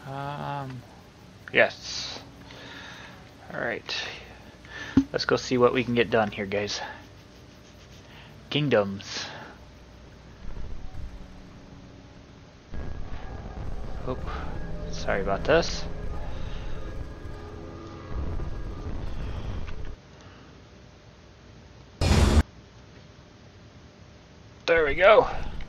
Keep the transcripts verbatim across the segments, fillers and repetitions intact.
Um, yes. Alright. Let's go see what we can get done here, guys. Kingdoms. Oh, sorry about this. There we go.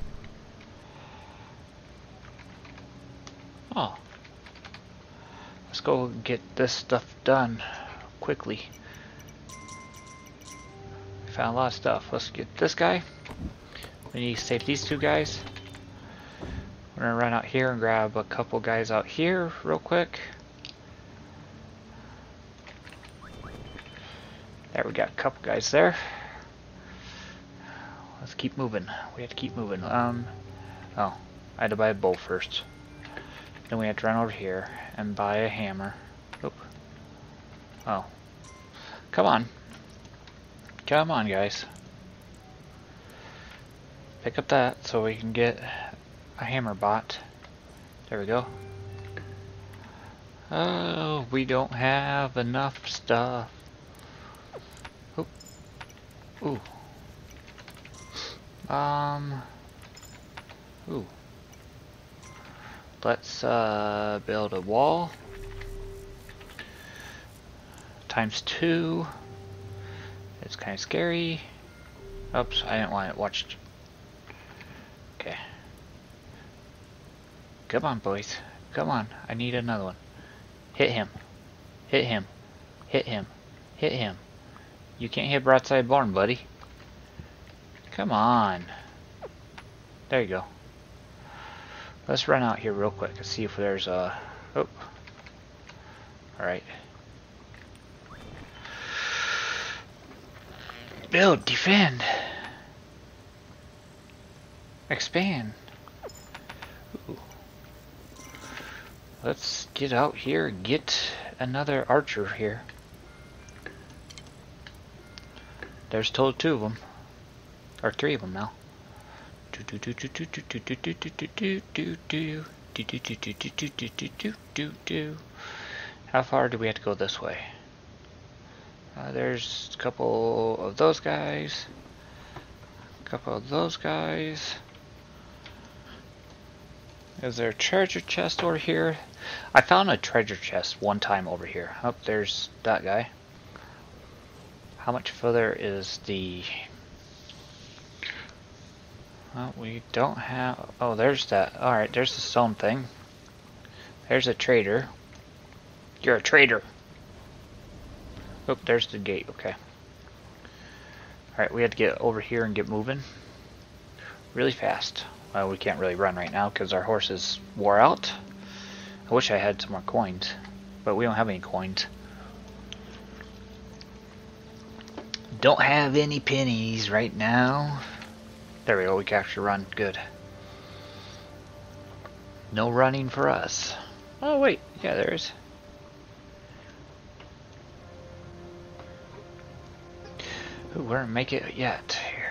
Oh. Let's go get this stuff done quickly. We found a lot of stuff. Let's get this guy. We need to save these two guys. We're gonna run out here and grab a couple guys out here real quick. There, we got a couple guys there. Let's keep moving. We have to keep moving. Um, oh, I had to buy a bow first. Then we have to run over here and buy a hammer. Oop. Oh. Come on. Come on, guys. Pick up that so we can get a hammer bot. There we go. Oh, we don't have enough stuff. Oop. Ooh. Um. Ooh. Let's uh, build a wall. Times two. It's kind of scary. Oops, I didn't want it watched. Okay. Come on, boys. Come on. I need another one. Hit him. Hit him. Hit him. Hit him. You can't hit broadside barn, buddy. Come on. There you go. Let's run out here real quick and see if there's a... Oh. Alright. Build, defend. Expand. Ooh. Let's get out here and get another archer here. There's total two of them. Or three of them now. How far do we have to go this way? Uh, there's a couple of those guys. A couple of those guys. Is there a treasure chest over here? I found a treasure chest one time over here. Oh, there's that guy. How much further is the... Well, we don't have... Oh, there's that. Alright, there's the stone thing. There's a trader. You're a traitor. Oh, there's the gate. Okay. Alright, we had to get over here and get moving. Really fast. Well, we can't really run right now because our horses wore out. I wish I had some more coins. But we don't have any coins. Don't have any pennies right now. There we go, we can actually run. Good. No running for us. Oh wait, yeah there is. Ooh, we're gonna make it yet here.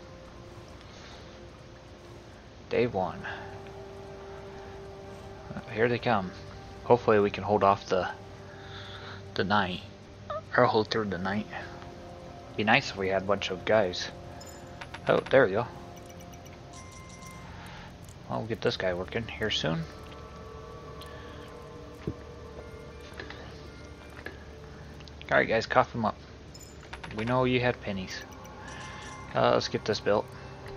Day one. Here they come. Hopefully we can hold off the the night. Or hold through the night. Be nice if we had a bunch of guys. Oh, there we go. Well, we'll get this guy working here soon. Alright guys, cough him up. We know you had pennies. Uh, let's get this built.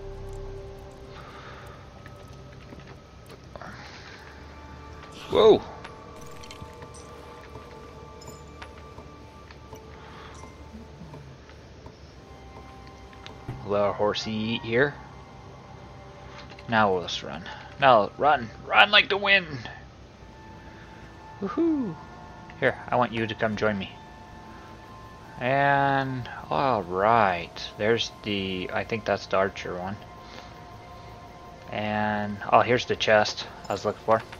Whoa! Let our horsey eat here. Now let's run. Now run, run like the wind. Woohoo! Here, I want you to come join me. And all right, there's the. I think that's the archer one. And oh, here's the chest I was looking for.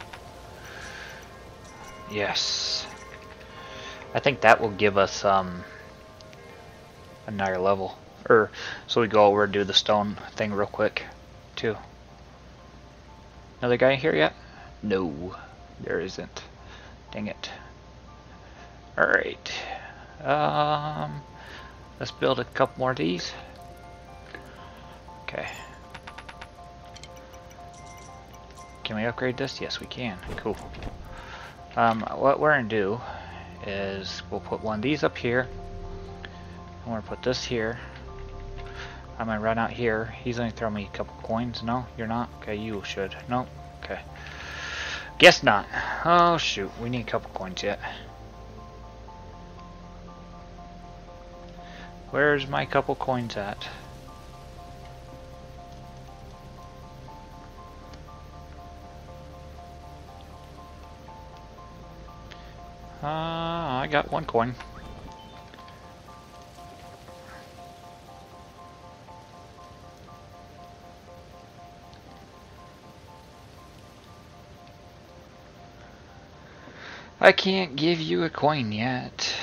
Yes, I think that will give us um another level. Or so we go over and do the stone thing real quick too. Another guy here yet? No. There isn't. Dang it. Alright. Um, let's build a couple more of these. Okay. Can we upgrade this? Yes, we can. Cool. Um, what we're going to do is we'll put one of these up here. And we're going to put this here. I'm going to run out here. He's going to throw me a couple coins. No, you're not? Okay, you should. No? Okay. Guess not. Oh, shoot. We need a couple coins yet. Where's my couple coins at? Uh, I got one coin. I can't give you a coin yet.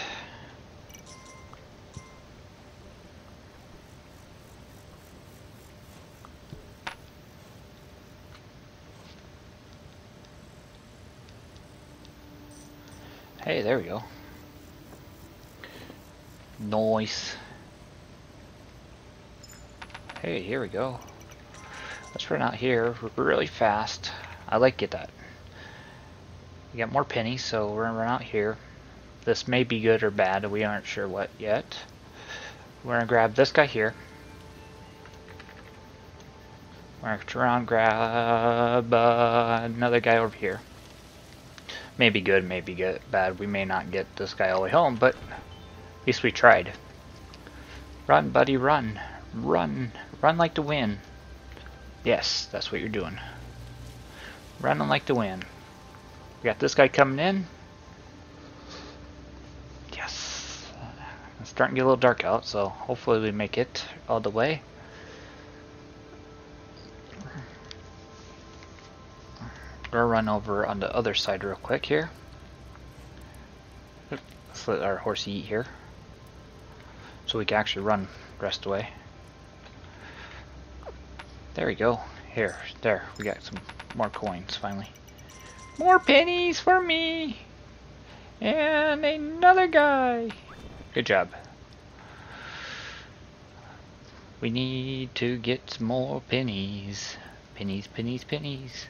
Hey, there we go. Nice. Hey, here we go. Let's run out here really fast. I like it that. We got more pennies, so we're gonna run out here. This may be good or bad. We aren't sure what yet. We're gonna grab this guy here. We're gonna turn around, grab uh, another guy over here. Maybe good, maybe good, bad. We may not get this guy all the way home, but at least we tried. Run, buddy, run. Run. Run like the wind. Yes, that's what you're doing. Running like the wind. We got this guy coming in. Yes. It's starting to get a little dark out, so hopefully we make it all the way. We're gonna run over on the other side real quick here. Let's let our horse eat here, so we can actually run the rest of the way. There we go. Here, there, we got some more coins finally. More pennies for me! And another guy! Good job. We need to get some more pennies. Pennies, pennies, pennies.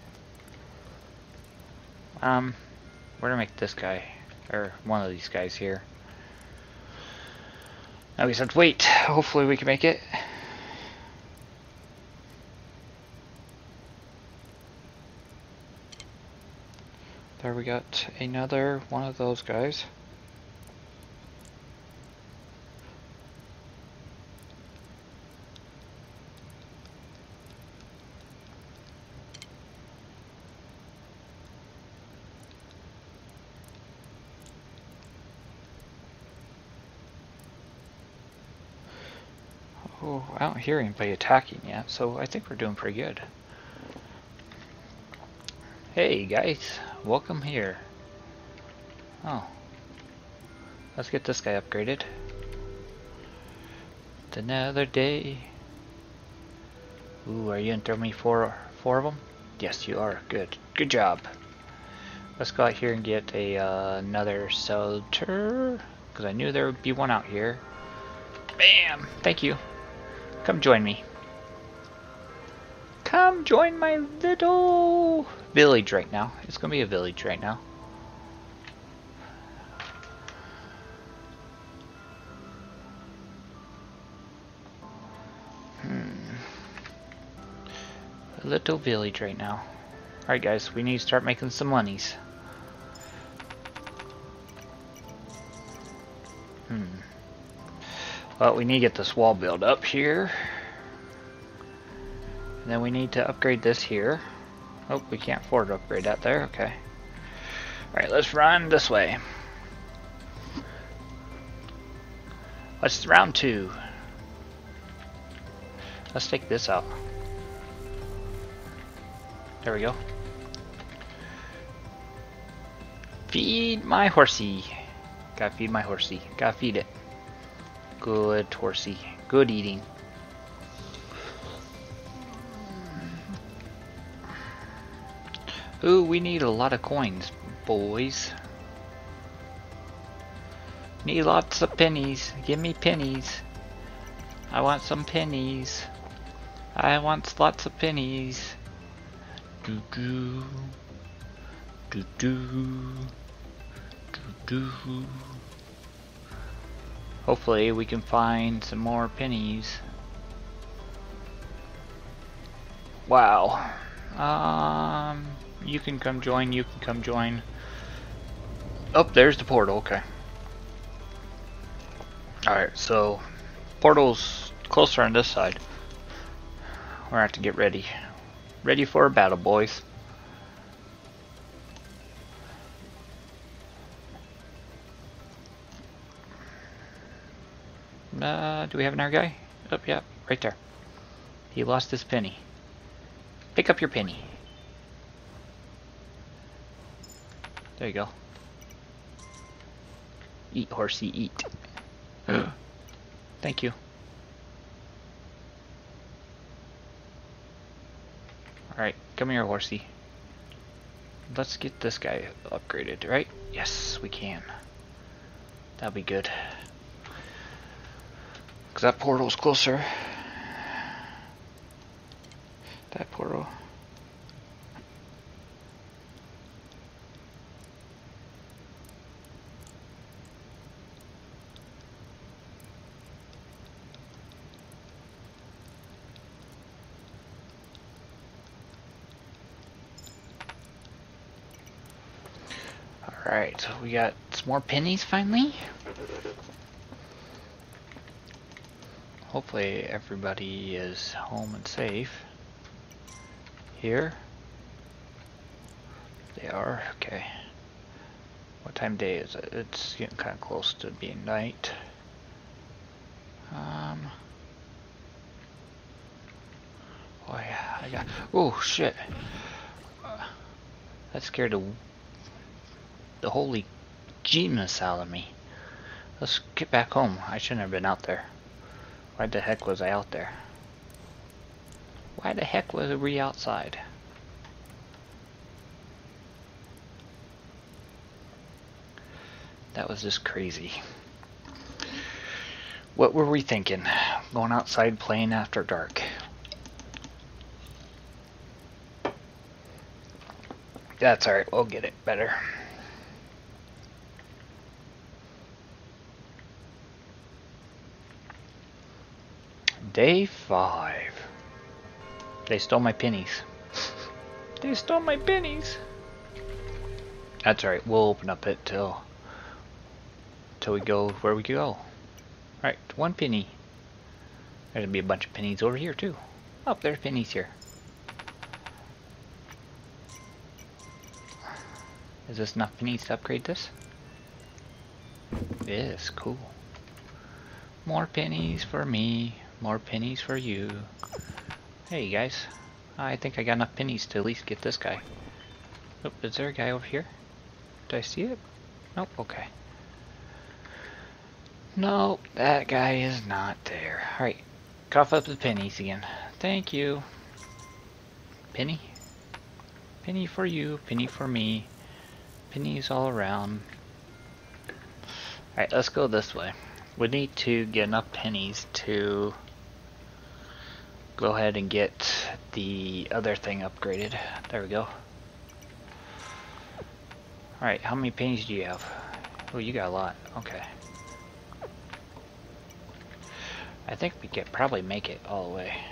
Um, we're gonna make this guy, or one of these guys here. Now we just have to wait. Hopefully we can make it. There we got another one of those guys. Oh, I don't hear anybody attacking yet, so I think we're doing pretty good. Hey guys, welcome here. Oh, let's get this guy upgraded. It's another day. Ooh, are you gonna throw me four, four of them? Yes, you are. Good, good job. Let's go out here and get a uh, another soldier, because I knew there would be one out here. Bam! Thank you. Come join me. Come join my little village right now. It's gonna be a village right now. Hmm. A little village right now. Alright guys, we need to start making some monies. Hmm. Well, we need to get this wall built up here. And then we need to upgrade this here. Oh, we can't afford to upgrade that there. Okay. Alright, let's run this way. Let's round two. Let's take this out. There we go. Feed my horsey. Gotta feed my horsey. Gotta feed it. Good horsey. Good eating. Ooh, we need a lot of coins, boys. Need lots of pennies. Give me pennies. I want some pennies. I want lots of pennies. Do do. Do do. Do do. Hopefully we can find some more pennies. Wow. Um, you can come join, you can come join. Oh, there's the portal, okay. Alright, so portal's closer on this side. We're gonna have to get ready. Ready for a battle, boys. Uh, do we have another guy? Oh, yeah, right there. He lost his penny. Pick up your penny. There you go. Eat, horsey, eat. Thank you. Alright, come here, horsey. Let's get this guy upgraded, right? Yes, we can. That'll be good. Because that portal's closer. That portal. Alright, so we got some more pennies finally. Hopefully everybody is home and safe. Here. They are, okay. What time of day is it? It's getting kind of close to being night. Um. Oh yeah, I got. Oh shit! Uh, that scared the the holy genius out of me. Let's get back home. I shouldn't have been out there. Why the heck was I out there? Why the heck was we outside? That was just crazy. What were we thinking? Going outside playing after dark. That's alright, we'll get it better. Day five. They stole my pennies. They stole my pennies. That's alright, we'll open up it till till we go where we go. Alright, one penny. There's gonna be a bunch of pennies over here too. Oh, there's pennies here. Is this enough pennies to upgrade this? Yes, cool. More pennies for me. More pennies for you. Hey guys, I think I got enough pennies to at least get this guy. Oh, is there a guy over here? Did I see it? Nope, okay. Nope, that guy is not there. Alright, cough up the pennies again. Thank you. Penny? Penny for you, penny for me. Pennies all around. Alright, let's go this way. We need to get enough pennies to go ahead and get the other thing upgraded. There we go. Alright, how many pennies do you have? Oh, you got a lot. Okay. I think we could probably make it all the way.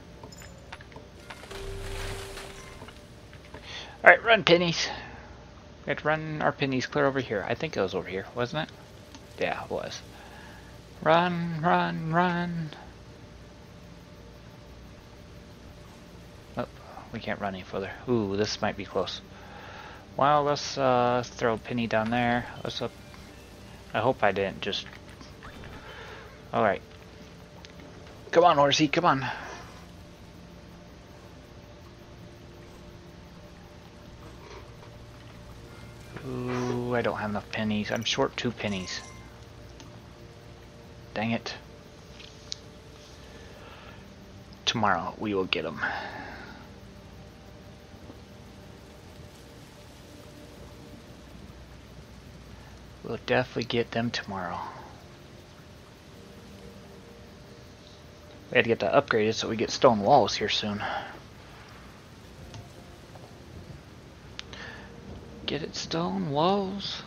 Alright, run pennies. We have to run our pennies clear over here. I think it was over here, wasn't it? Yeah, it was. Run, run, run. Oh, we can't run any further. Ooh, this might be close. Well, let's uh, throw a penny down there. Let's up. I hope I didn't just. Alright. Come on, horsey, come on. Ooh, I don't have enough pennies. I'm short two pennies. Dang it. Tomorrow we will get them. We'll definitely get them tomorrow. We had to get that upgraded so we get stone walls here soon. Get it, stone walls.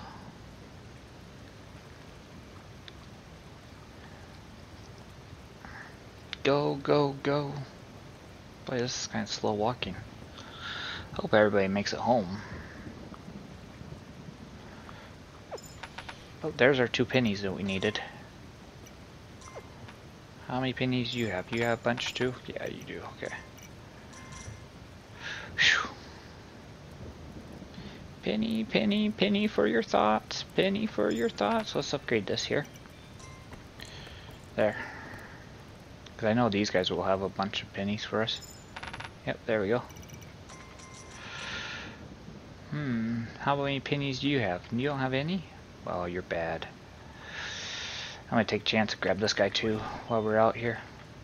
Go, go, go. Boy, this is kind of slow walking. Hope everybody makes it home. Oh, there's our two pennies that we needed. How many pennies do you have? You have a bunch too? Yeah, you do. Okay. Whew. Penny, penny, penny for your thoughts. Penny for your thoughts. Let's upgrade this here. There. Because I know these guys will have a bunch of pennies for us. Yep, there we go. Hmm, how many pennies do you have? You don't have any? Well, you're bad. I'm gonna take a chance to grab this guy too while we're out here.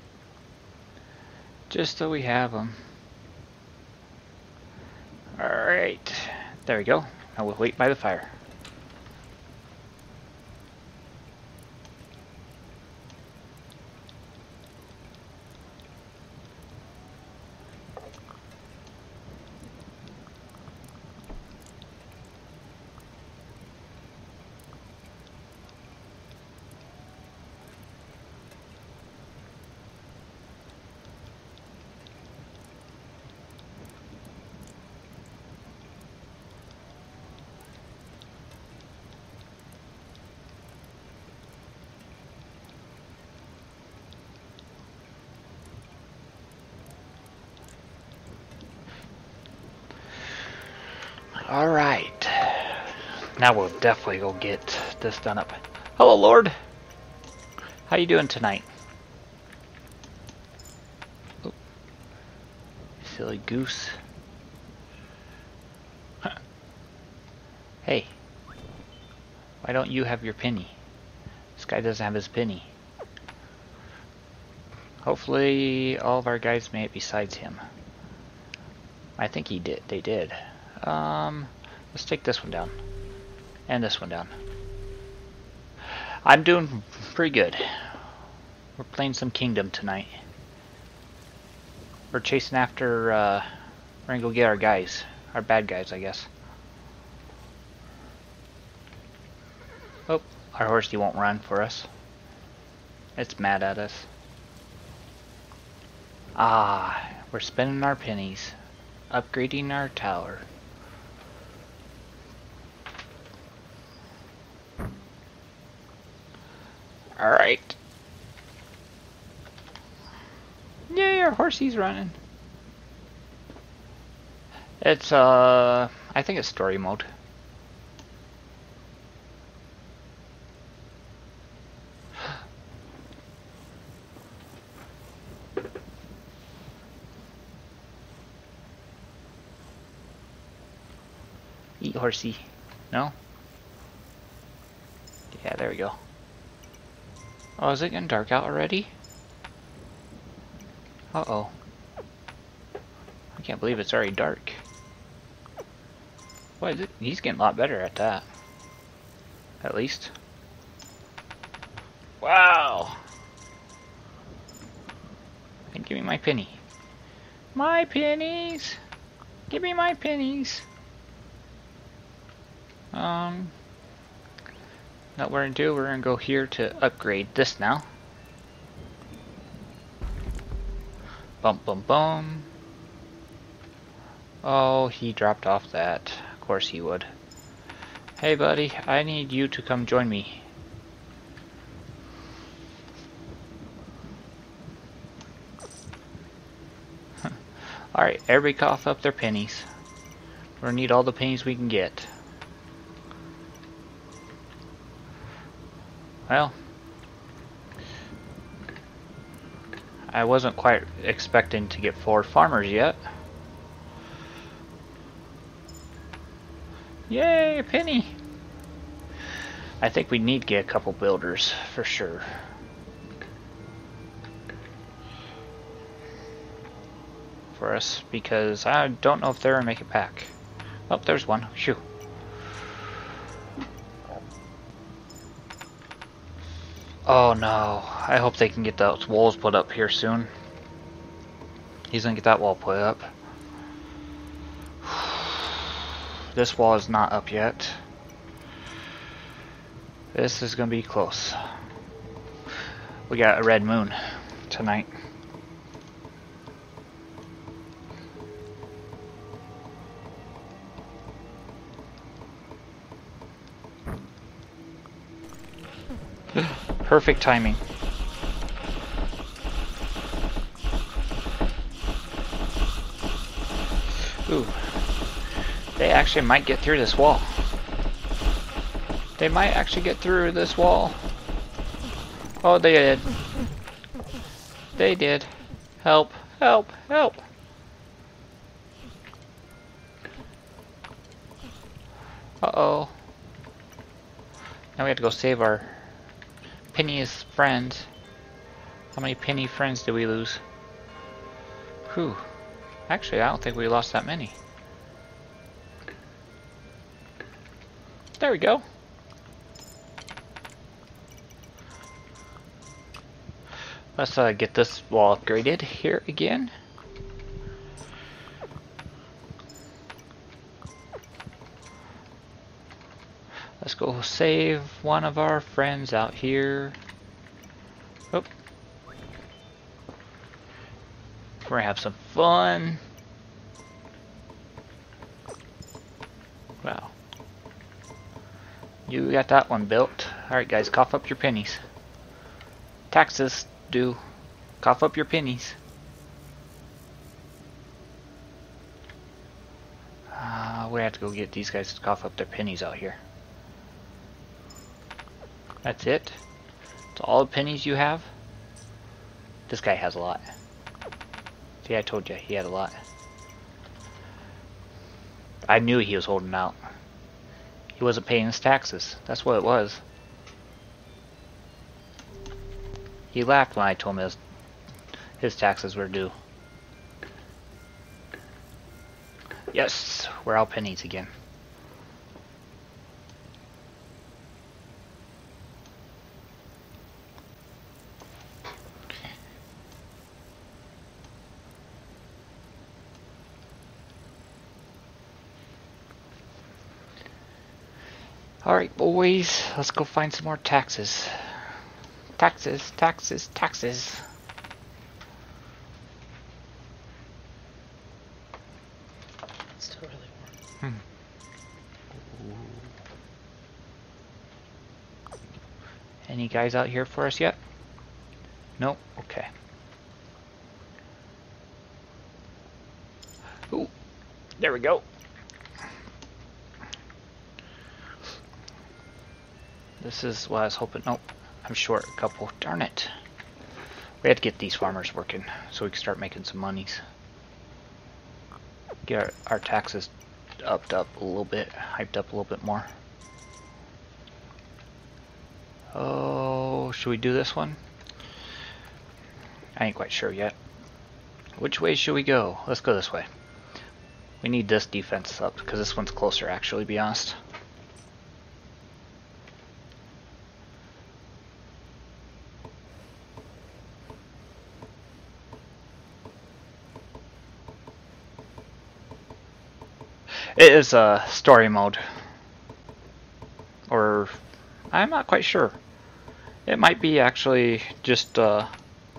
Just so we have them. Alright, there we go. Now we'll wait by the fire. Alright. Now we'll definitely go get this done up. Hello, Lord. How you doing tonight? Oh. Silly goose. Huh. Hey. Why don't you have your penny? This guy doesn't have his penny. Hopefully all of our guys made it besides him. I think he did. They did. Um, let's take this one down. And this one down. I'm doing pretty good. We're playing some Kingdom tonight. We're chasing after, uh, we're gonna go get our guys. Our bad guys, I guess. Oh, our horsey won't run for us. It's mad at us. Ah, we're spending our pennies. Upgrading our tower. Alright. Yay, our horsey's running. It's, uh, I think it's story mode. Eat horsey. No? Yeah, there we go. Oh, is it getting dark out already? Uh-oh. I can't believe it's already dark. Boy, is it? He's getting a lot better at that. At least. Wow! And give me my penny. My pennies! Give me my pennies! Um... What we're gonna do, we're gonna go here to upgrade this now. Bum bum bum. Oh, he dropped off that. Of course he would. Hey buddy, I need you to come join me. Alright, everybody cough up their pennies. We're gonna need all the pennies we can get. Well, I wasn't quite expecting to get four farmers yet. Yay, a penny! I think we need to get a couple builders, for sure. For us, because I don't know if they're gonna make it back. Oh, there's one. Phew. Oh no, I hope they can get those walls put up here soon. He's gonna get that wall put up. This wall is not up yet. This is gonna be close. We got a red moon tonight. Perfect timing. Ooh. They actually might get through this wall. They might actually get through this wall. Oh, they did. They did. Help, help, help. Uh-oh. Now we have to go save our Penny's friend. How many Penny friends did we lose? Whew. Actually, I don't think we lost that many. There we go. Let's uh, get this wall upgraded here again. Let's go save one of our friends out here. Oh. We're gonna have some fun. Wow. You got that one built. Alright guys, cough up your pennies. Taxes due. Cough up your pennies. Uh, we have to go get these guys to cough up their pennies out here. That's it? That's all the pennies you have? This guy has a lot. See, I told you, he had a lot. I knew he was holding out. He wasn't paying his taxes. That's what it was. He laughed when I told him his, his taxes were due. Yes, we're out pennies again. Alright boys, let's go find some more taxes. Taxes, taxes, taxes. It's still really warm. Hmm. Any guys out here for us yet? Nope, okay. Ooh, there we go. This is what I was hoping. Nope, I'm short a couple. Darn it. We had to get these farmers working so we can start making some monies. Get our, our taxes upped up a little bit, hyped up a little bit more. Oh, should we do this one? I ain't quite sure yet. Which way should we go? Let's go this way. We need this defense up because this one's closer actually, to be honest. It is a story mode. Or I'm not quite sure. It might be actually just uh,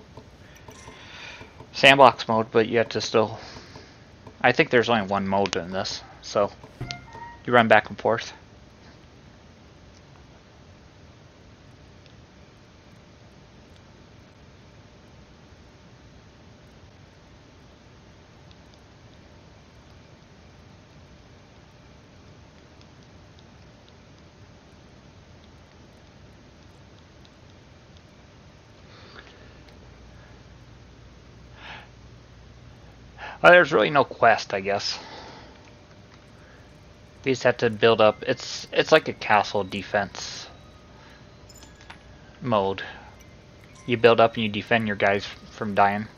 sandbox mode, but you have to still... I think there's only one mode in this, so you run back and forth. Well, there's really no quest, I guess. We just have to build up. It's it's like a castle defense mode. You build up and you defend your guys from dying.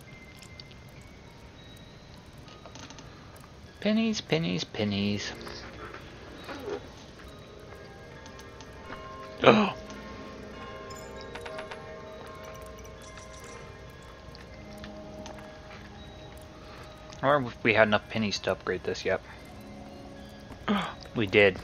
Pennies, pennies, pennies. Oh. I wonder if we had enough pennies to upgrade this yet. We did.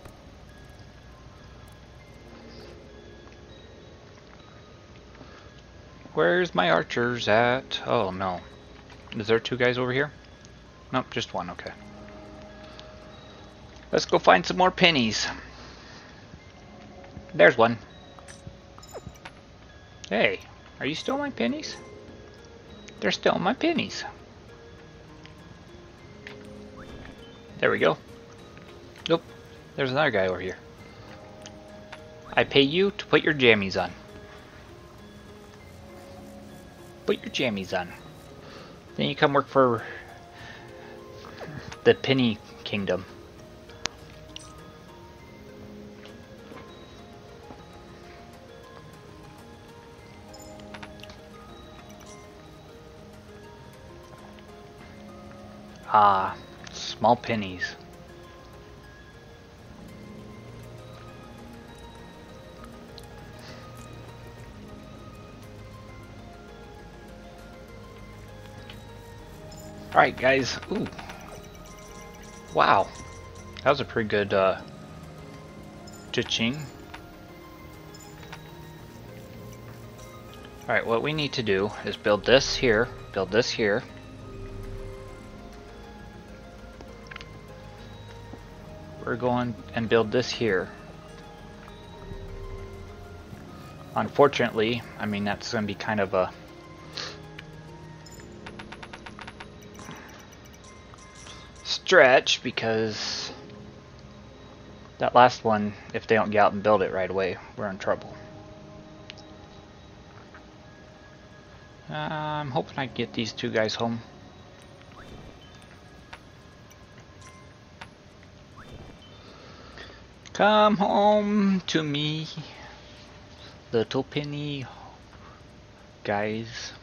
Where's my archers at? Oh no. Is there two guys over here? Nope, just one, okay. Let's go find some more pennies. There's one. Hey, are you still my pennies? They're still my pennies. There we go. Nope, there's another guy over here. I pay you to put your jammies on. Put your jammies on. Then you come work for the Penny Kingdom. Ah, small pennies. Alright guys, ooh. Wow. That was a pretty good uh, cha-ching. Alright, what we need to do is build this here, build this here. We're going and build this here. Unfortunately, I mean that's going to be kind of a stretch because that last one, if they don't get out and build it right away, we're in trouble. Uh, I'm hoping I get these two guys home. Come home to me, little penny guys.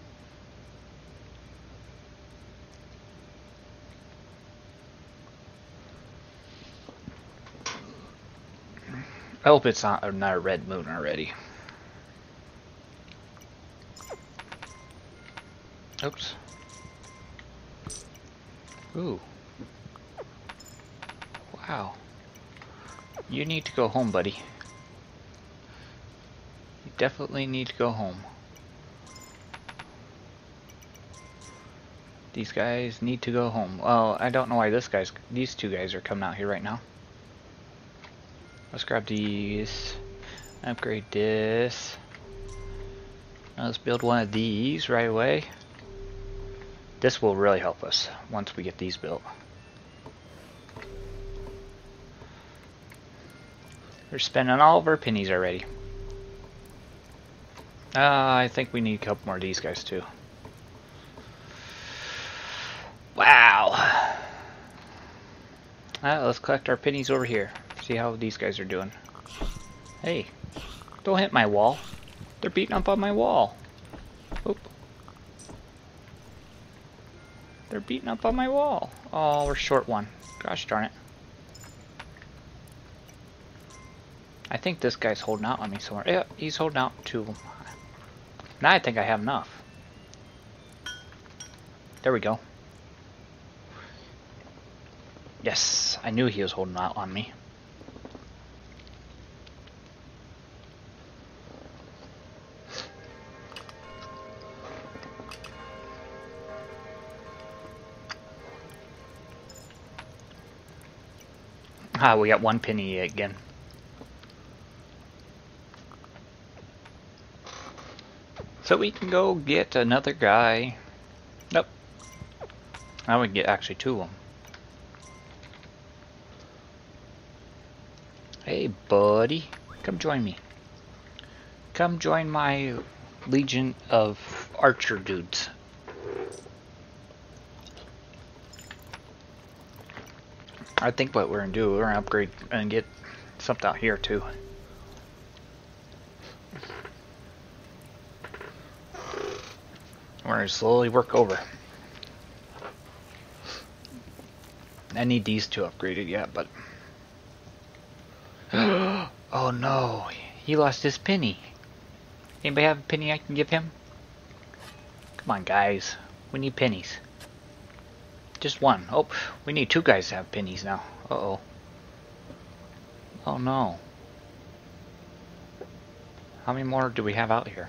I hope it's not, not a red moon already. Oops. Ooh. Wow. You need to go home, buddy. You definitely need to go home. These guys need to go home. Well, I don't know why this guy's, these two guys are coming out here right now. Let's grab these. Upgrade this. Now let's build one of these right away. This will really help us once we get these built. We're spending all of our pennies already. Uh, I think we need a couple more of these guys too. Wow. Alright, let's collect our pennies over here. See how these guys are doing. Hey, don't hit my wall. They're beating up on my wall. Oop. They're beating up on my wall. Oh, we're short one. Gosh darn it. I think this guy's holding out on me somewhere. Yeah, he's holding out too. Now I think I have enough. There we go. Yes, I knew he was holding out on me. Ah, we got one penny again. So we can go get another guy. Nope. Now we can get actually two of them. Hey, buddy. Come join me. Come join my legion of archer dudes. I think what we're gonna do, we're gonna upgrade and get something out here too. We're gonna slowly work over. I need these two upgraded yet, but Oh no, he lost his penny. Anybody have a penny I can give him? Come on, guys. We need pennies. Just one. Oh, we need two guys to have pennies now. Uh-oh. Oh no. How many more do we have out here?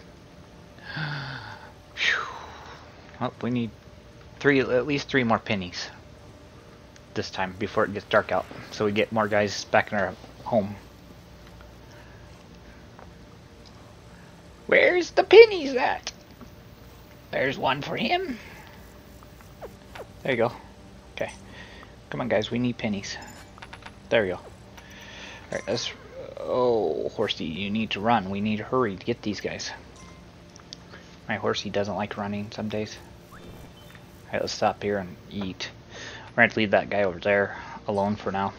Oh, we need three, at least three more pennies this time before it gets dark out, so we get more guys back in our home. Where's the pennies at? There's one for him. There you go. Okay. Come on, guys. We need pennies. There we go. Alright, let's... Oh, horsey, you need to run. We need to hurry to get these guys. My horsey doesn't like running some days. Alright, let's stop here and eat. We're going to have to leave that guy over there alone for now.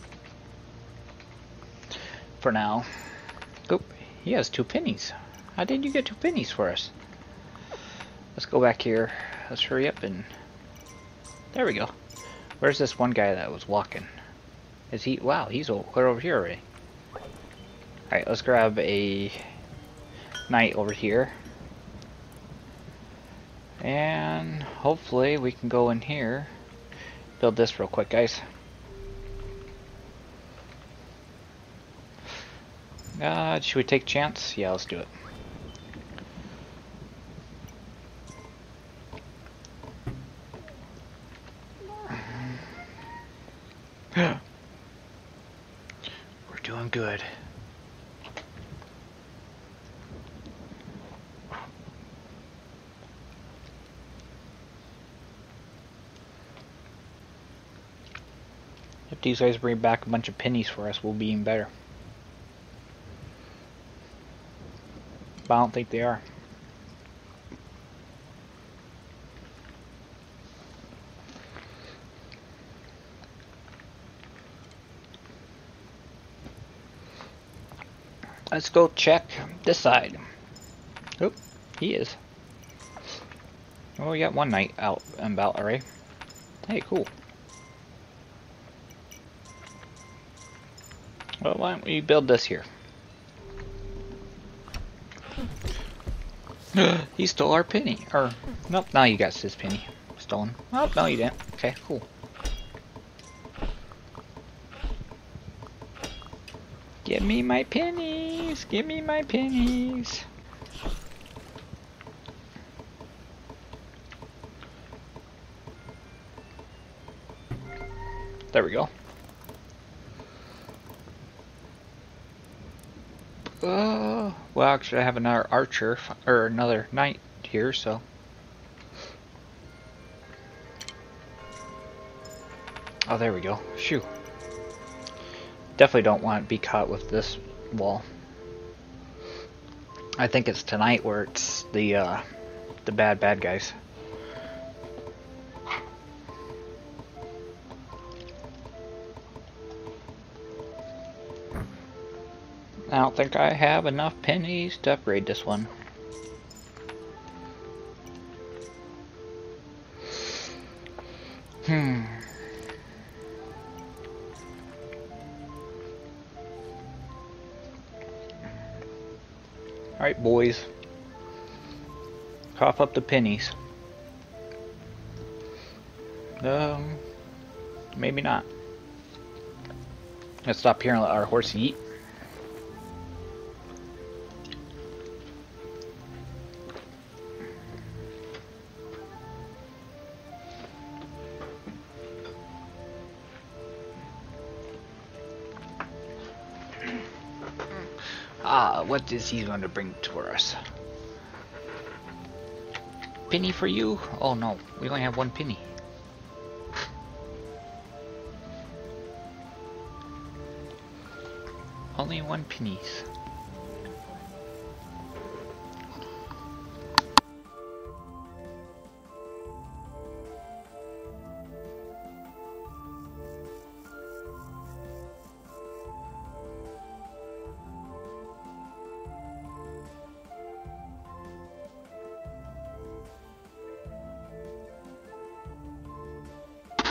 For now. Oop, he has two pennies. How did you get two pennies for us? Let's go back here. Let's hurry up and... There we go. Where's this one guy that was walking? Is he... Wow, he's clear over here already. Alright, let's grab a knight over here. And hopefully we can go in here. Build this real quick, guys. Uh, should we take a chance? Yeah, let's do it. We're doing good. If these guys bring back a bunch of pennies for us, we'll be even better. But I don't think they are. Let's go check this side. Oop, he is. Oh, we got one knight out and about already. Hey, cool. Well, why don't we build this here? He stole our penny. Or, nope, now you got his penny stolen. Oh, no, you didn't. Okay, cool. Give me my pennies! Give me my pennies! There we go. Uh, well, actually, I have another archer, or another knight here, so. Oh, there we go. Shoo. Definitely don't want to be caught with this wall. I think it's tonight where it's the, uh, the bad, bad guys. I don't think I have enough pennies to upgrade this one. Hmm. Alright, boys. Cough up the pennies. Um, maybe not. Let's stop here and let our horse eat. Ah, what is he going to bring for us? Penny for you? Oh no, we only have one penny. Only one pennies.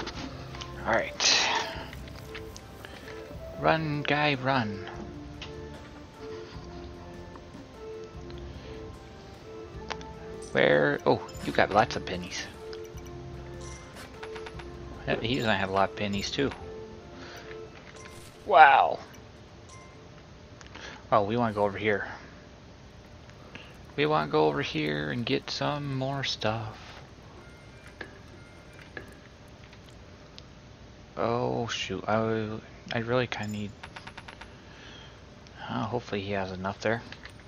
Alright. Run, guy, run. Where? Oh, you got lots of pennies. He's gonna have a lot of pennies too. Wow. Oh, we want to go over here. We want to go over here and get some more stuff. Oh shoot, I, I really kind of need... Uh, hopefully he has enough there.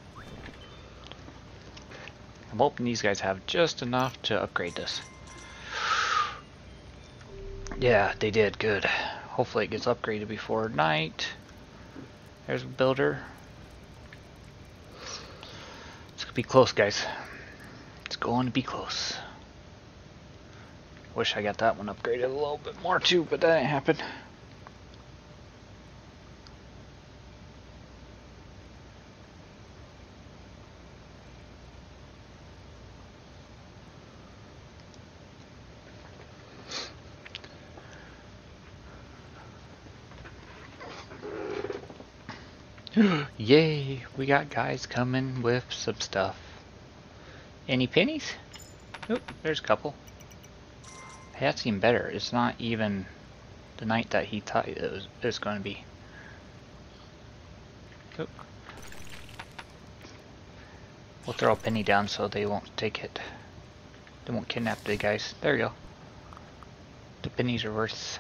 I'm hoping these guys have just enough to upgrade this. Yeah, they did, good. Hopefully it gets upgraded before night. There's a builder. It's gonna be close, guys. It's going to be close. Wish I got that one upgraded a little bit more too, but that didn't happen. Yay, we got guys coming with some stuff. Any pennies? Oop, there's a couple. Hey, that's even better. It's not even the night that he thought it was, it was going to be. Oop. We'll throw a penny down so they won't take it. They won't kidnap the guys. There you go. The pennies are worth...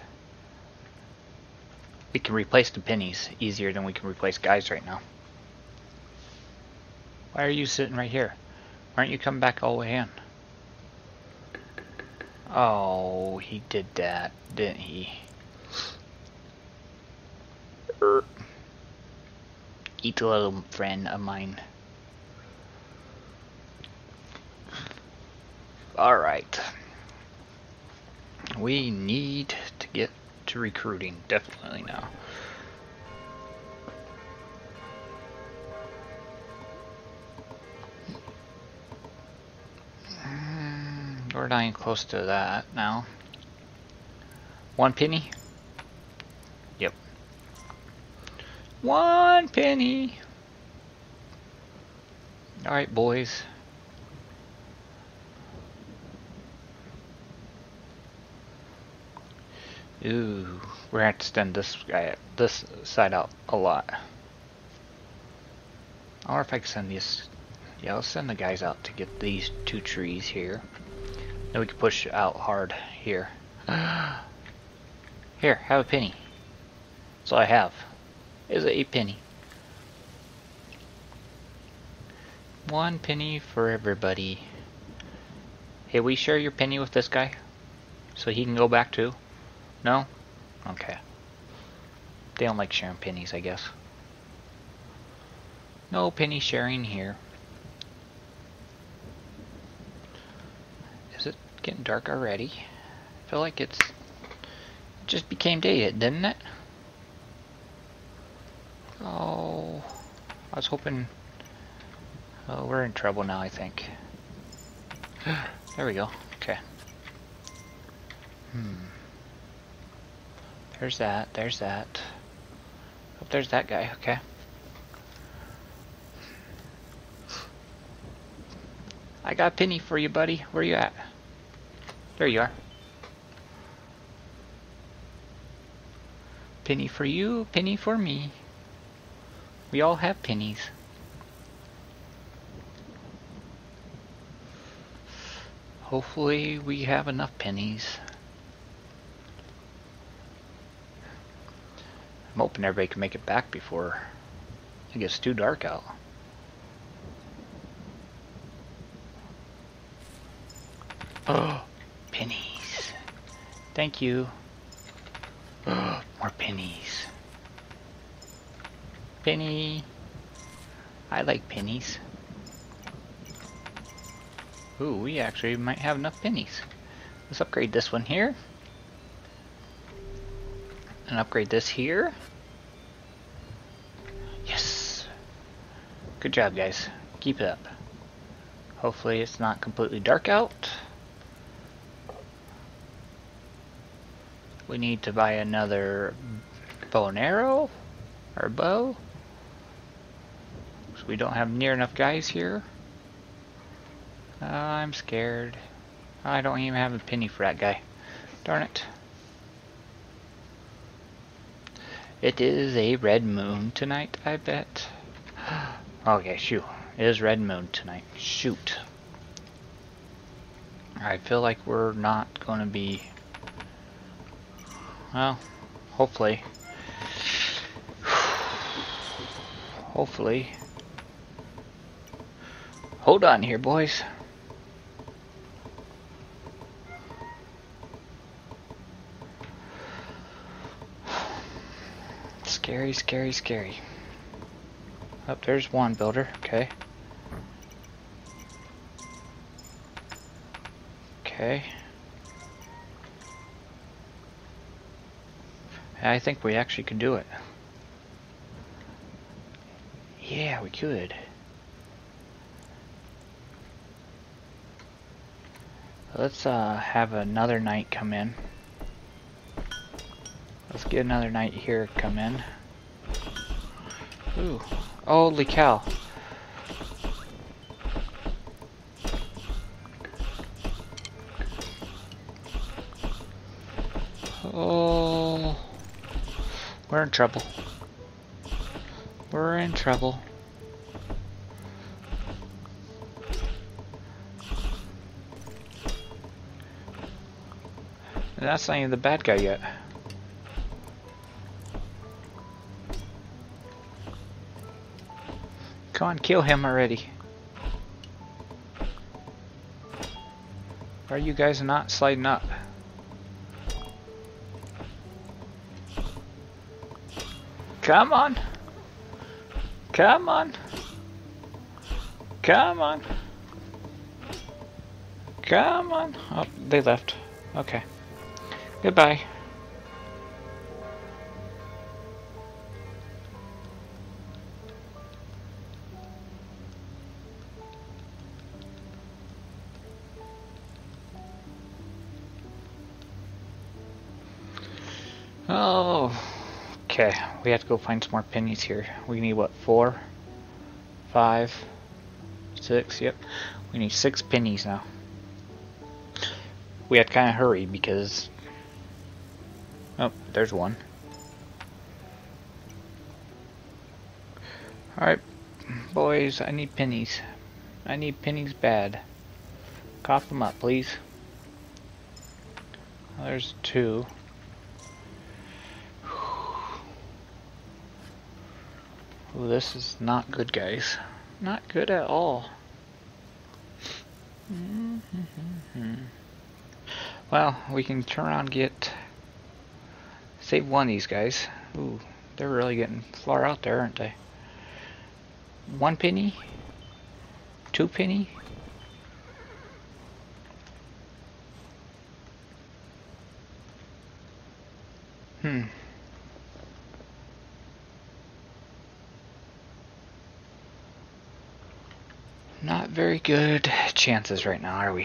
We can replace the pennies easier than we can replace guys right now. Why are you sitting right here? Why aren't you coming back all the way in? Oh, he did that, didn't he? Er. Eat a little friend of mine. Alright. We need to get to recruiting, definitely now. Mm, we're not even close to that now. One penny? Yep. One penny! Alright, boys. Ooh, we're gonna have to extend this guy, this side out a lot. I wonder if I can send these. Yeah, I'll send the guys out to get these two trees here. Then we can push out hard here. Here, have a penny. That's all I have. Is a penny. One penny for everybody. Hey, will you share your penny with this guy? So he can go back too? No? Okay. They don't like sharing pennies, I guess. No penny sharing here. Is it getting dark already? I feel like it's... It just became day, didn't it? Oh... I was hoping... Oh, we're in trouble now, I think. There we go. Okay. Hmm. There's that, there's that. Oh, there's that guy, okay. I got a penny for you, buddy. Where you at? There you are. Penny for you, penny for me. We all have pennies. Hopefully we have enough pennies. I'm hoping everybody can make it back before it gets too dark out. Oh, pennies. Thank you. Oh, more pennies. Penny. I like pennies. Ooh, we actually might have enough pennies. Let's upgrade this one here. And upgrade this here. Yes. Good job, guys. Keep it up. Hopefully it's not completely dark out. We need to buy another bow and arrow. Or bow. So we don't have near enough guys here. Oh, I'm scared. I don't even have a penny for that guy. Darn it. It is a red moon tonight, I bet. Okay, shoot. It is red moon tonight. Shoot. I feel like we're not going to be... Well, hopefully. Hopefully. Hold on here, boys. Scary, scary, scary. Oh, there's one builder. Okay. Okay. I think we actually could do it. Yeah, we could. Let's uh, have another knight come in. Let's get another knight here come in. Ooh. Holy cow. Oh. We're in trouble. We're in trouble. And that's not even the bad guy yet. Come on, kill him already. Why are you guys not sliding up? Come on. Come on. Come on. Come on. Oh, they left. Okay. Goodbye. Oh, okay. We have to go find some more pennies here. We need what? Four, five, six. Yep. We need six pennies now. We had to kind of hurry because. Oh, there's one. All right, boys. I need pennies. I need pennies bad. Cough them up, please. Well, there's two. Ooh, this is not good, guys. Not good at all. Mm-hmm. Well, we can turn around and get... Save one of these guys. Ooh, they're really getting far out there, aren't they? One penny? Two penny? Hmm. Not very good chances right now, are we?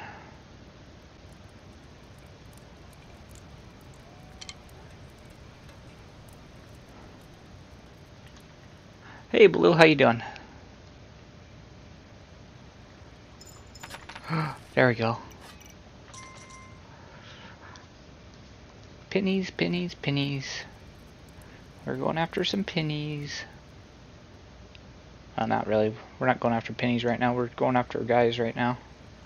Hey, Blue, how you doing? There we go. Pennies, pennies, pennies. We're going after some pennies. Uh, not really. We're not going after pennies right now. We're going after guys right now.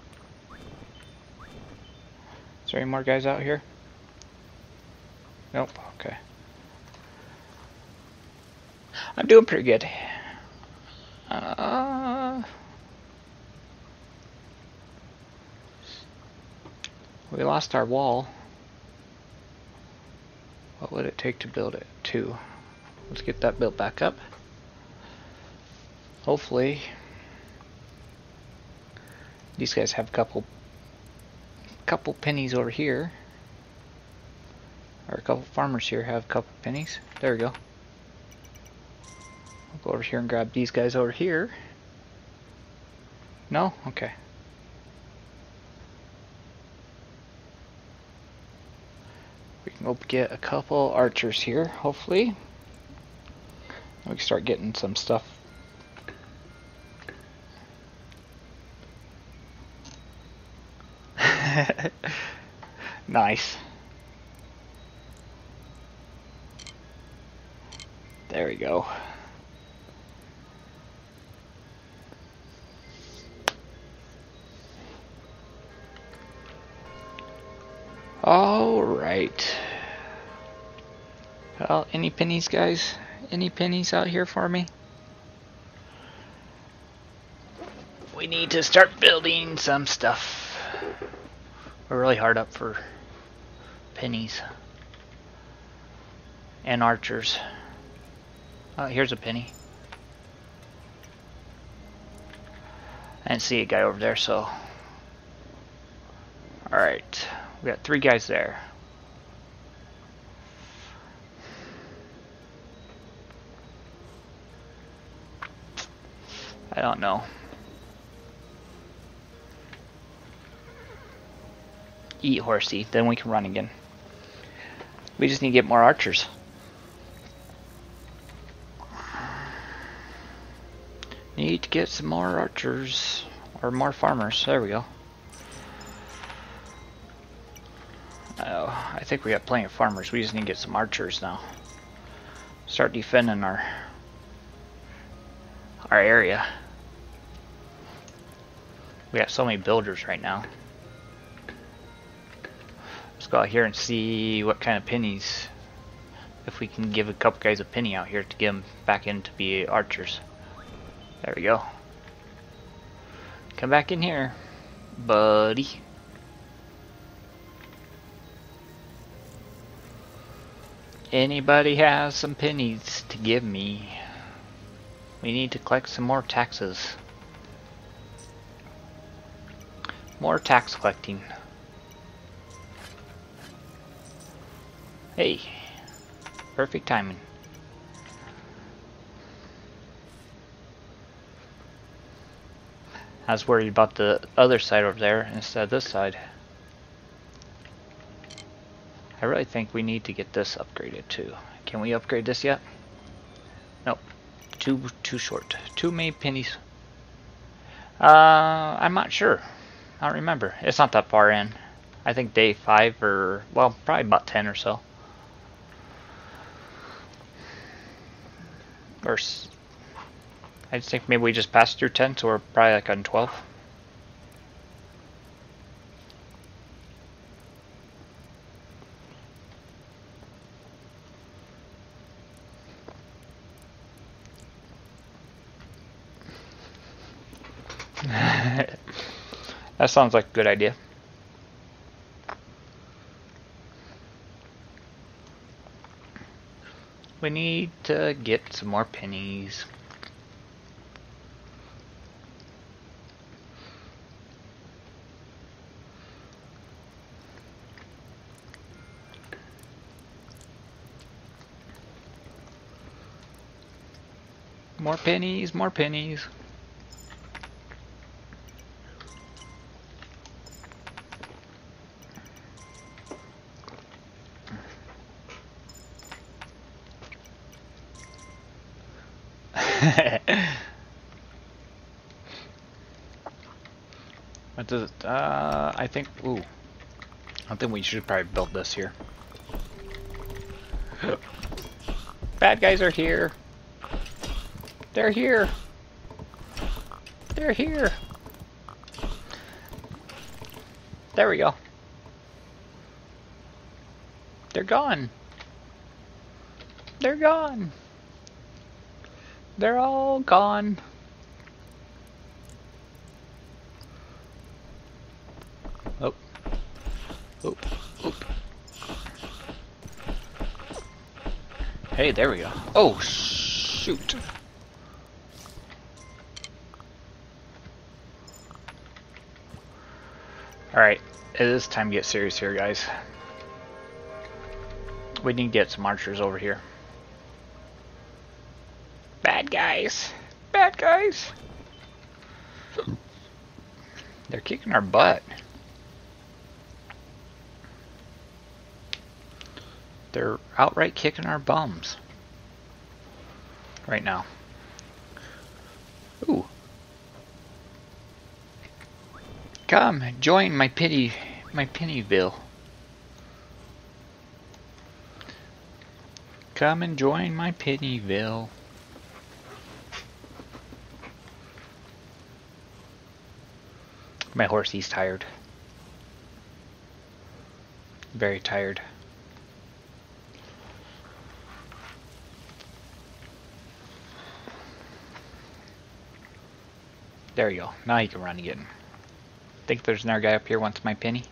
Is there any more guys out here? Nope. Okay. I'm doing pretty good. Uh, we lost our wall. What would it take to build it? Two. Let's get that built back up. Hopefully these guys have a couple couple pennies over here, or a couple farmers here have a couple pennies. There we go. I'll go over here and grab these guys over here. No? Okay. We can go get a couple archers here, hopefully. We can start getting some stuff. Nice. There we go. All right. Well, any pennies, guys? Any pennies out here for me? We need to start building some stuff. We're really hard up for pennies and archers. Oh, here's a penny. I didn't see a guy over there, so. Alright, we got three guys there. I don't know. Eat horsey, then we can run again. We just need to get more archers. Need to get some more archers. Or more farmers. There we go. Oh, I think we got plenty of farmers. We just need to get some archers now. Start defending our our area. We got so many builders right now. Let's go out here and see what kind of pennies. If we can give a couple guys a penny out here to get them back in to be archers. There we go. Come back in here, buddy. Anybody has some pennies to give me? We need to collect some more taxes. More tax collecting. Hey, perfect timing. I was worried about the other side over there instead of this side. I really think we need to get this upgraded too. Can we upgrade this yet? Nope. Too too short. Too many pennies. Uh, I'm not sure. I don't remember. It's not that far in. I think day five or well, probably about ten or so. Or I just think maybe we just passed through ten, so we're probably like on twelve. That sounds like a good idea. We need to get some more pennies. More pennies, more pennies. What does it, uh, I think, ooh, I think we should probably build this here. Bad guys are here. They're here. They're here. There we go. They're gone. They're gone. They're all gone. Oh. Oh. Oh. Hey, there we go. Oh, shoot. Alright, it is time to get serious here, guys. We need to get some archers over here. Bad guys. Bad guys. They're kicking our butt. They're outright kicking our bums right now. Ooh. Come, join my pity My Pennyville. Come and join my Pennyville. My horse, he's tired. Very tired. There you go. Now he can run again. Think there's another guy up here wants my penny?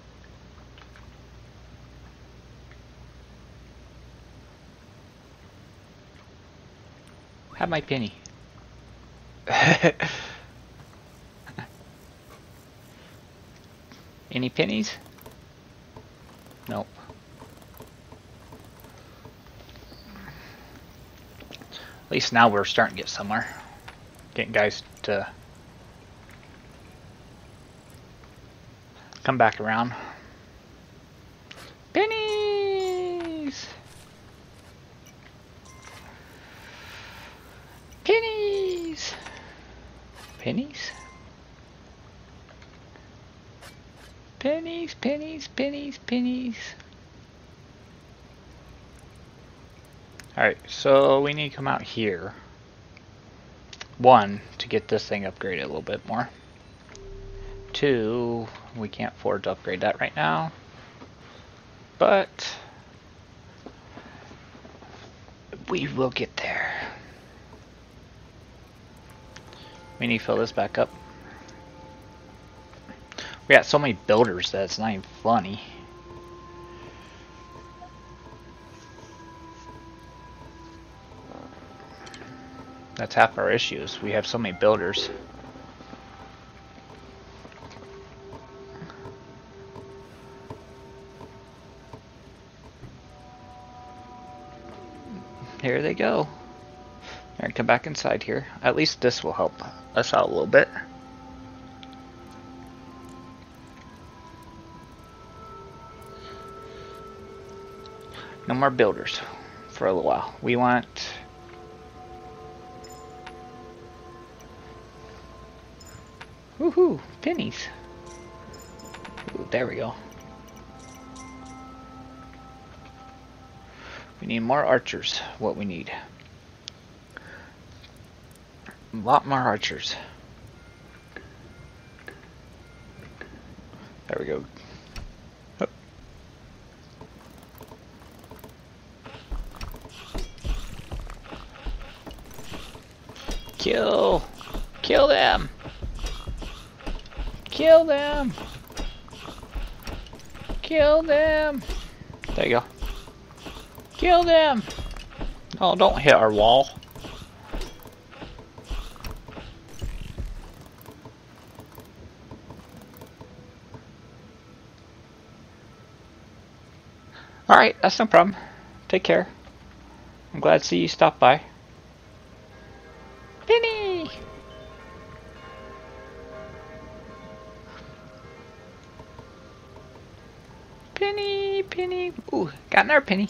Have my penny. Any pennies? Nope. At least now we're starting to get somewhere. Getting guys to come back around. Pennies! Pennies! Pennies? Pennies, pennies, pennies, pennies. Alright, so we need to come out here. One, to get this thing upgraded a little bit more. Two, we can't afford to upgrade that right now. But we will get there. We need to fill this back up. We got so many builders that it's not even funny. That's half our issues. We have so many builders. Here they go. Alright, come back inside here. At least this will help us out a little bit. No more builders for a little while. We want woohoo, pennies. Ooh, there we go. We need more archers. What we need. A lot more archers. There we go. Oh. Kill! Kill them! Kill them! Kill them! There you go. Kill them! Oh, don't hit our wall. Alright, that's no problem. Take care. I'm glad to see you stop by. Penny! Penny, penny. Ooh, got another penny.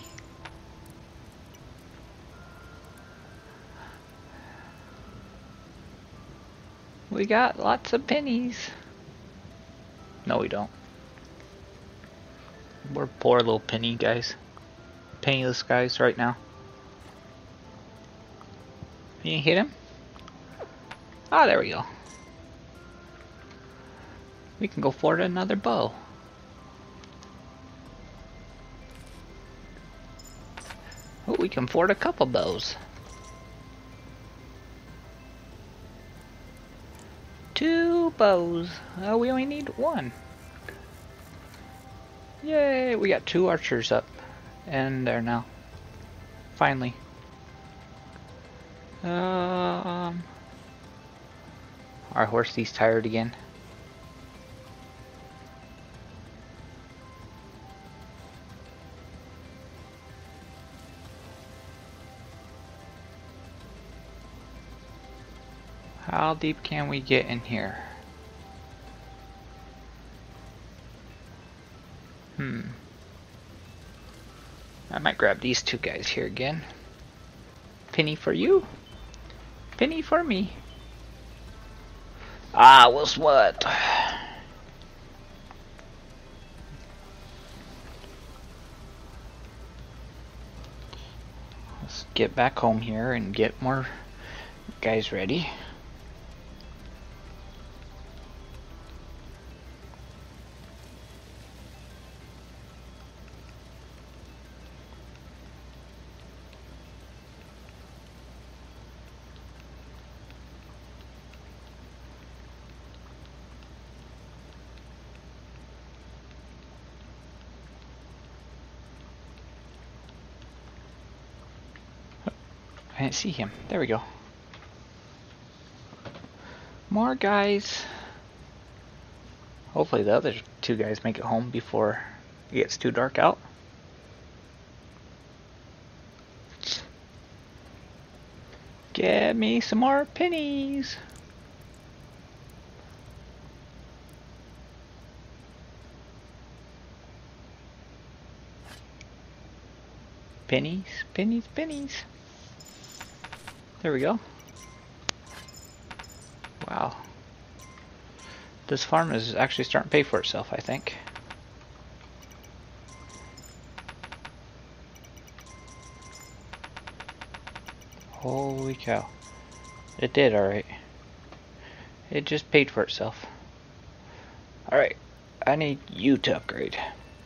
We got lots of pennies. No, we don't. We're poor little penny guys. Penniless guys right now. You hit him? Ah, there we go. We can go for another bow. Oh, we can afford a couple bows. Two bows. Oh, we only need one. Yay, we got two archers up. And there now. Finally. Um, our horse, he's tired again. How deep can we get in here? Hmm. I might grab these two guys here again. Penny for you. Penny for me. Ah, what's what? get back home here and get more guys ready. I didn't see him. There we go. More guys. Hopefully the other two guys make it home before it gets too dark out. Get me some more pennies. Pennies, pennies, pennies. There we go. Wow. This farm is actually starting to pay for itself, I think. Holy cow. It did alright. It just paid for itself. Alright. I need you to upgrade.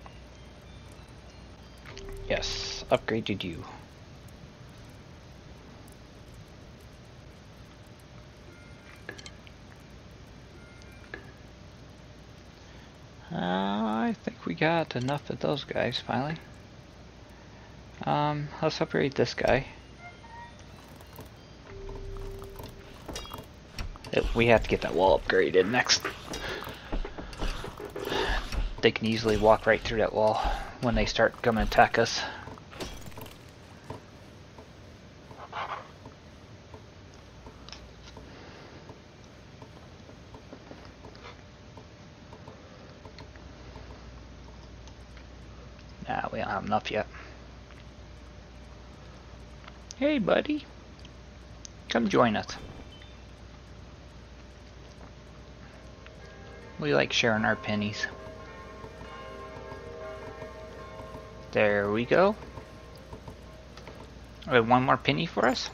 Yes, upgraded you. Uh, I think we got enough of those guys finally. Um, let's upgrade this guy. It, we have to get that wall upgraded next. They can easily walk right through that wall when they start coming to attack us. Nah, we don't have enough yet. Hey, buddy. Come join us. We like sharing our pennies. There we go. Wait, one more penny for us?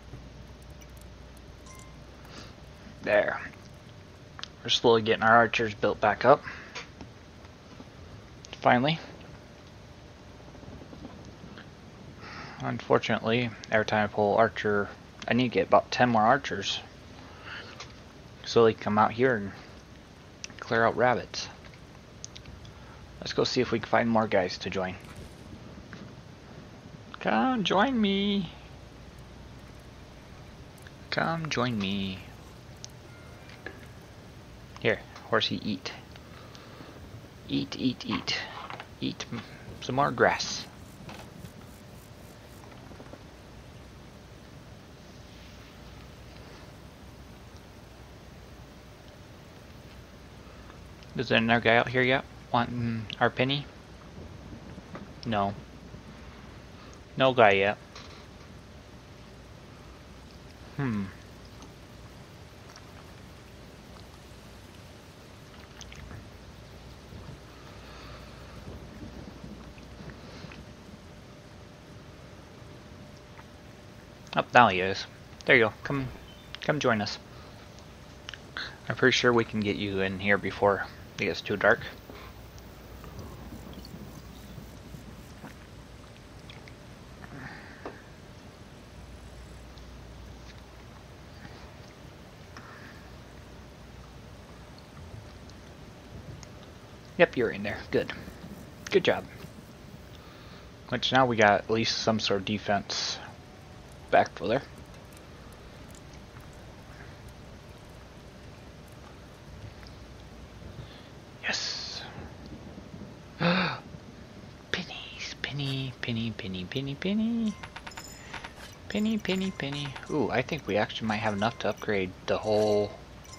There. We're slowly getting our archers built back up. Finally. Unfortunately, every time I pull archer, I need to get about ten more archers so they can come out here and clear out rabbits. Let's go see if we can find more guys to join. Come join me. Come join me. Here, horsey, eat. Eat, eat, eat. Eat some more grass. Is there another guy out here yet? Wanting our penny? No. No guy yet. Hmm. Oh, now he is. There you go. Come, come join us. I'm pretty sure we can get you in here before it gets too dark. Yep, you're in there. Good. Good job. Which now we got at least some sort of defense back for there. Yes. Pennies, penny, penny, penny, penny, penny. Penny, penny, penny. Ooh, I think we actually might have enough to upgrade the whole...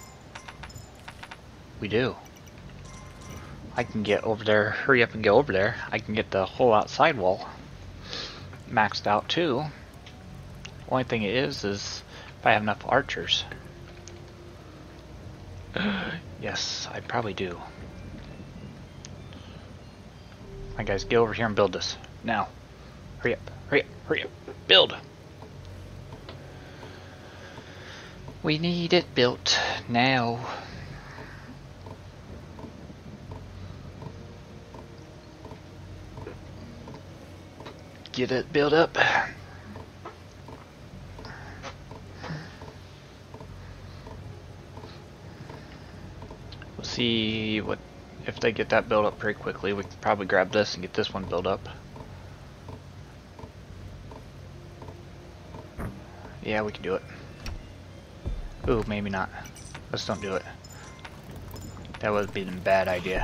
We do. I can get over there, hurry up and get over there. I can get the whole outside wall maxed out too. Only thing it is, is if I have enough archers. Yes, I probably do. My guys, get over here and build this. Now. Hurry up, hurry up, hurry up. Build! We need it built now. Get it built up. We'll see what if they get that built up pretty quickly. We can probably grab this and get this one built up. Yeah, we can do it. Ooh, maybe not. Let's don't do it. That would be a bad idea.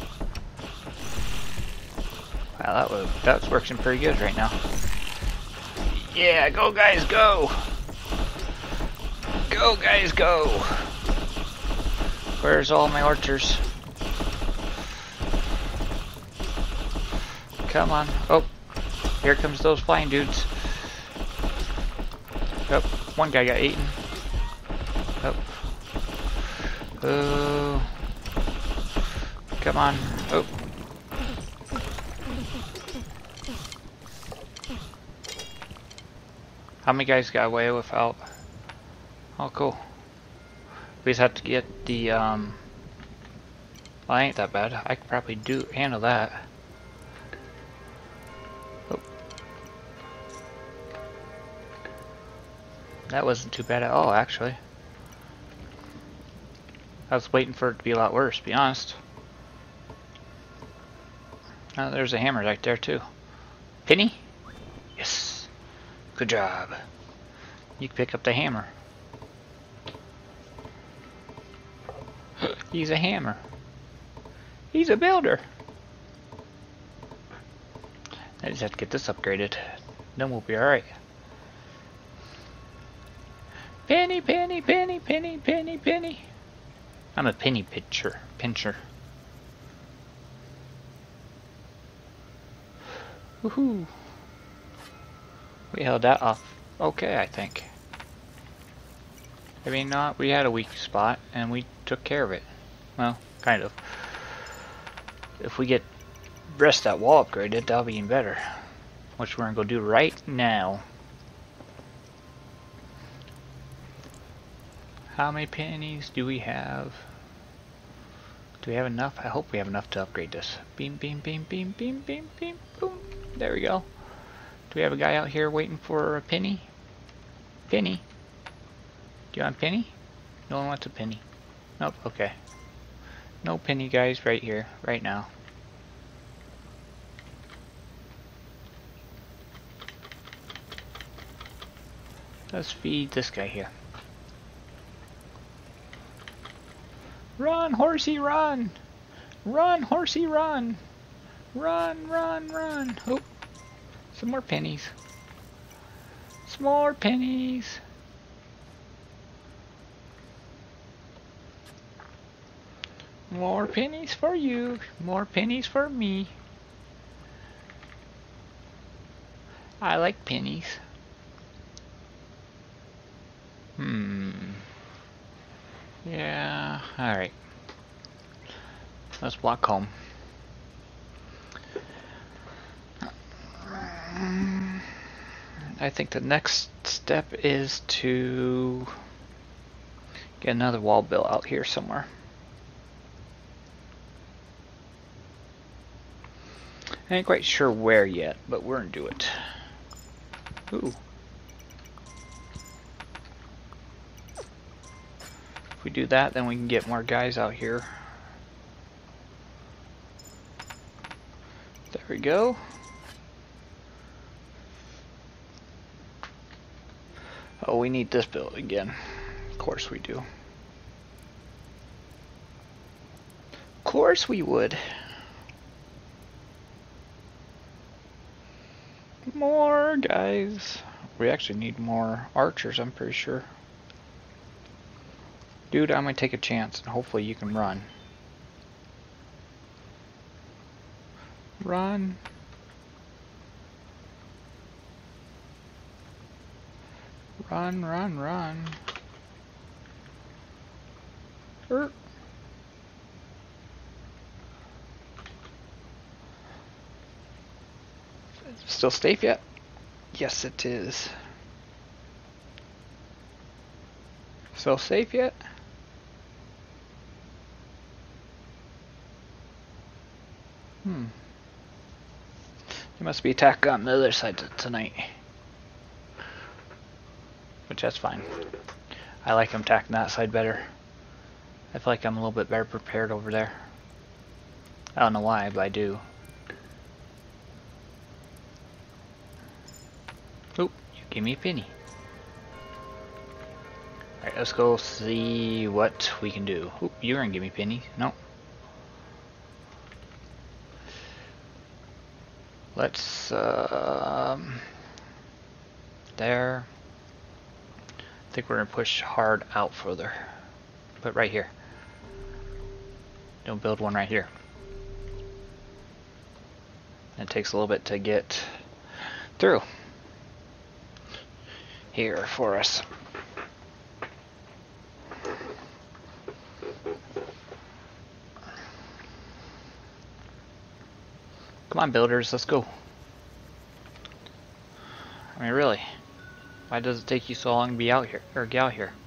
Wow, that was that's working pretty good right now. Yeah, go guys, go! Go guys, go! Where's all my archers? Come on. Oh, here comes those flying dudes. Oh, one guy got eaten. Oh. Oh. Come on. Oh. How many guys got away without? Oh, cool. We just have to get the, um... well, I ain't that bad. I could probably do handle that. Oh. That wasn't too bad at all, actually. I was waiting for it to be a lot worse, to be honest. Oh, there's a hammer right there, too. Penny? Yes. Good job. You can pick up the hammer. He's a hammer. He's a builder. I just have to get this upgraded. Then we'll be alright. Penny, penny, penny, penny, penny, penny. I'm a penny pitcher. Pincher. Woohoo. We held that off okay, I think. I mean, not we had a weak spot and we took care of it. Well, kind of. If we get rest that wall upgraded, that'll be even better. Which we're gonna go do right now. How many pennies do we have? Do we have enough? I hope we have enough to upgrade this. Beam, beam, beam, beam, beam, beam, beam, boom. There we go. Do we have a guy out here waiting for a penny? Penny? Do you want a penny? No one wants a penny. Nope, okay. No penny guys right here, right now. Let's feed this guy here. Run, horsey, run! Run, horsey, run! Run, run, run! Oh, some more pennies. Some more pennies. More pennies for you. More pennies for me. I like pennies. Hmm. Yeah, alright. Let's walk home. I think the next step is to get another wall built out here somewhere. I ain't quite sure where yet, but we're gonna do it. Ooh. If we do that, then we can get more guys out here. There we go. Oh, we need this built again. Of course we do. Of course we would. More guys. We actually need more archers, I'm pretty sure. Dude, I'm gonna take a chance and hopefully you can run. Run. Run, run, run. Er. Still safe yet? Yes, it is. Still safe yet? Hmm. He must be attacking on the other side tonight. Which, that's fine. I like him attacking that side better. I feel like I'm a little bit better prepared over there. I don't know why, but I do. Oop, you gave me a penny. Alright, let's go see what we can do. Oop, you're gonna give me a penny. No. Let's, um... there. I think we're gonna push hard out further. But right here. Don't build one right here. It takes a little bit to get through here for us. Come on, builders, let's go. I mean, really, why does it take you so long to be out here or get out here?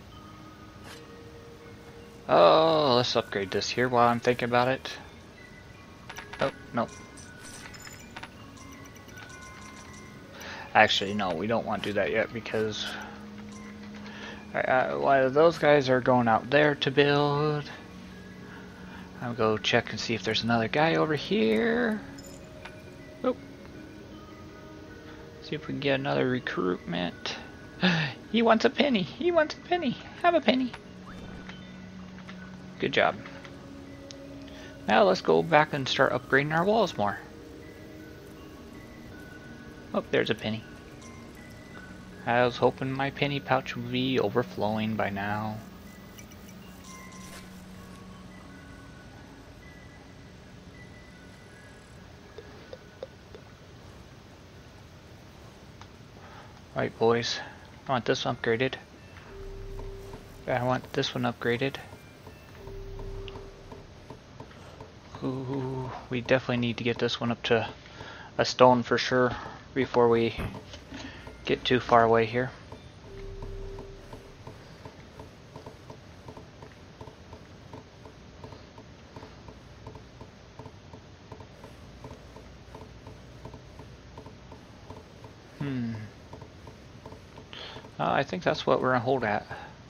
Oh, let's upgrade this here while I'm thinking about it. Oh, no. Actually, no, we don't want to do that yet because uh, while those guys are going out there to build, I'll go check and see if there's another guy over here. Oh. See if we can get another recruitment. He wants a penny. He wants a penny. Have a penny. Good job. Now let's go back and start upgrading our walls more. Oh, there's a penny. I was hoping my penny pouch would be overflowing by now. Right, boys. I want this one upgraded. I want this one upgraded. Ooh, we definitely need to get this one up to a stone for sure before we get too far away here. Hmm. Uh, I think that's what we're gonna hold at.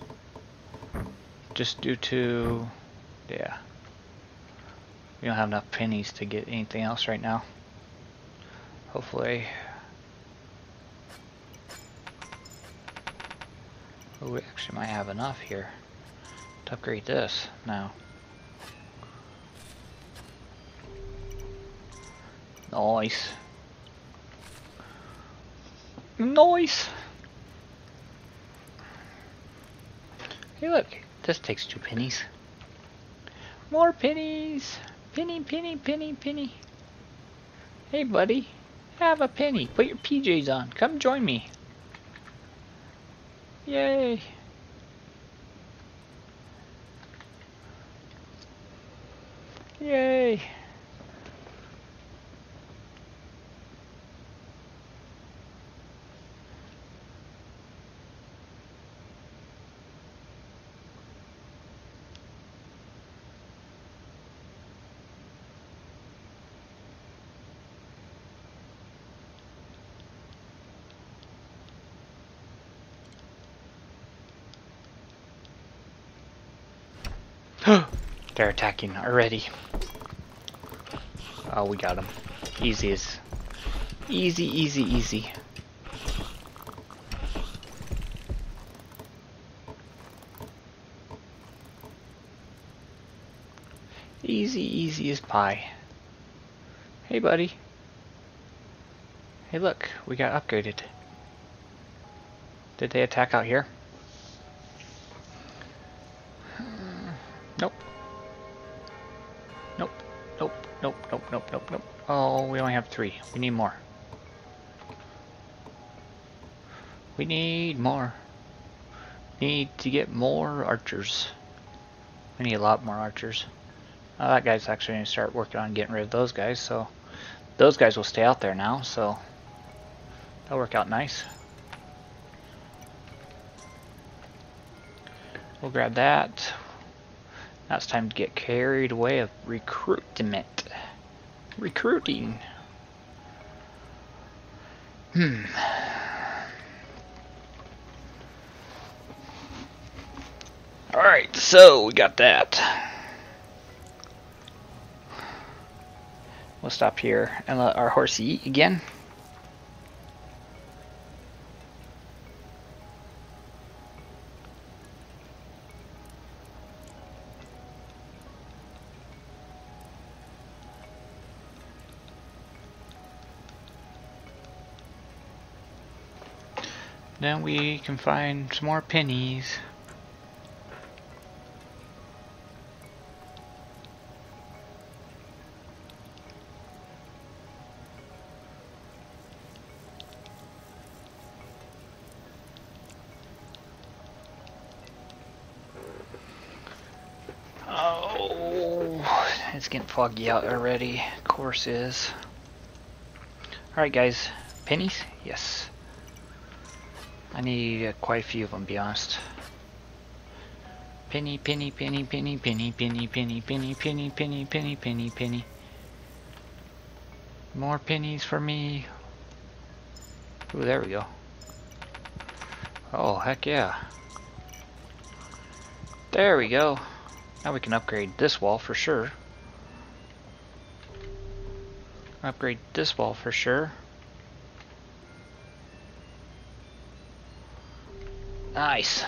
Just due to, yeah. We don't have enough pennies to get anything else right now. Hopefully. Oh, we actually might have enough here to upgrade this now. Nice. Nice. Hey, look. This takes two pennies. More pennies. Penny, penny, penny, penny. Hey, buddy. Have a penny. Put your P Js on. Come join me. Yay. Yay. They're attacking already. Oh, we got them. Easy as. Easy, easy, easy. Easy, easy as pie. Hey, buddy. Hey, look. We got upgraded. Did they attack out here? Nope. Nope. Nope. Nope. Nope. Nope. Nope. Nope. Oh, we only have three. We need more. We need more. Need to get more archers. We need a lot more archers. Oh, that guy's actually going to start working on getting rid of those guys, so those guys will stay out there now, so that'll work out nice. We'll grab that. Now it's time to get carried away of recruitment. Recruiting. Hmm. Alright, so we got that. We'll stop here and let our horse eat again. Then we can find some more pennies. Oh, it's getting foggy out already. Of course is. Alright guys, pennies? Yes. I need uh, quite a few of them, to be honest. Penny, penny, penny, penny, penny, penny, penny, penny, penny, penny, penny, penny, penny. More pennies for me. Ooh, there we go. Oh, heck yeah. There we go. Now we can upgrade this wall for sure. Upgrade this wall for sure. Nice.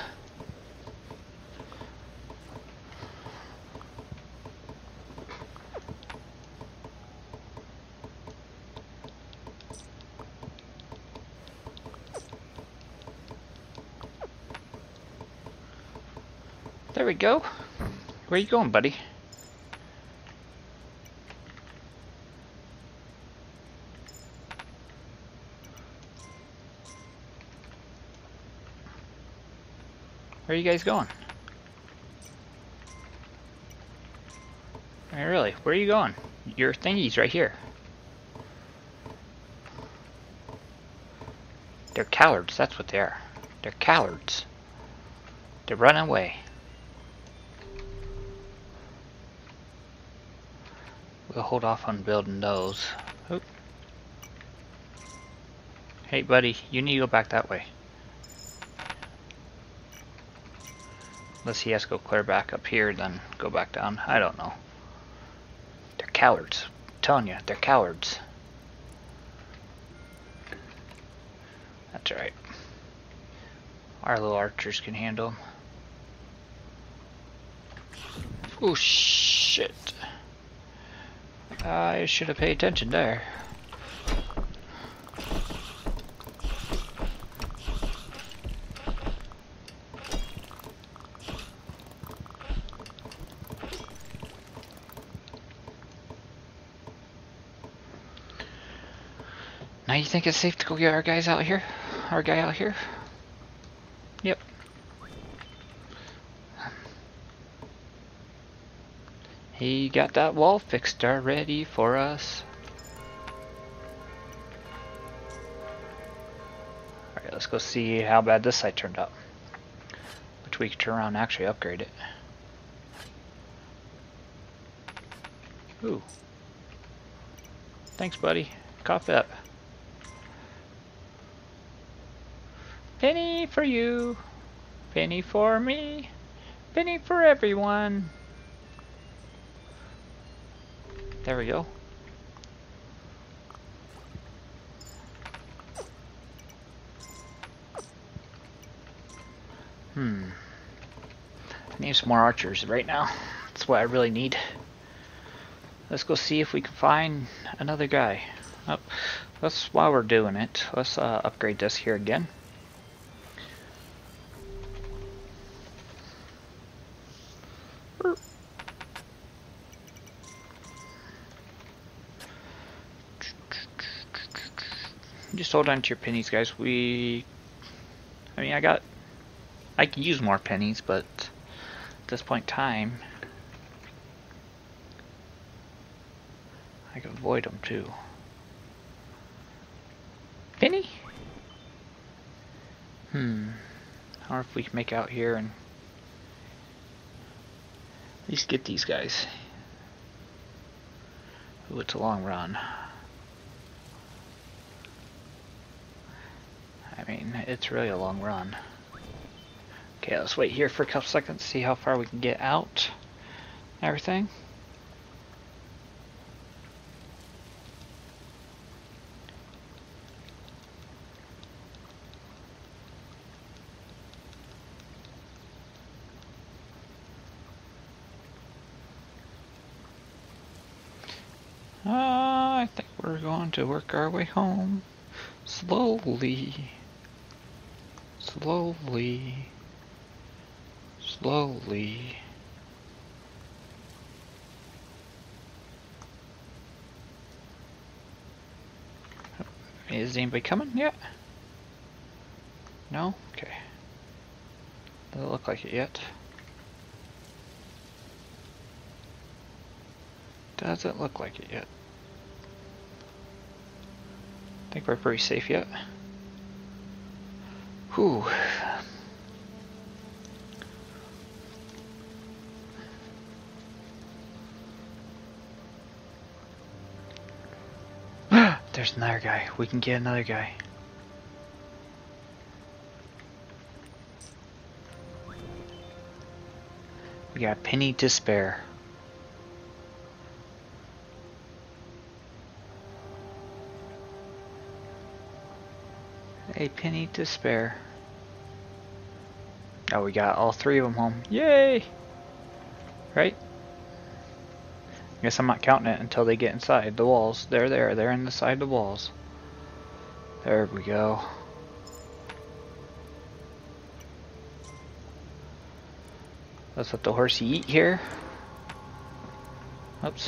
There we go. Where you going, buddy? Where are you guys going? I mean, really, where are you going? Your thingy's right here. They're cowards, that's what they are. They're cowards. They're running away. We'll hold off on building those. Oop. Hey buddy, you need to go back that way. Unless he has to go clear back up here, then go back down. I don't know. They're cowards. I'm telling you, they're cowards. That's alright. Our little archers can handle them. Oh shit. I should have paid attention there. Now you think it's safe to go get our guys out here? Our guy out here? Yep. He got that wall fixed already for us. Alright, let's go see how bad this side turned out. Which we can turn around and actually upgrade it. Ooh. Thanks, buddy. Cough up. Penny for you. Penny for me. Penny for everyone. There we go. Hmm. I need some more archers right now. That's what I really need. Let's go see if we can find another guy. Oh, let's, while we're doing it, let's uh, upgrade this here again. Just hold on to your pennies, guys. We, I mean, I got, I could use more pennies, but at this point in time, I can avoid them too. Penny? Hmm. I wonder if we can make out here and least get these guys. Ooh, it's a long run. I mean, it's really a long run. Okay, let's wait here for a couple seconds, see how far we can get out. Everything. Uh, I think we're going to work our way home. Slowly. Slowly. Slowly. Is anybody coming yet? No? Okay. Doesn't look like it yet. Doesn't look like it yet. I think we're pretty safe yet. Whew. There's another guy. We can get another guy. We got a penny to spare. A penny to spare. Oh, we got all three of them home. Yay! Right? I guess I'm not counting it until they get inside the walls. They're there. They're inside the walls. There we go. Let's let the horsey eat here. Oops.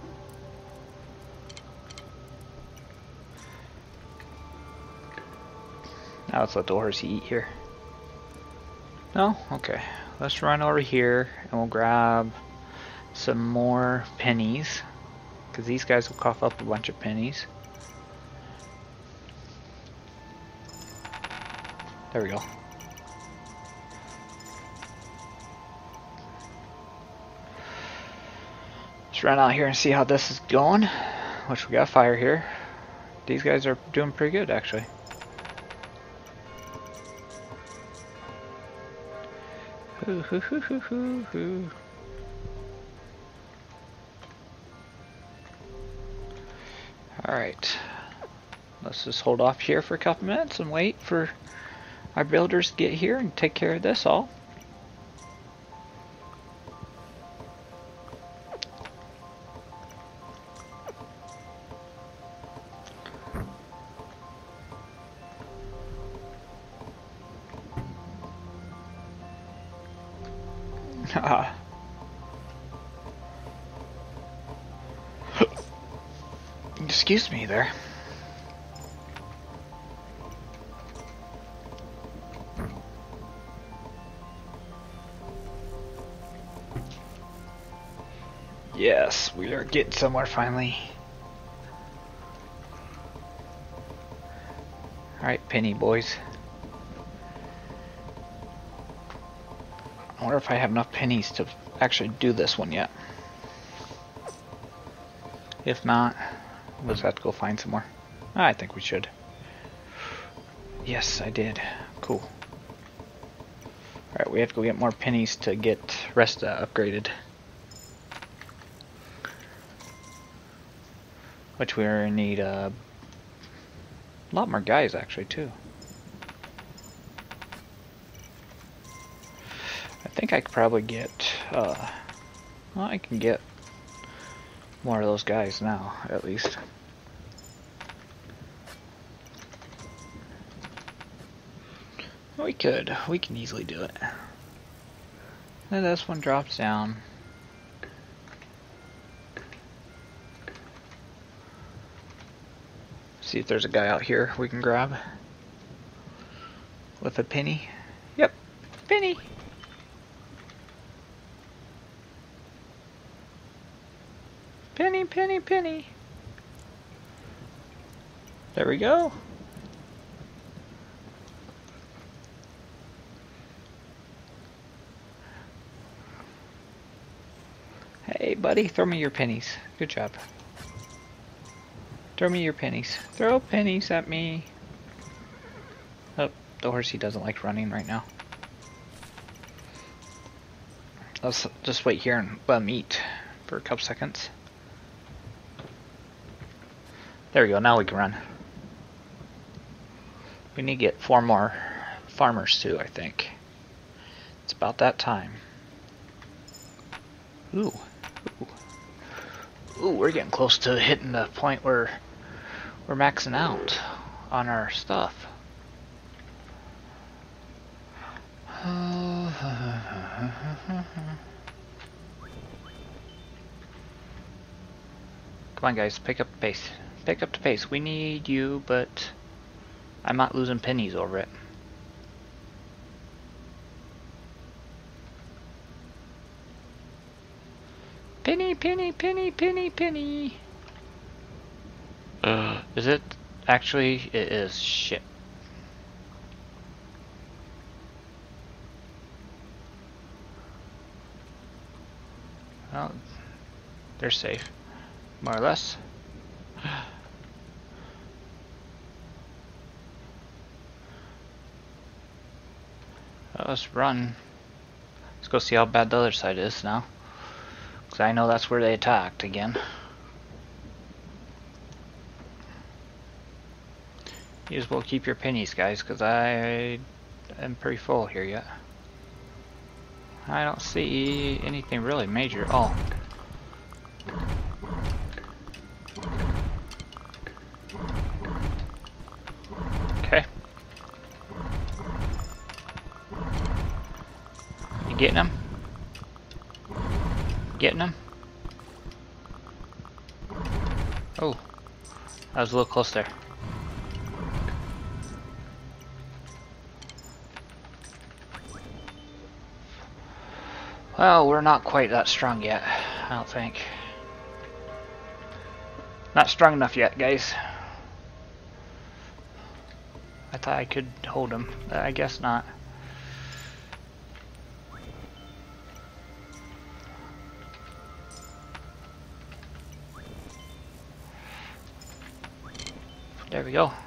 Now let's let the horsey eat here. No? Okay. Let's run over here and we'll grab some more pennies. Because these guys will cough up a bunch of pennies. There we go. Let's run out here and see how this is going. Which we got fire here. These guys are doing pretty good actually. Hoo, hoo, hoo, hoo, hoo, hoo. Alright. Let's just hold off here for a couple minutes and wait for our builders to get here and take care of this all. Ah. Excuse me there. Yes, we are getting somewhere finally. Alright, penny boys. I wonder if I have enough pennies to actually do this one yet. If not, we'll just have to go find some more. I think we should. Yes, I did. Cool. Alright, we have to go get more pennies to get Resta upgraded. Which we need uh, a lot more guys actually too. I think I could probably get, uh, well, I can get more of those guys now, at least. We could, we can easily do it. And this one drops down. See if there's a guy out here we can grab. With a penny. Yep, penny. Penny, penny, penny. There we go. Alright, buddy, throw me your pennies. Good job. Throw me your pennies. Throw pennies at me. Oh, the horsey doesn't like running right now. Let's just wait here and uh, meet for a couple seconds. There we go, now we can run. We need to get four more farmers too, I think. It's about that time. Ooh. Ooh. Ooh, we're getting close to hitting the point where we're maxing out on our stuff. Come on, guys, pick up the pace. Pick up the pace. We need you, but I'm not losing pennies over it. Penny, penny, penny, penny, penny. Uh, is it? Actually, it is. Shit. Well, they're safe. More or less. Let's run. Let's go see how bad the other side is now. Because I know that's where they attacked again. You as well keep your pennies, guys, because I am pretty full here yet. I don't see anything really major. Oh. Okay. You getting them? Getting them? Oh. I was a little close there. Well, we're not quite that strong yet, I don't think. Not strong enough yet, guys. I thought I could hold them, but I guess not. There we go.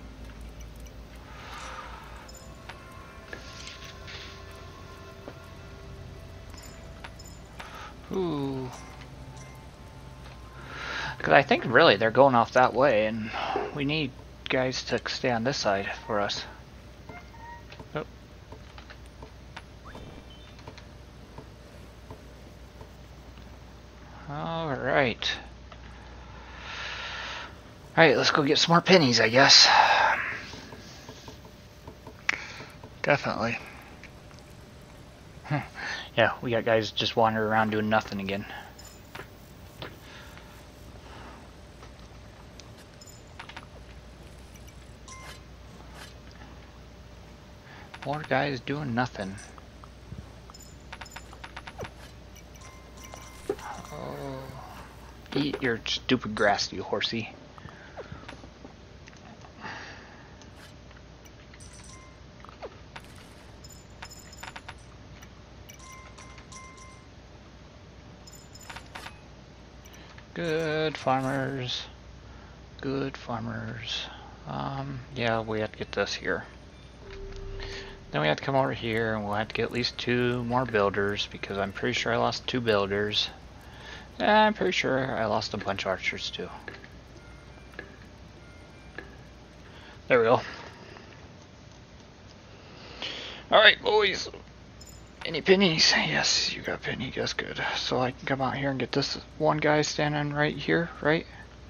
Ooh. Because I think really they're going off that way, and we need guys to stay on this side for us. Oh. Alright. Alright, let's go get some more pennies, I guess. Definitely. Hmm. Yeah, we got guys just wandering around doing nothing again. More guys doing nothing. Oh. Eat your stupid grass, you horsey. Good farmers. Good farmers. Um, yeah, we have to get this here. Then we have to come over here and we'll have to get at least two more builders because I'm pretty sure I lost two builders. And I'm pretty sure I lost a bunch of archers too. There we go. Alright, boys. Any pennies? Yes, you got a penny. That's good. So I can come out here and get this one guy standing right here, right?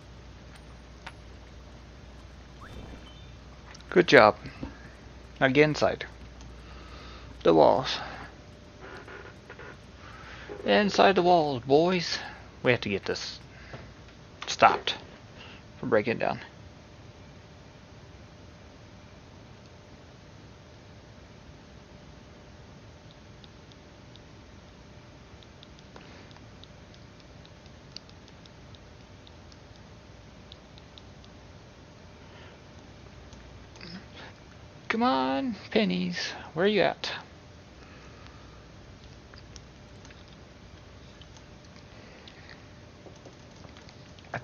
Good job. Now get inside the walls. Inside the walls, boys. We have to get this stopped from breaking down. Come on, pennies. Where are you at?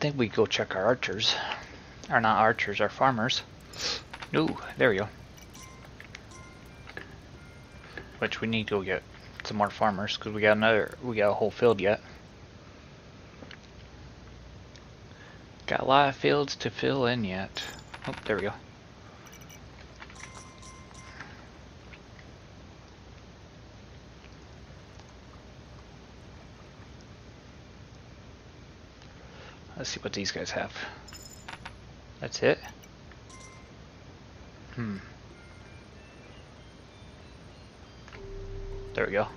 think we go check our archers. Or not archers, our farmers. Ooh, there we go. Which we need to go get some more farmers because we got another, we got a whole field yet. Got a lot of fields to fill in yet. Oh, there we go. Let's see what these guys have. That's it? Hmm. There we go.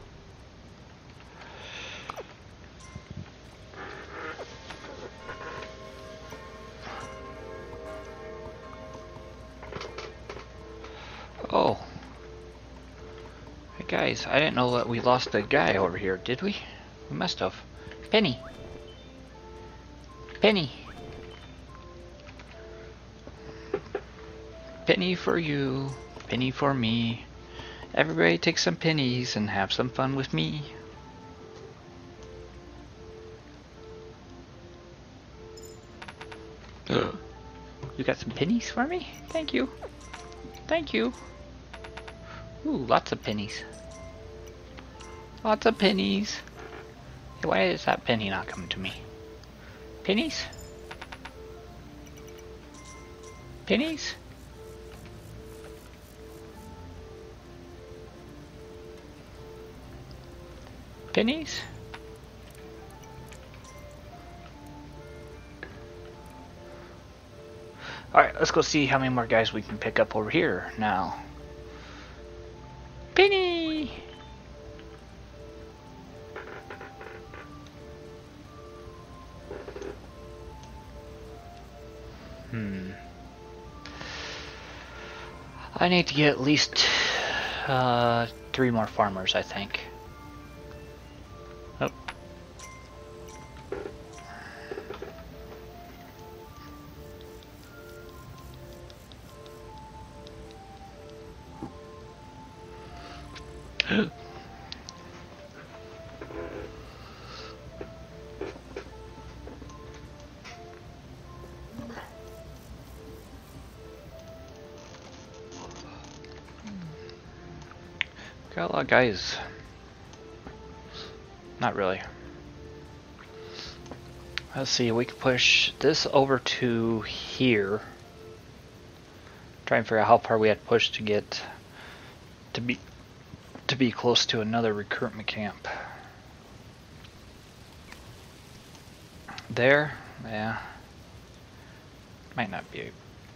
Oh. Hey guys, I didn't know that we lost a guy over here, did we? We must have. Penny. Penny. Penny for you, penny for me. Everybody take some pennies and have some fun with me. You got some pennies for me? Thank you. Thank you. Ooh, lots of pennies. Lots of pennies. Hey, why is that penny not coming to me? Pennies? Pennies? Pennies? Alright, let's go see how many more guys we can pick up over here now. Penny! Hmm. I need to get at least uh, three more farmers, I think. Oh. Got a lot of guys. Not really. Let's see, we can push this over to here. Try and figure out how far we had to push to get to be to be close to another recruitment camp. There, yeah. Might not be.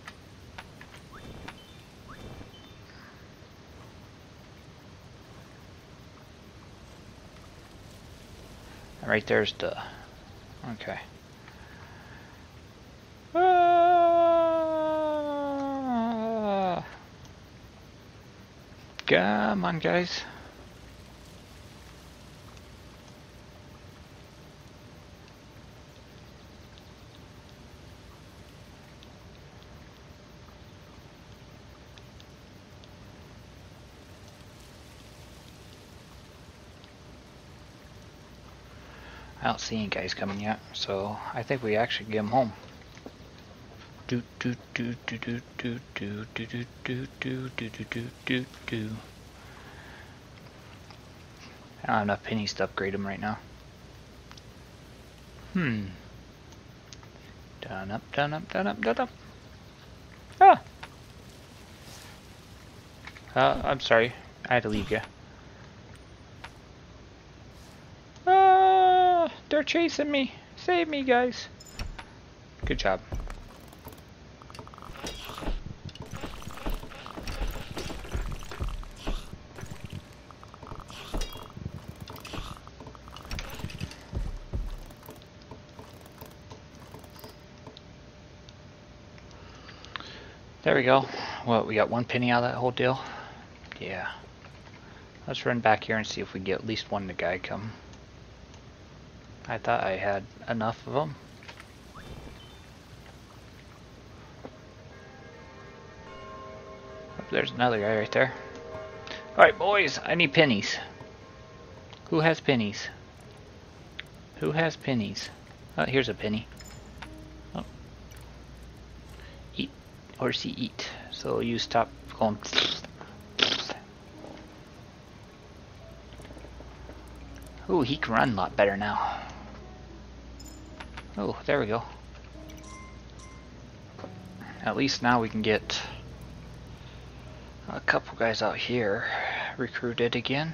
Right there's the. Okay. Ah! Come on, guys. I don't see any guys coming yet, so I think we actually get them home. Do do do do do do do do do do do do do do do. I don't have enough pennies to upgrade them right now. Hmm. Done up, done up, done up, done up. Ah. Uh, I'm sorry. I had to leave you. They're chasing me. Save me, guys. Good job. There we go. Well, we got one penny out of that whole deal. Yeah. Let's run back here and see if we get at least one the guy come. I thought I had enough of them. Oh, there's another guy right there. Alright, boys, I need pennies. Who has pennies? Who has pennies? Oh, here's a penny. horsey eat. So you stop going. Ooh, he can run a lot better now. Oh, there we go. At least now we can get a couple guys out here recruited again.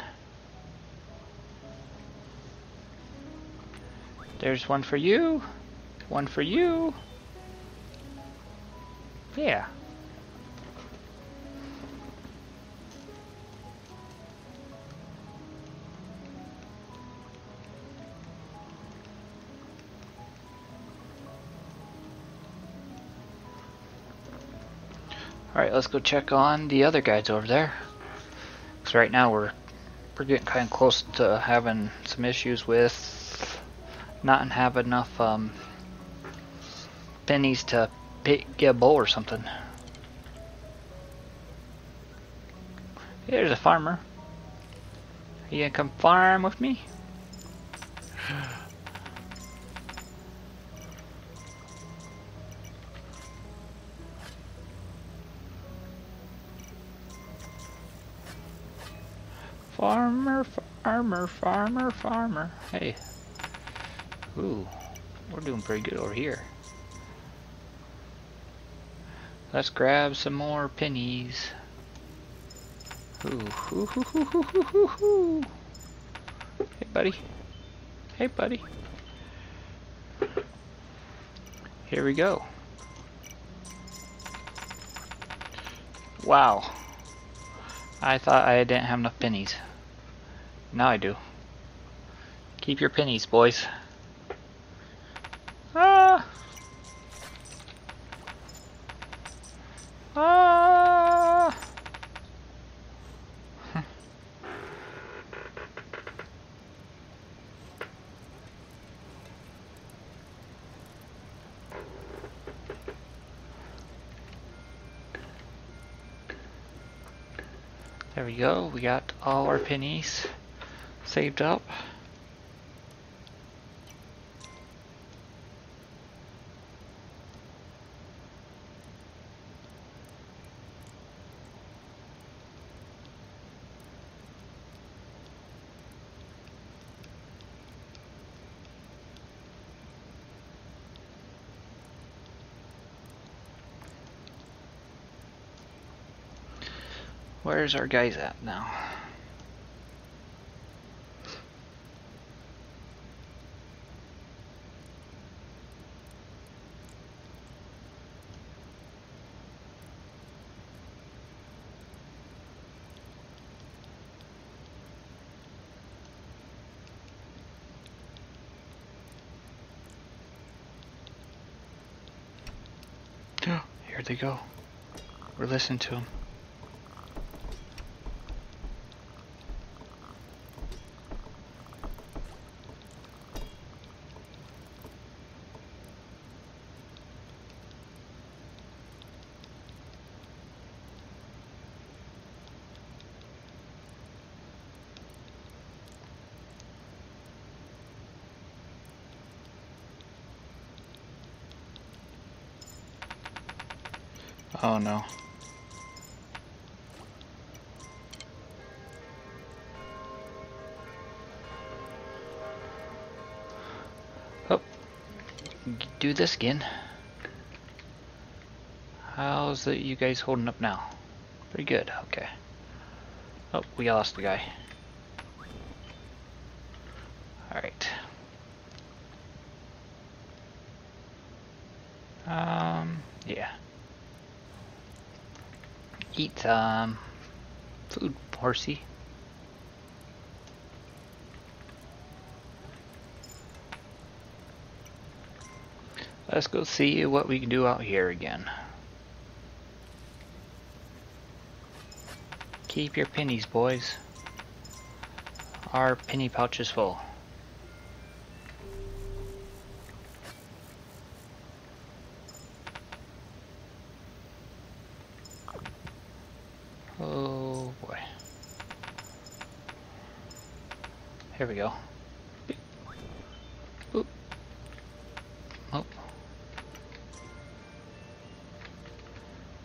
There's one for you. One for you. Yeah. Alright, let's go check on the other guys over there. Because right now we're, we're getting kind of close to having some issues with not have enough um, pennies to pay, get a bowl or something. There's a farmer. Are you gonna come farm with me? Farmer, farmer, farmer, farmer. Hey. Ooh, we're doing pretty good over here. Let's grab some more pennies. Ooh, hoo, hoo, hoo, hoo, hoo, hoo, hoo. Hey, buddy. Hey, buddy. Here we go. Wow. I thought I didn't have enough pennies. Now I do. Keep your pennies, boys. Ah! Ah! There we go. We got all our pennies saved up. Where's our guys at now? Here they go. We're listening to them. Oh no. Oh, do this again. How's the, you guys holding up now? Pretty good, okay. Oh, we lost the guy. Alright. Um, yeah. Eat um food, horsey. Let's go see what we can do out here again. Keep your pennies, boys. Our penny pouch is full. Oh boy. Here we go. Oop. Oh.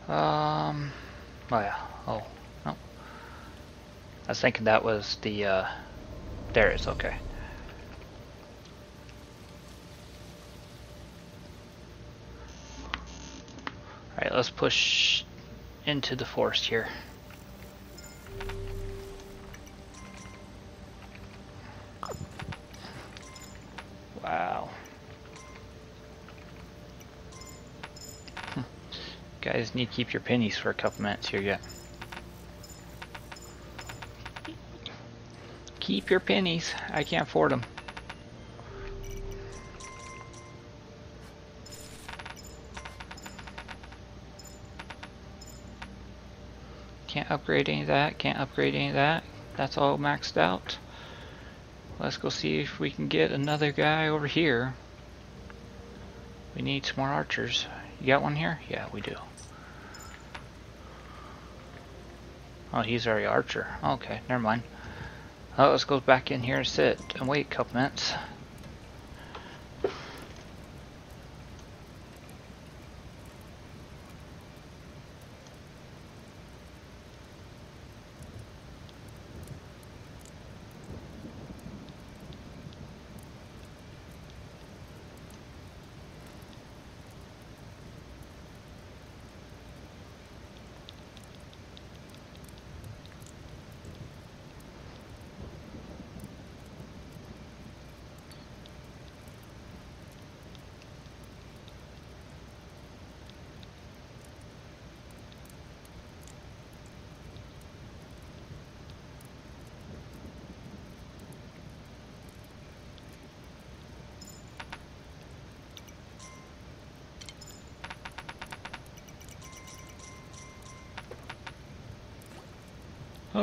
Um, oh yeah, oh, no. I was thinking that was the, uh, there it is, okay. Alright, let's push into the forest here. Wow. Guys need to keep your pennies for a couple minutes here yet. Keep your pennies. I can't afford them. Can't upgrade any of that. Can't upgrade any of that. That's all maxed out. Let's go see if we can get another guy over here. We need some more archers. You got one here? Yeah, we do. Oh, he's already archer. Okay, never mind. Oh, let's go back in here and sit and wait a couple minutes. Oh.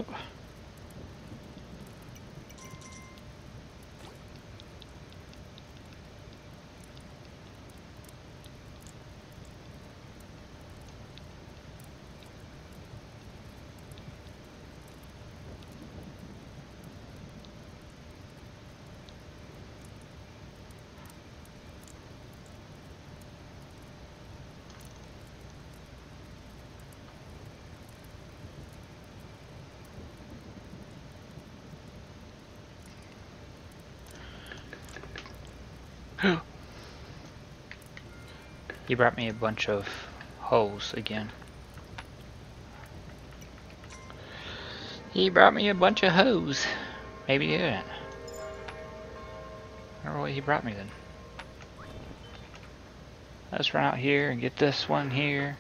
He brought me a bunch of hoes again. He brought me a bunch of hoes. Maybe he didn't. I don't know what he brought me then. Let's run out here and get this one here.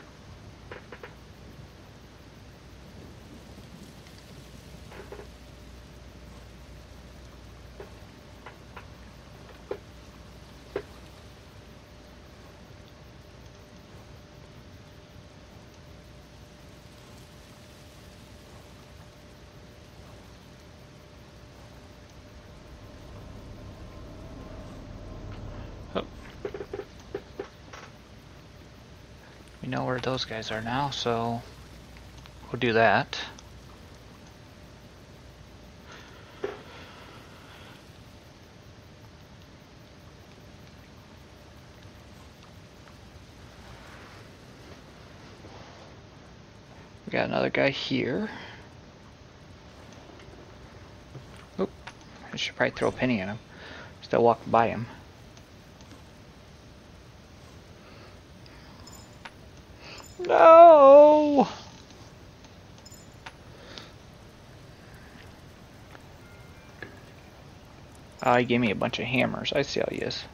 We know where those guys are now, so we'll do that. We got another guy here. Oop, I should probably throw a penny at him. Still walking by him. No! Oh, he gave me a bunch of hammers. I see how he is.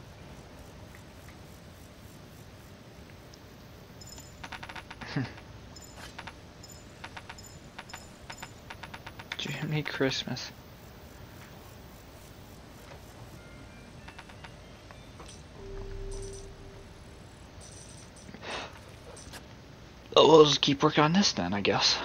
Jimmy Christmas. Oh, we'll just keep working on this then, I guess.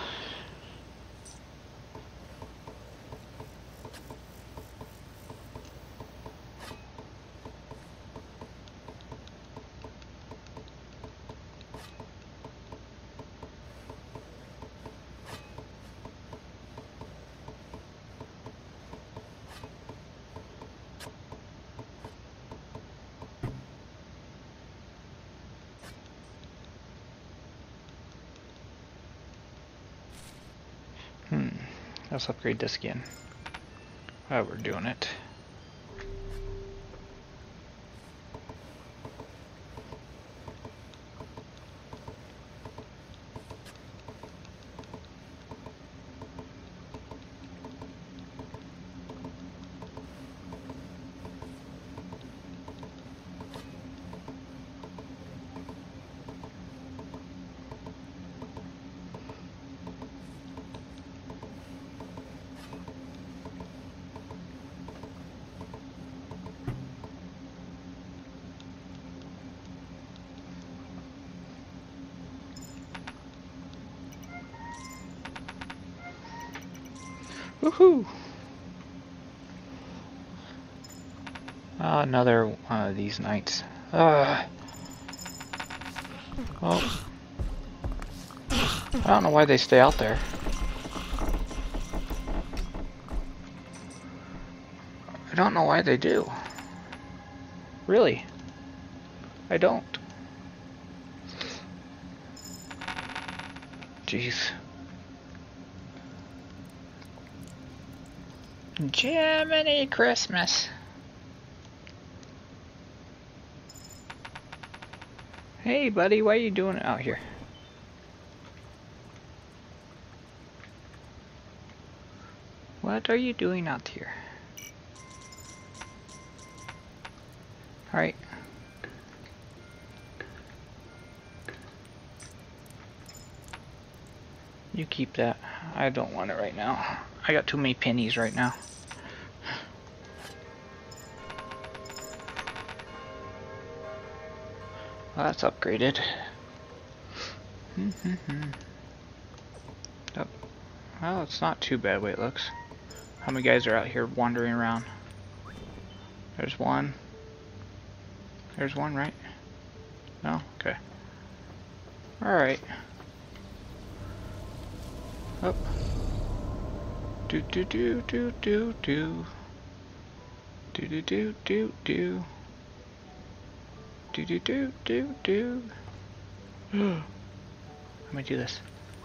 Let's upgrade this again. While we're doing it. Woohoo! Oh, another one of these nights. Ugh. Oh. I don't know why they stay out there. I don't know why they do. Really. I don't. Jeez. Jiminy Christmas. Hey buddy, why are you doing out here? What are you doing out here? Alright. You keep that. I don't want it right now. I got too many pennies right now. Well, that's upgraded. Oh. Well, it's not too bad the way it looks. How many guys are out here wandering around? There's one. There's one, right? No? Okay. Alright. Oh. Do do do do do do. Do do do do do. Do do do do do. Let me do this.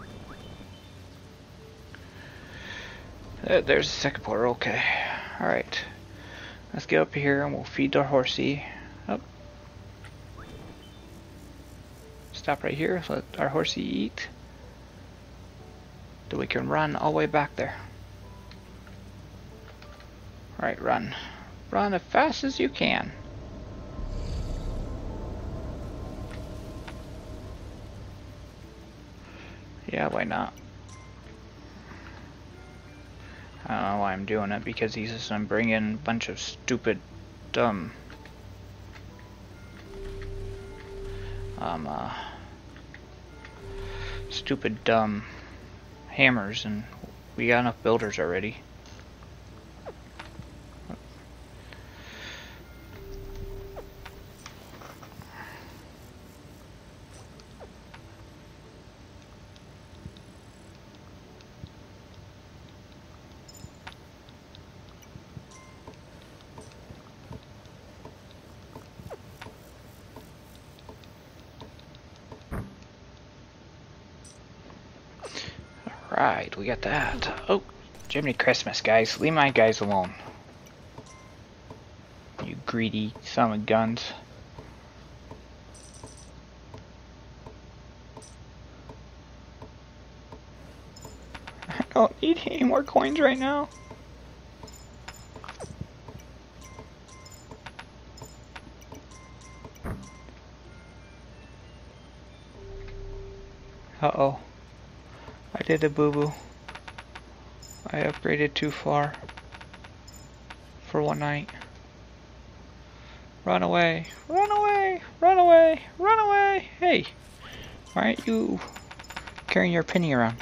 Uh, there's the second portal. Okay. Alright. Let's get up here and we'll feed our horsey. Up. Stop right here. Let our horsey eat. Then we can run all the way back there. Alright, run. Run as fast as you can. Yeah, why not? I don't know why I'm doing it, because he's just I'm bringing a bunch of stupid, dumb, um, uh, stupid, dumb hammers, and we got enough builders already. Right, we got that. Oh, Jiminy Christmas, guys. Leave my guys alone. You greedy son of guns. I don't need any more coins right now. Uh-oh. I did a boo-boo. I upgraded too far for one night. Run away! Run away! Run away! Run away! Hey! Why aren't you carrying your penny around?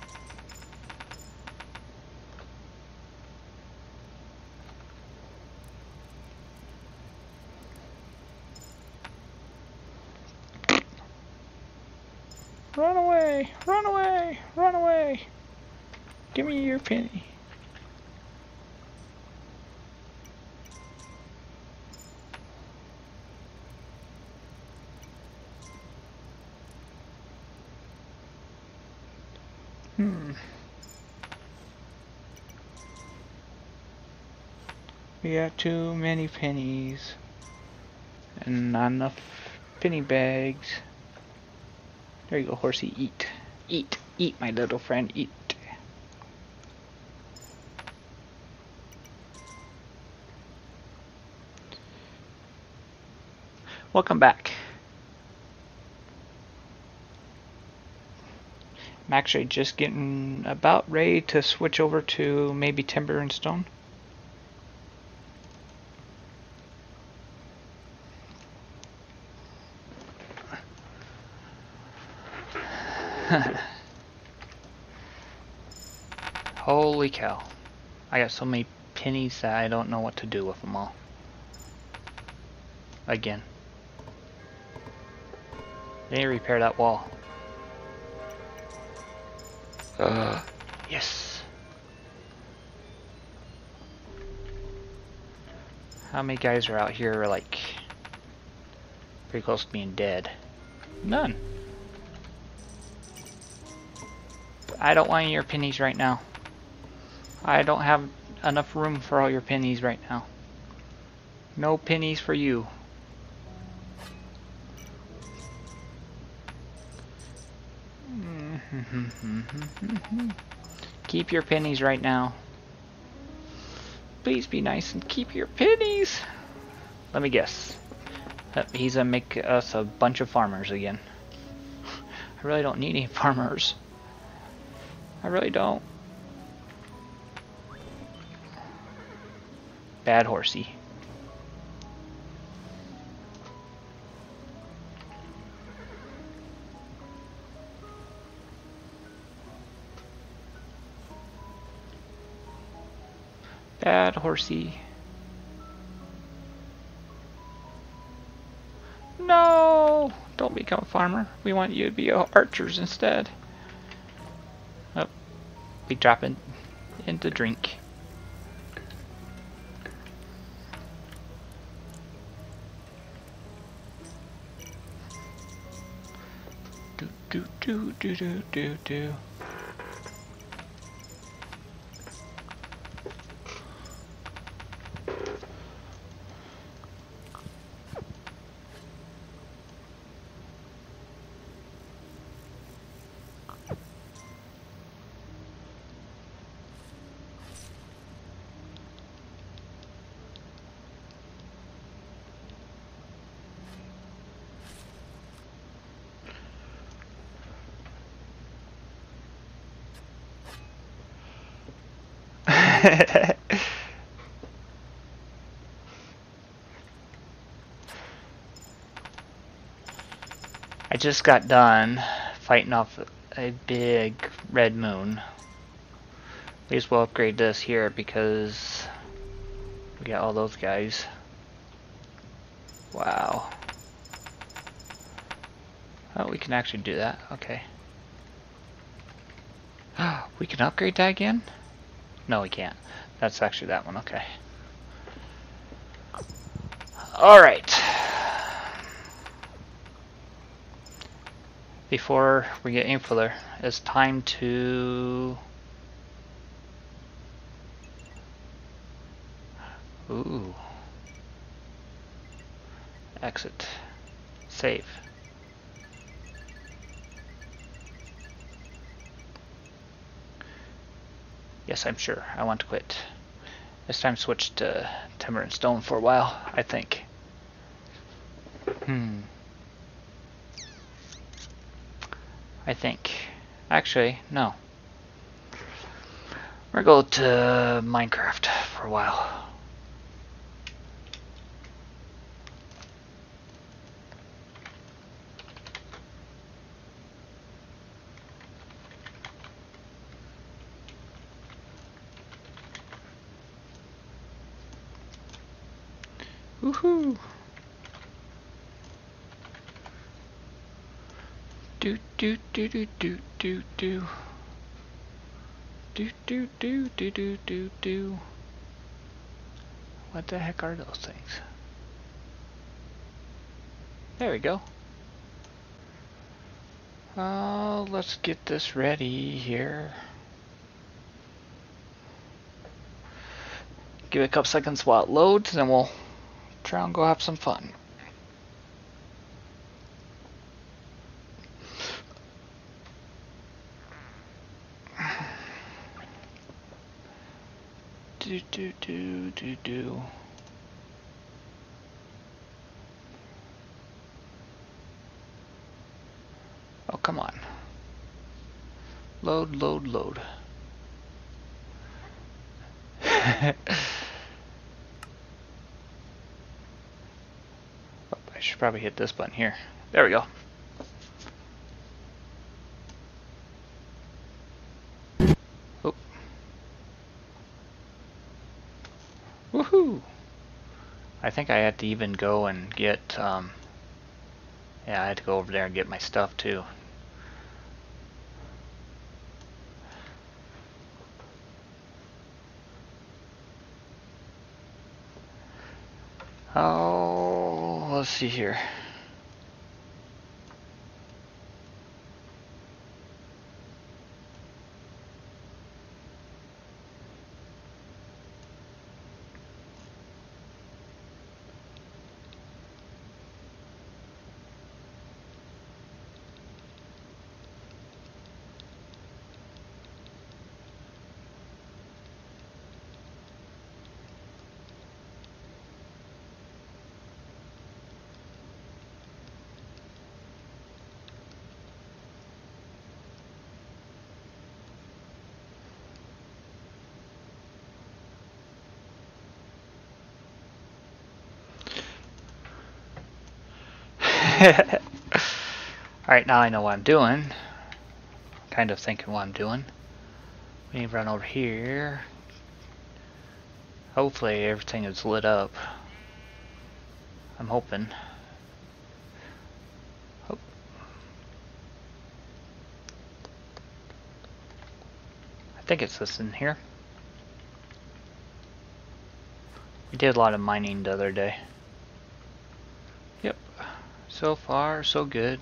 Run away! Run away! Run away! Give me your penny. Hmm. We got too many pennies. And not enough penny bags. There you go, horsey, eat. Eat, eat, my little friend, eat. Welcome back. I'm actually just getting about ready to switch over to maybe timber and stone. Holy cow. I got so many pennies that I don't know what to do with them all. Again. They need to repair that wall. Uh, yes. How many guys are out here like pretty close to being dead? None. I don't want your pennies right now. I don't have enough room for all your pennies right now. No pennies for you. Keep your pennies right now. Please be nice and keep your pennies. Let me guess. He's gonna make us a bunch of farmers again. I really don't need any farmers. I really don't. Bad horsey. Bad horsey. No! Don't become a farmer. We want you to be archers instead. Oh, we drop in into drink. Do do do do do do do. I just got done fighting off a big red moon. We just will upgrade this here because we got all those guys. Wow. Oh, we can actually do that. Okay. We can upgrade that again? No, we can't. That's actually that one. Okay. Alright. Before we get any further, it's time to... Ooh. Exit. Save. Yes, I'm sure. I want to quit. This time switch to timber and stone for a while, I think. Hmm. I think. Actually, no. We're going to go to Minecraft for a while. Woohoo! Do do do do do do do do do do do do do do. What the heck are those things? There we go. Uh, let's get this ready here. Give it a couple seconds while it loads, and we'll try and go have some fun. Do do do do do. Oh, come on. Load, load, load. Oh, I should probably hit this button here. There we go. Oh. Woohoo! I think I had to even go and get, um, yeah, I had to go over there and get my stuff too. Oh, let's see here. Alright, now I know what I'm doing. Kind of thinking what I'm doing. We need to run over here. Hopefully everything is lit up. I'm hoping. Oh. I think it's this in here. We did a lot of mining the other day. Yep. So far, so good.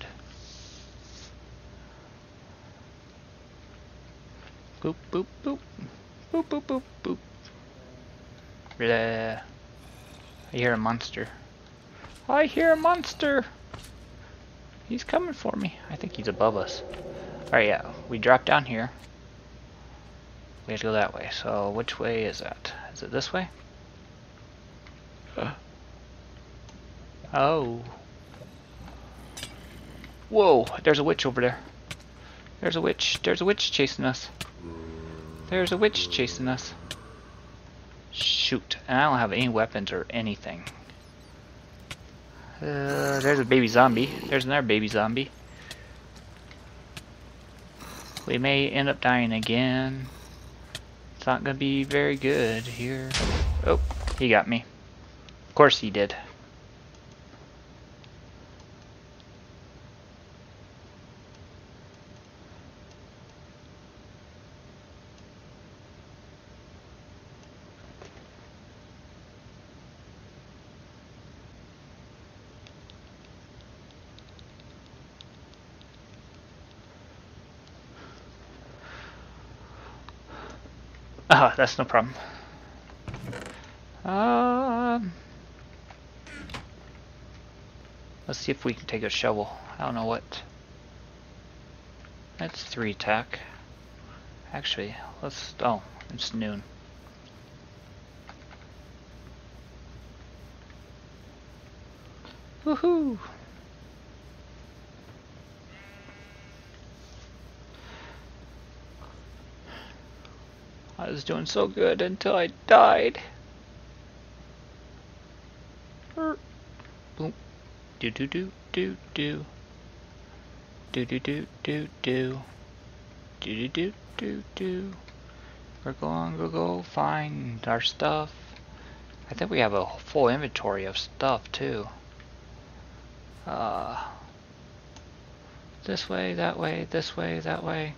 Boop, boop, boop. Boop, boop, boop, boop. Blah. I hear a monster. I hear a monster! He's coming for me. I think he's above us. Alright, yeah. We drop down here. We have to go that way. So, which way is that? Is it this way? Oh. Whoa, there's a witch over there. There's a witch. There's a witch chasing us. There's a witch chasing us. Shoot. And I don't have any weapons or anything. Uh, there's a baby zombie. There's another baby zombie. We may end up dying again. It's not going to be very good here. Oh, he got me. Of course he did. Ah, that's no problem. Um, let's see if we can take a shovel. I don't know what. That's three attack. Actually, let's. Oh, it's noon. Woohoo! I was doing so good until I died. Boom. Do do do do do. Do do do do do. Do do do do do. We're going to go find our stuff. I think we have a full inventory of stuff too. Uh, this way, that way, this way, that way.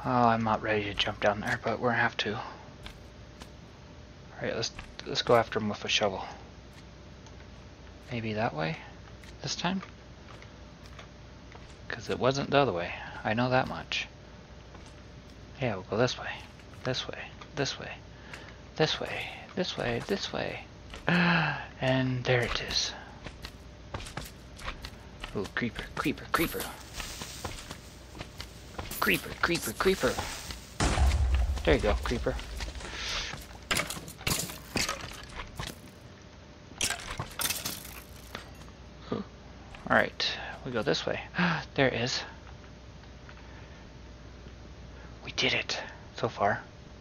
Oh, I'm not ready to jump down there, but we're gonna have to. Alright, let's let's go after him with a shovel. Maybe that way this time? Because it wasn't the other way. I know that much. Yeah, we'll go this way. This way. This way. This way. This way. This way. And there it is. Ooh, creeper, creeper, creeper. Creeper, creeper, creeper. There you go, creeper. Alright, we go this way. There it is. We did it so far.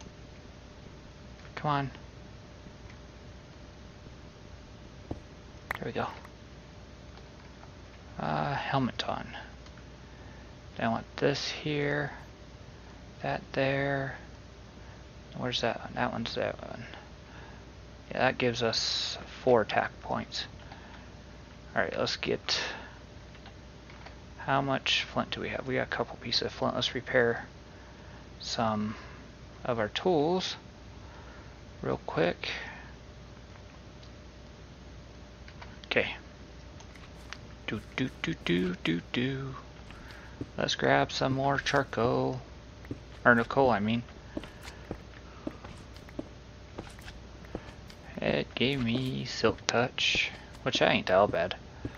Come on. There we go. Uh, helmet on. I want this here. That there. Where's that one? That one's that one. Yeah, that gives us four attack points. Alright, let's get... How much flint do we have? We got a couple pieces of flint. Let's repair some of our tools real quick. Okay. Do do do do do do. Let's grab some more charcoal. Or no, coal, I mean. It gave me silk touch, which I ain't all bad.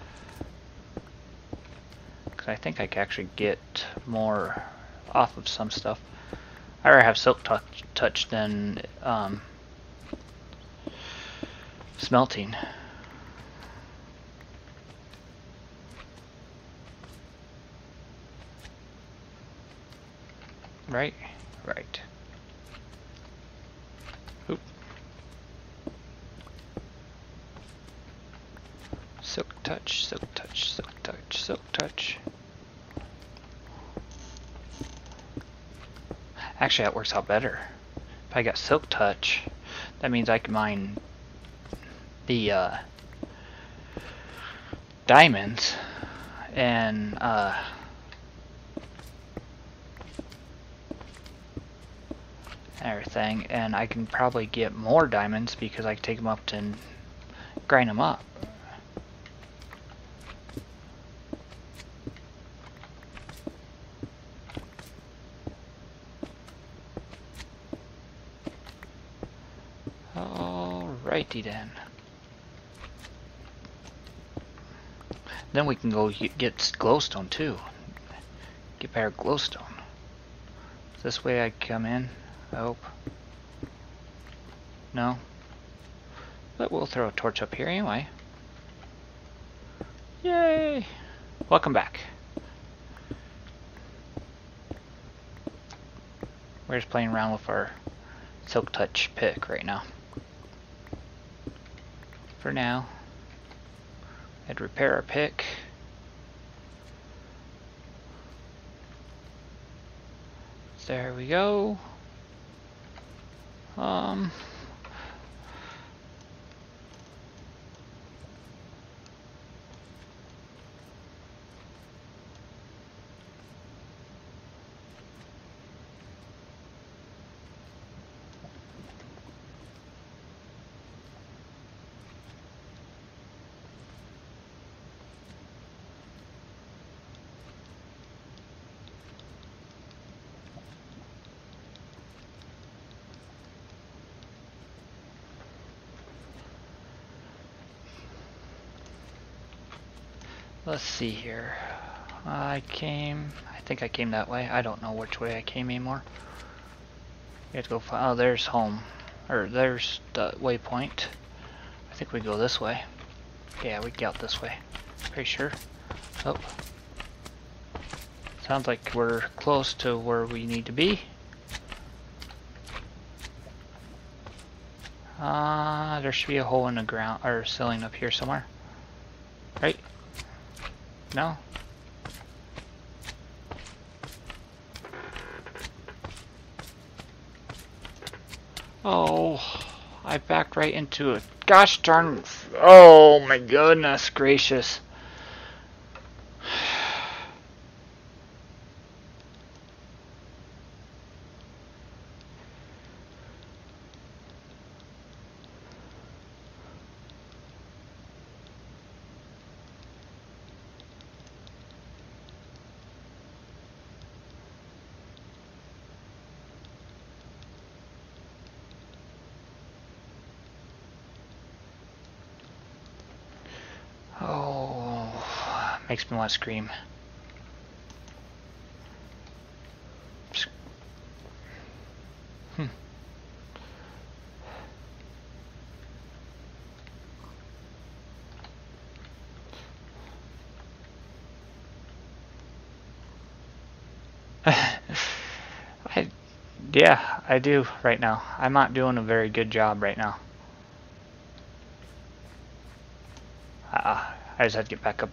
Cause I think I can actually get more off of some stuff. I rather have silk touch, touch than um, smelting. Right? Right. Oop. Silk touch, silk touch, silk touch, silk touch. Actually, that works out better. If I got silk touch, that means I can mine the uh, diamonds and uh, everything, and I can probably get more diamonds because I can take them up and grind them up. Alrighty then. Then we can go get glowstone too. Get better glowstone. This way I come in. I hope. No. But we'll throw a torch up here anyway. Yay! Welcome back. We're just playing around with our silk touch pick right now. For now. I'd repair our pick. There we go. Um... Let's see here. I came... I think I came that way. I don't know which way I came anymore. We have to go find... Oh, there's home. Or there's the waypoint. I think we go this way. Yeah, we get out this way. Pretty sure. Oh. Sounds like we're close to where we need to be. Uh, there should be a hole in the ground, or ceiling up here somewhere. Right? No? Oh, I backed right into it. Gosh darn. Oh my goodness gracious. Makes me want to scream. Hmm. I, yeah, I do right now. I'm not doing a very good job right now. Uh, I just have to get back up.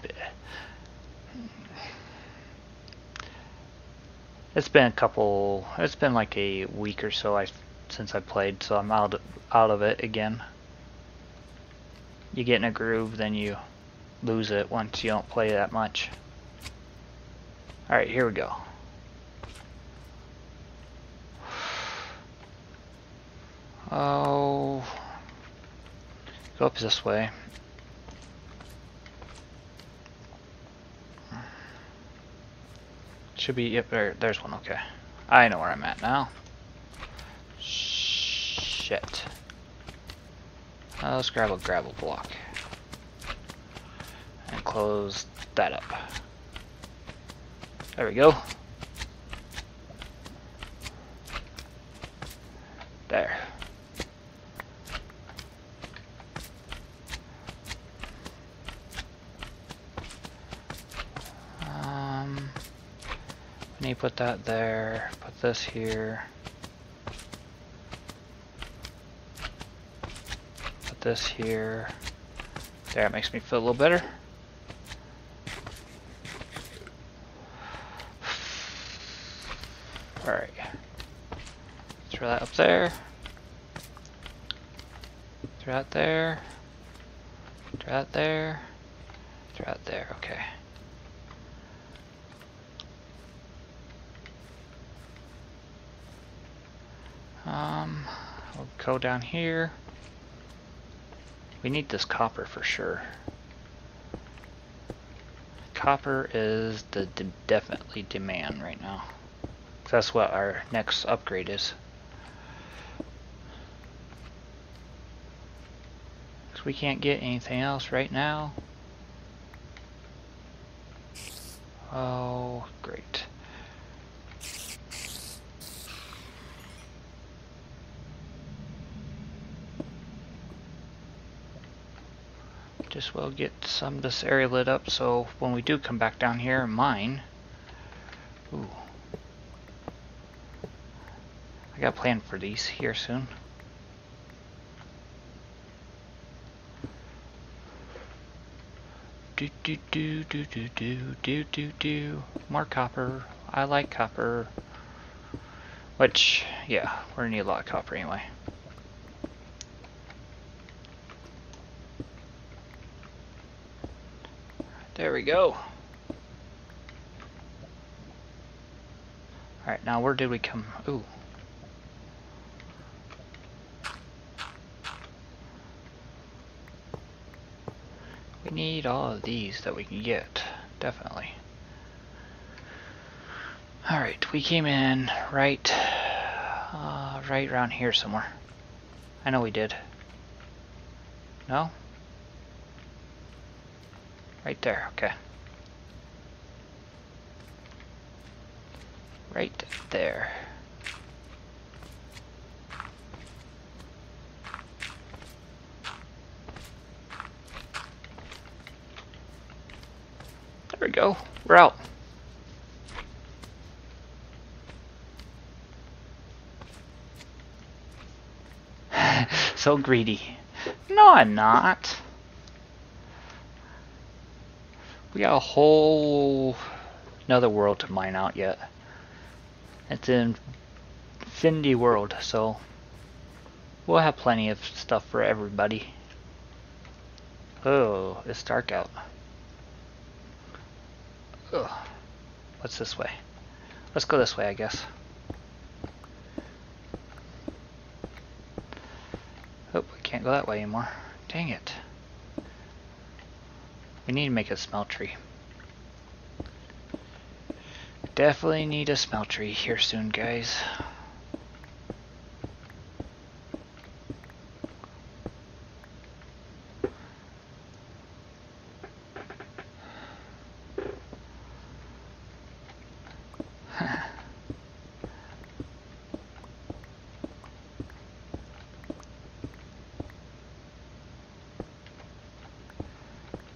It's been a couple. It's been like a week or so I since I played, so I'm out out of it again. You get in a groove, then you lose it once you don't play that much. All right, here we go. Oh, go up this way. Should be, yep, there, there's one, okay. I know where I'm at now. Shit. Uh, let's grab a gravel block. And close that up. There we go. There. Um, we need to put that there, put this here. Put this here. There, it makes me feel a little better. Alright. Throw that up there. Throw that there. Throw that there. Throw that there, okay. Um, we'll go down here. We need this copper for sure. Copper is the de definitely demand right now. That's what our next upgrade is. Because we can't get anything else right now. Oh, great. Just will get some of this area lit up so when we do come back down here and mine. Ooh. I got a plan for these here soon. Do do do do do do do do do. More copper. I like copper. Which, yeah, we're gonna need a lot of copper anyway. There we go. Alright, now where did we come? Ooh. We need all of these that we can get. Definitely. Alright, we came in right, uh, right around here somewhere. I know we did. No? Right there, okay. Right there. There we go. We're out. So greedy. No, I'm not. We got a whole another world to mine out yet. It's in Infinity World, so we'll have plenty of stuff for everybody. Oh, it's dark out. Ugh. What's this way? Let's go this way, I guess. Oh, we can't go that way anymore. Dang it. We need to make a smeltery. Definitely need a smeltery here soon, guys.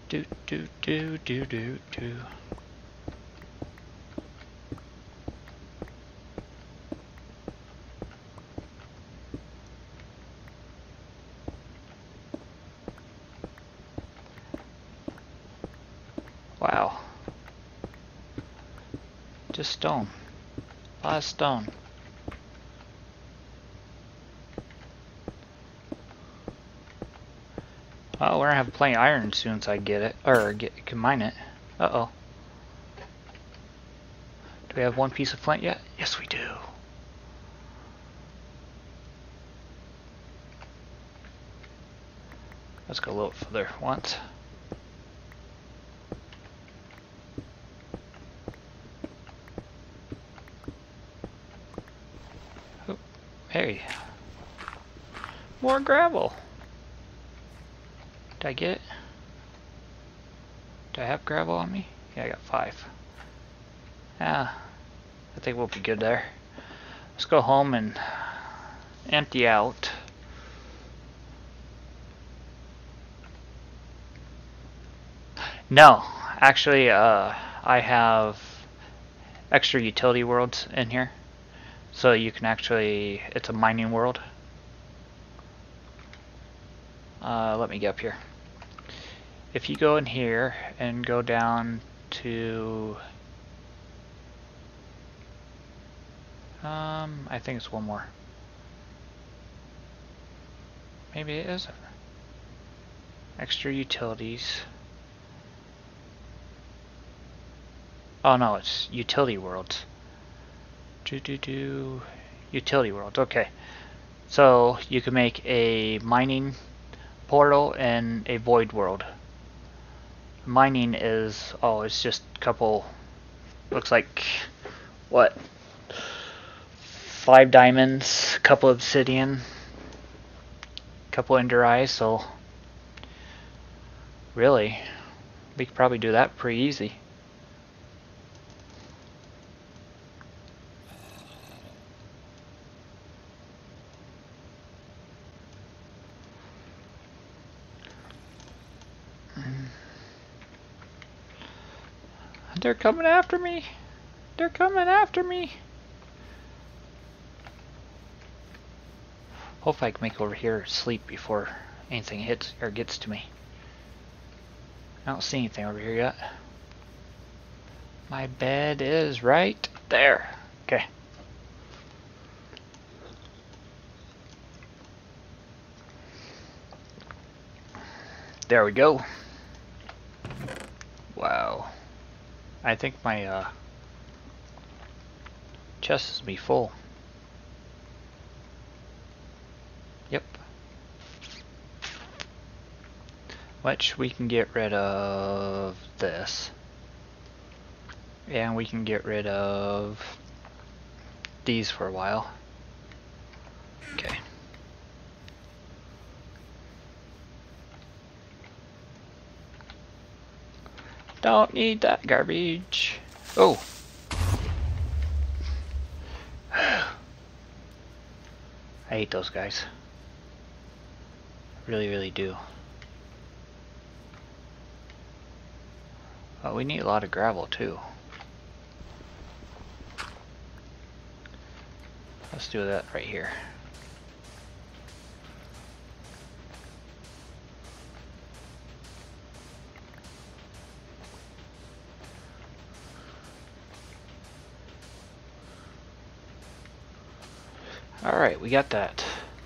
Do do do do do do. Wow. Just stone. A lot of stone. Oh, we're gonna have plenty of iron as soon as I get it, or get can mine it. Uh oh. Do we have one piece of flint yet? Yes, we do. Let's go a little further once. Oh, hey. More gravel. Did I get it? Do I have gravel on me? Yeah, I got five. Yeah, I think we'll be good there. Let's go home and empty out. No, actually, uh, I have extra utility worlds in here. So you can actually, it's a mining world. Uh, let me get up here. If you go in here and go down to, um, I think it's one more. Maybe it isn't. Extra utilities. Oh no, it's utility worlds. Do do do. Utility worlds. Okay. So you can make a mining portal and a void world. Mining is, oh, it's just a couple, looks like, what, five diamonds, couple obsidian, couple ender eyes, so really, we could probably do that pretty easy. They're coming after me. They're coming after me. Hopefully I can make it over here sleep before anything hits or gets to me. I don't see anything over here yet. My bed is right there. Okay. There we go. Wow. I think my uh, chest is be full. Yep. Which we can get rid of this. And we can get rid of these for a while. Okay. Don't need that garbage. Oh. I hate those guys. Really, really do. Oh, we need a lot of gravel too. Let's do that right here. Alright, we got that.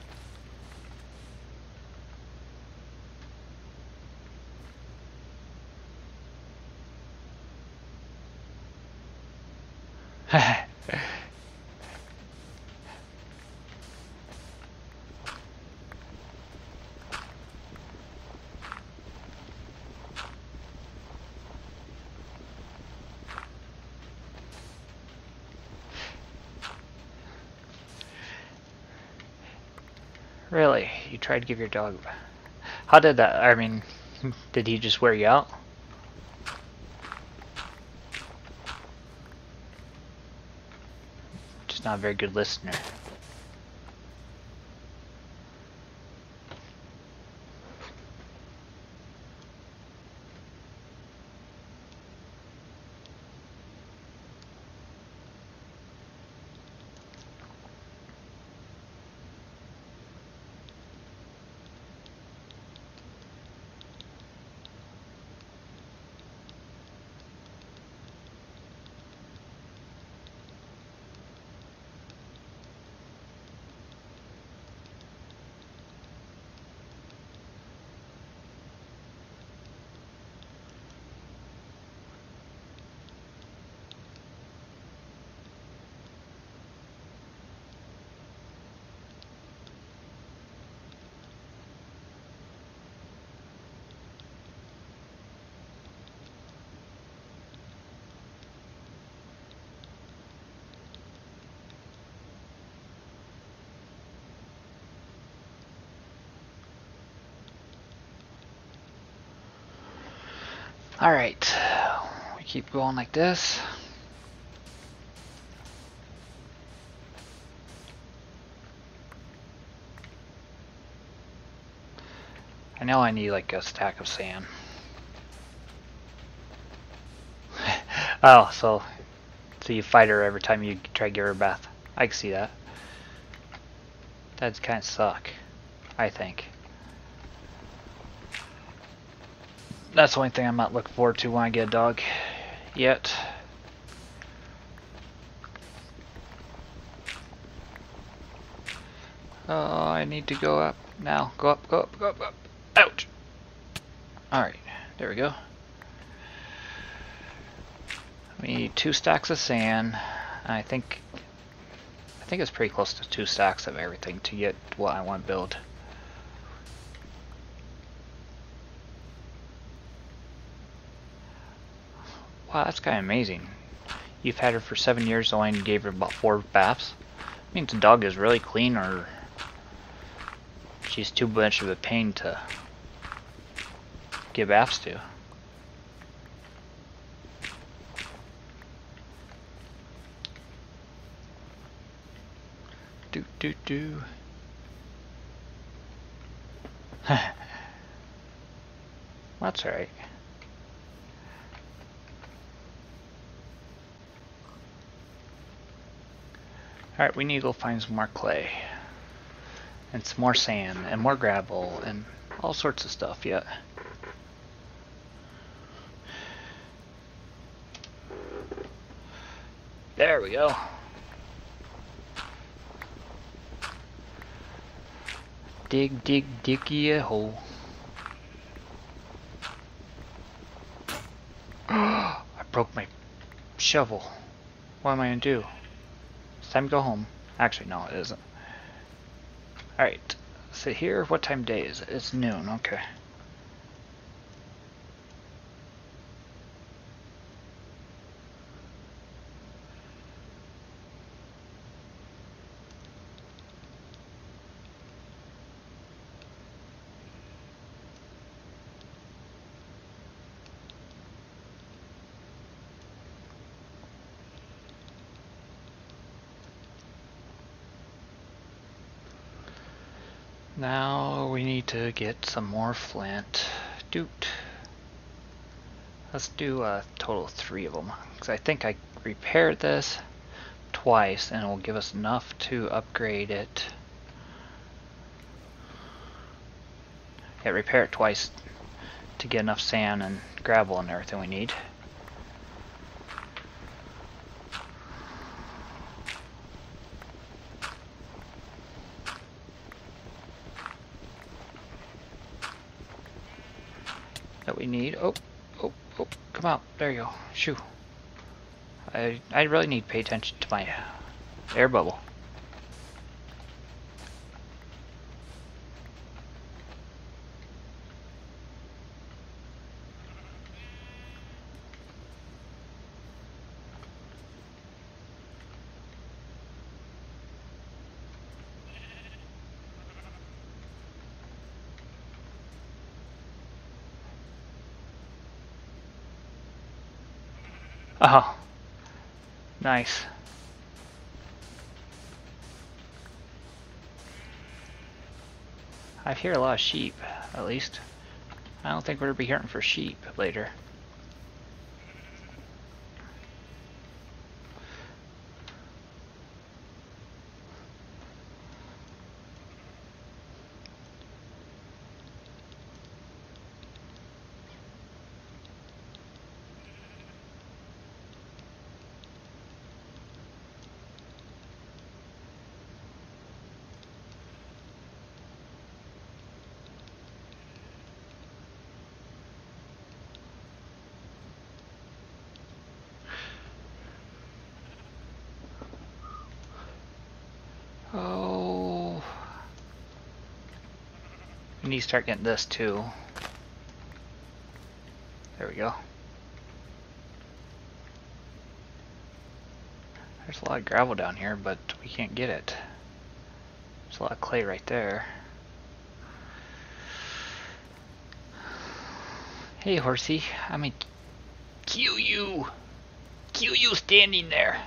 Really? You tried to give your dog... How did that... I mean, did he just wear you out? Just not a very good listener. Alright, we keep going like this. I know I need like a stack of sand. Oh, so so you fight her every time you try to give her a bath. I can see that. That'd kind of suck, I think. That's the only thing I'm not looking forward to when I get a dog yet. Oh, I need to go up now. Go up, go up, go up, go up. Ouch! Alright, there we go. We need two stacks of sand. I think I think it's pretty close to two stacks of everything to get what I want to build. Wow, that's kind of amazing. You've had her for seven years, only gave her about four baths. Means the dog is really clean, or she's too much of a pain to give baths to. Do do do. That's alright. Alright, we need to go find some more clay. And some more sand, and more gravel, and all sorts of stuff yet. There we go. Dig, dig, diggy a hole. I broke my shovel. What am I gonna do? It's time to go home. Actually, no, it isn't. Alright, sit here. What time of day is it? It's noon, okay. Now we need to get some more flint. Doot. Let's do a total of three of them, because I think I repaired this twice and it will give us enough to upgrade it. Yeah, repair it twice to get enough sand and gravel and everything we need. That we need. Oh, oh, oh, come out. There you go. Shoo. I, I really need to pay attention to my air bubble. Oh, nice. I hear a lot of sheep, at least. I don't think we're going to be hearing for sheep later. Oh, we need to start getting this too. There we go. There's a lot of gravel down here, but we can't get it. There's a lot of clay right there. Hey, horsey, I'm gonna Kill you! Kill you standing there!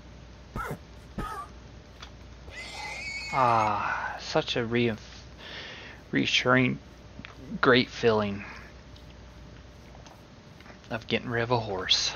Ah, such a re reassuring, great feeling of getting rid of a horse.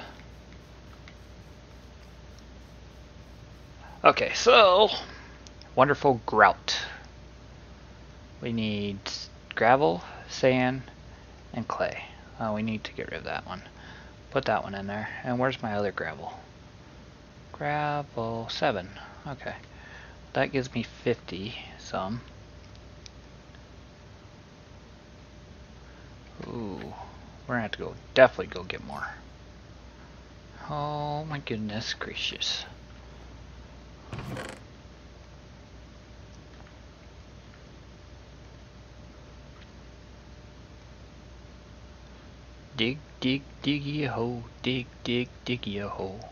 Okay, so wonderful grout. We need gravel, sand, and clay. Uh, we need to get rid of that one. Put that one in there. And where's my other gravel? Gravel seven. Okay. That gives me fifty some. Ooh. We're gonna have to go definitely go get more. Oh my goodness gracious. Dig, dig, diggy a hole. Dig, dig, diggy a hole.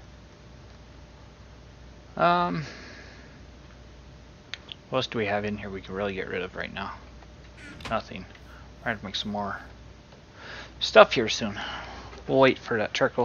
Um, what else do we have in here we can really get rid of right now? Nothing. We're gonna have to make some more stuff here soon. We'll wait for that charcoal.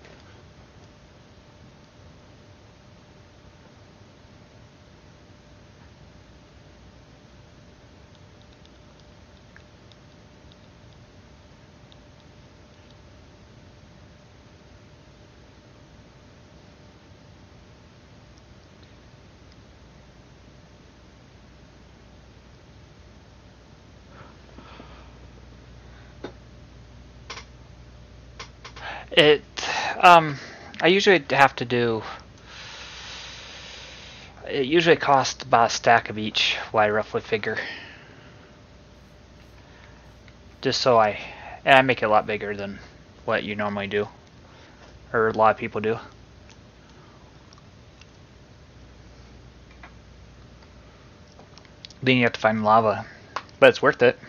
It, um, I usually have to do, it usually costs about a stack of each, what I roughly figure. Just so I, and I make it a lot bigger than what you normally do, or a lot of people do. Then you have to find lava, but it's worth it.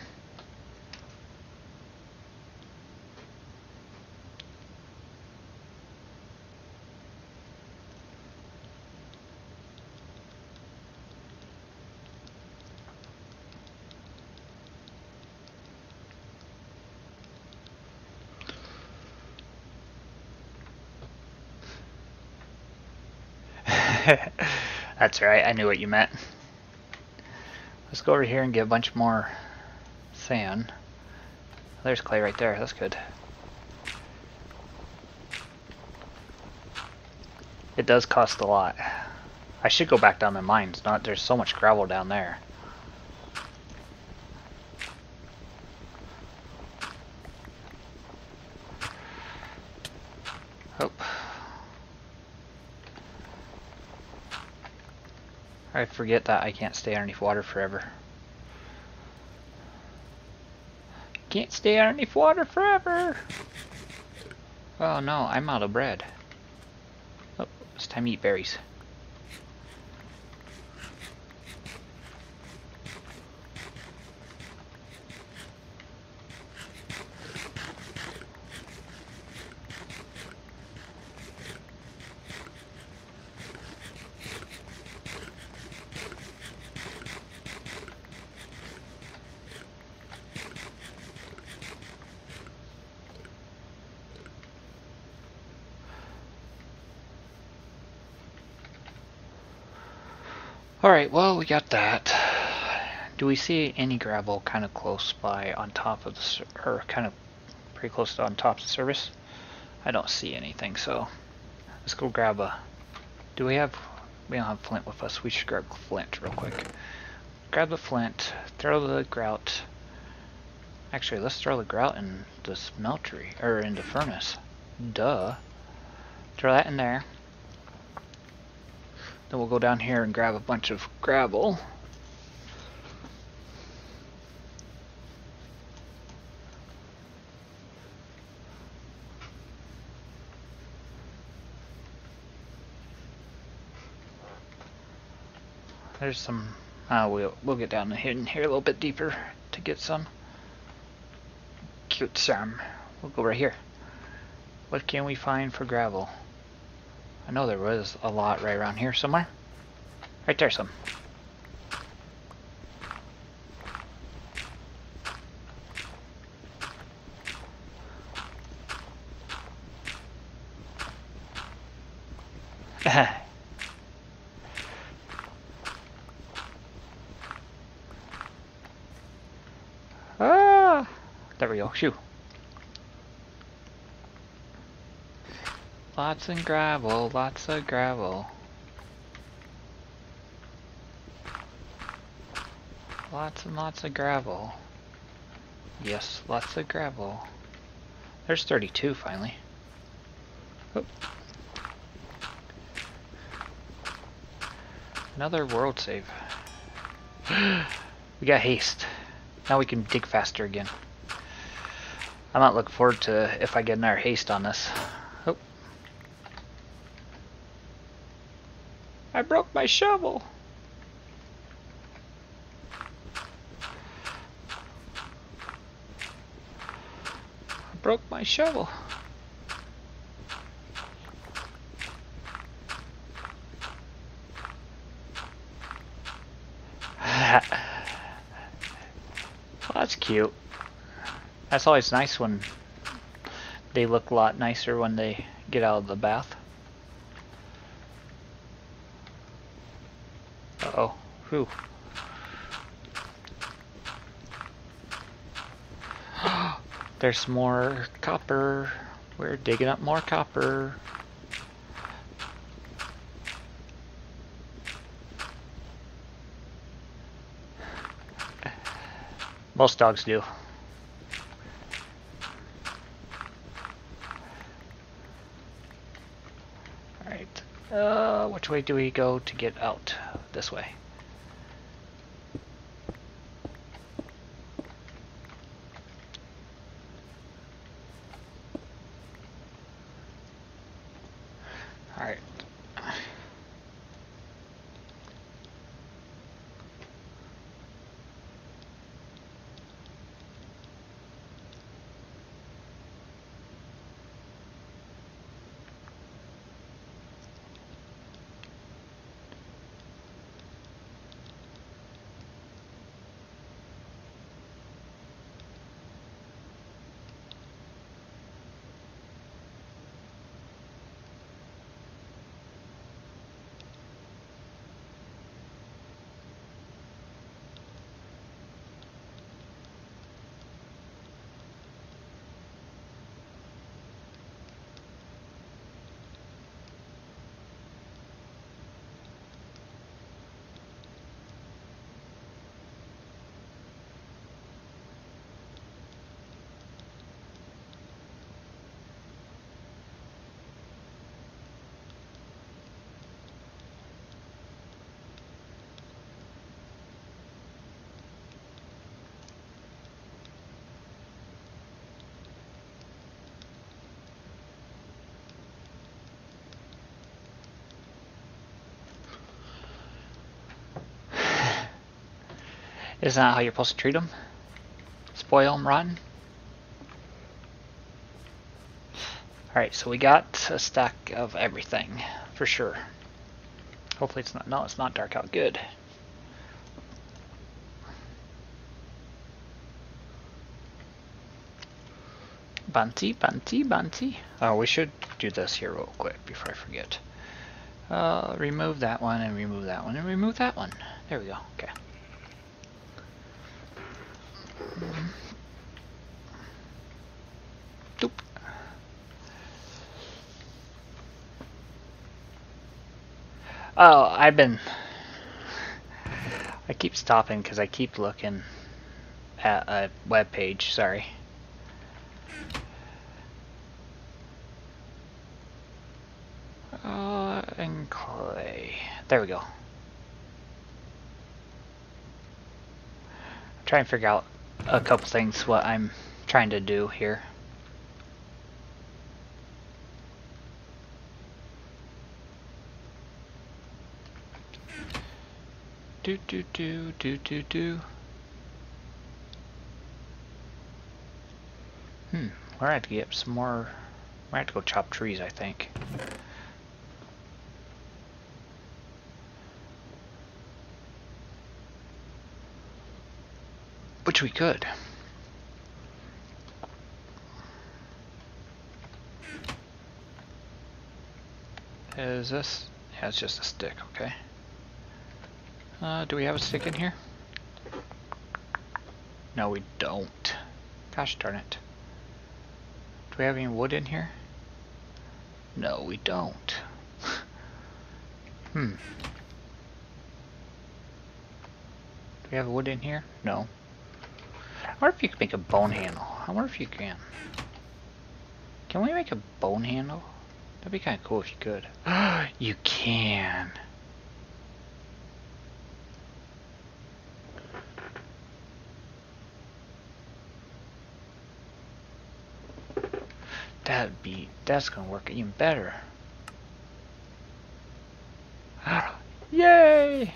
That's right, I knew what you meant. Let's go over here and get a bunch more sand. There's clay right there, that's good. It does cost a lot. I should go back down the mines, not there's so much gravel down there. Oh. I forget that I can't stay underneath water forever. Can't stay underneath water forever! Oh no, I'm out of bread. Oh, it's time to eat berries. Alright, well, we got that. Do we see any gravel kind of close by on top of the, or kind of pretty close to on top of the surface? I don't see anything, so let's go grab a, do we have, we don't have flint with us, we should grab flint real quick. Grab the flint, throw the grout, actually let's throw the grout in the smeltery, or in the furnace, duh. Throw that in there. Then we'll go down here and grab a bunch of gravel. There's some, uh, we'll, we'll get down in here a little bit deeper to get some. Cute some. We'll go right here. What can we find for gravel? I know there was a lot right around here somewhere. Right there some. Ah, there we go. Shoo. Lots of gravel, lots of gravel. Lots and lots of gravel. Yes, lots of gravel. There's thirty-two finally. Oop. Another world save. We got haste. Now we can dig faster again. I'm not looking forward to if I get another haste on this. Oh. I broke my shovel. I broke my shovel. Well, that's cute. That's always nice when they look a lot nicer when they get out of the bath. Uh-oh. Whew. There's more copper. We're digging up more copper. Most dogs do. Alright. Uh, which way do we go to get out? This way. Alright. Isn't that how you're supposed to treat them? Spoil them rotten? Alright, so we got a stack of everything, for sure. Hopefully it's not, no, it's not dark out. Good. Bunty, bunty, bunty. Oh, we should do this here real quick before I forget. Uh, remove that one, and remove that one, and remove that one. There we go, okay. Doop. Oh, I've been... I keep stopping because I keep looking at a web page, sorry. Uh, and clay. There we go. I'm trying to figure out a couple things what I'm trying to do here. Do do do do do do. Hmm, we're gonna have to get some more. We're gonna have to go chop trees, I think. Which we could. Is this? Yeah, it's just a stick, okay. Uh, do we have a stick in here? No, we don't. Gosh darn it. Do we have any wood in here? No, we don't. Hmm. Do we have wood in here? No. I wonder if you could make a bone handle. I wonder if you can. Can we make a bone handle? That'd be kind of cool if you could. You can. That'd be, that's gonna work even better. Yay!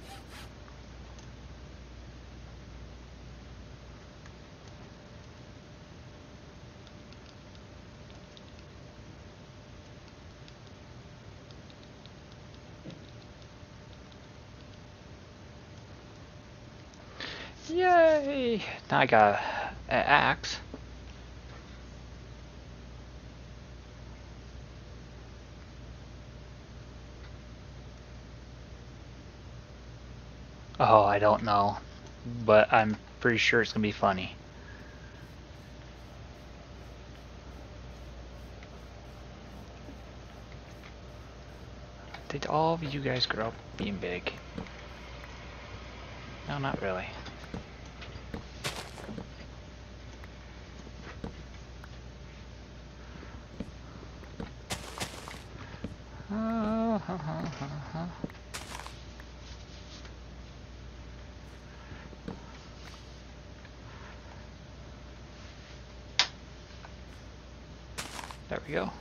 Yay! Now I got an axe. Oh, I don't know, but I'm pretty sure it's gonna be funny. Did all of you guys grow up being big? No, not really. Uh, huh, huh, huh, huh. There we go.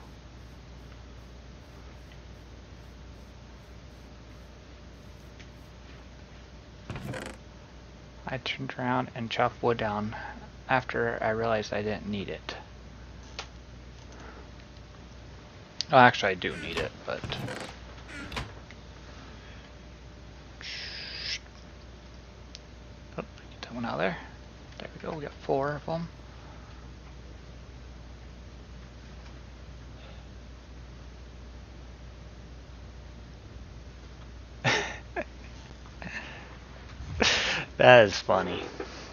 I turned around and chopped wood down after I realized I didn't need it. Oh, actually I do need it, but... Oh, get that one out of there. There we go, we got four of them. That is funny.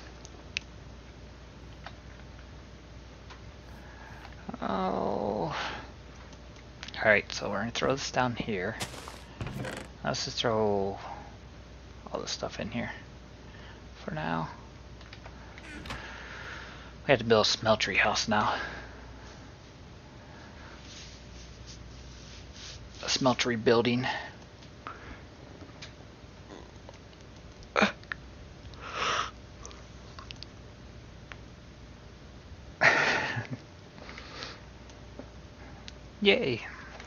Oh. Alright, so we're gonna throw this down here. Let's just throw all this stuff in here for now. We have to build a smeltery house now. A smeltery building. Yay.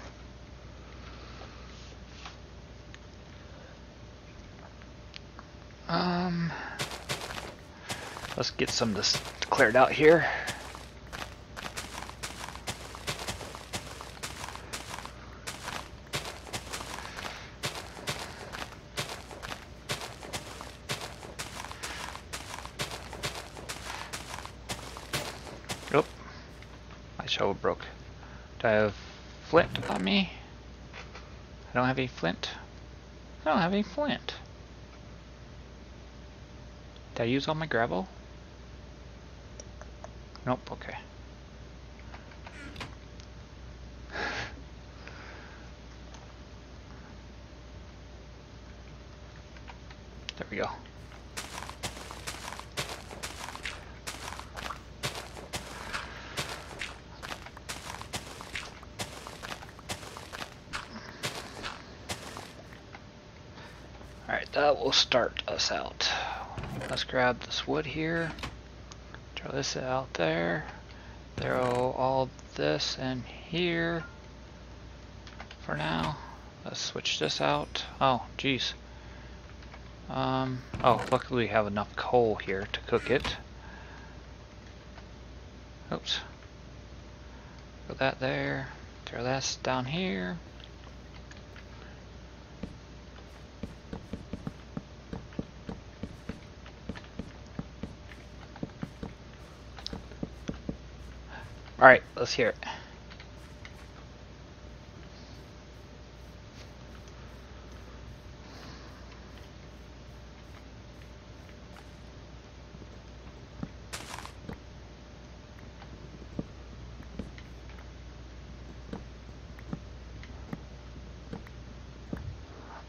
Um, let's get some of this cleared out here. Oh, my shovel broke. Do I have flint on me? I don't have any flint. I don't have any flint. Did I use all my gravel? Nope, okay. There we go. Alright, that will start us out. Let's grab this wood here. Throw this out there. Throw all this in here. For now. Let's switch this out. Oh, geez. Um, oh, luckily we have enough coal here to cook it. Oops. Put that there. Throw this down here. Alright, let's hear it.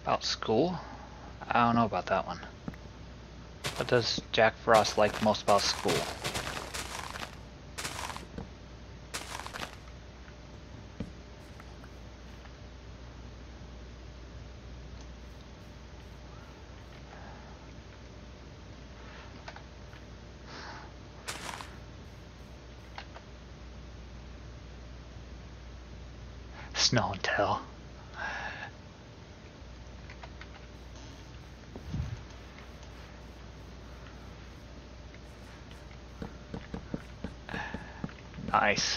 About school? I don't know about that one. What does Jack Frost like most about school? Snow and Tell. Nice.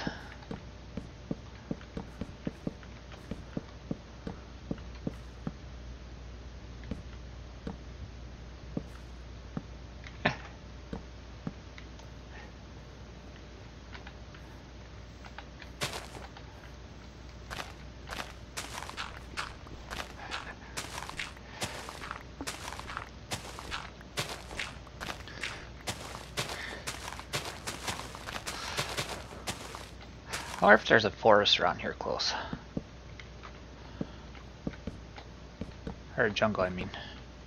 I wonder if there's a forest around here close. Or a jungle, I mean.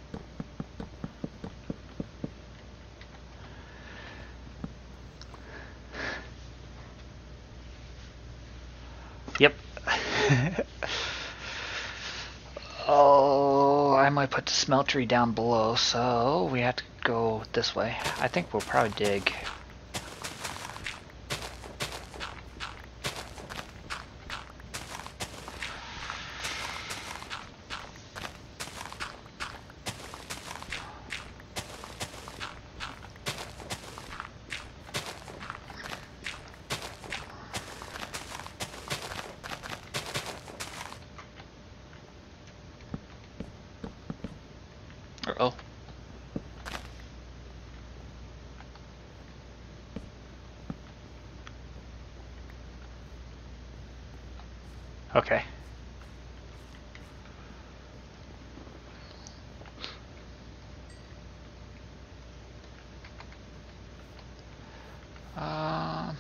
Yep. Oh, I might put the smeltery down below, so we have to go this way. I think we'll probably dig. Uh-oh. Okay. Um,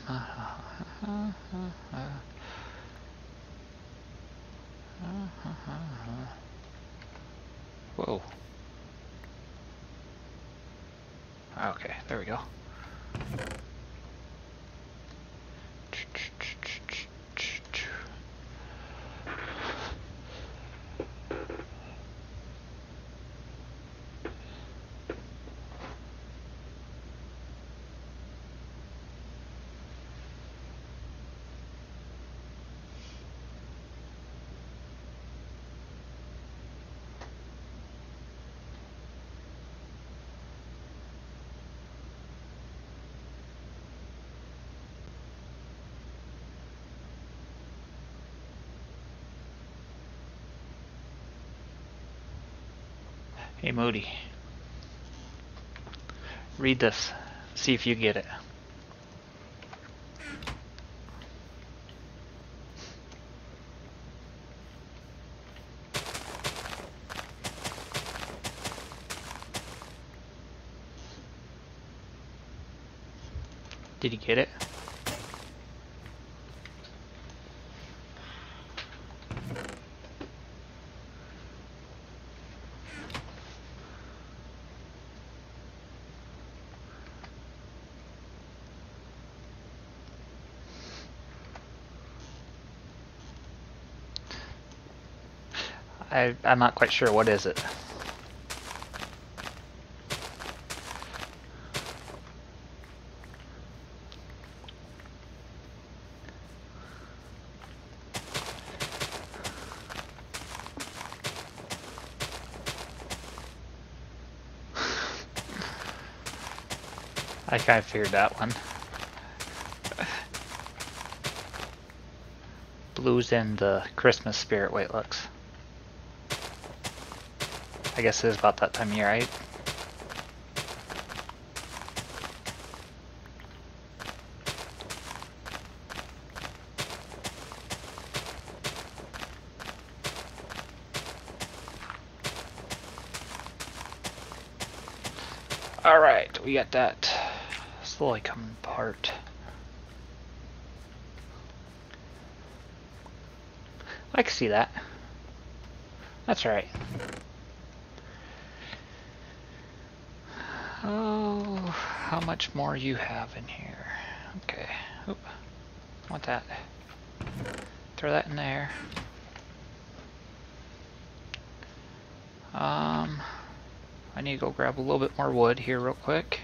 whoa. Okay, there we go. Hey Moody, read this, see if you get it. Did you get it? I, I'm not quite sure. What is it? I kind of figured that one. Blues in the Christmas spirit way it looks. I guess it is about that time of year, right? Alright, we got that slowly coming apart. I can see that. That's alright. Oh, how much more you have in here? Okay. Oop. Want that? Throw that in there. Um, I need to go grab a little bit more wood here real quick.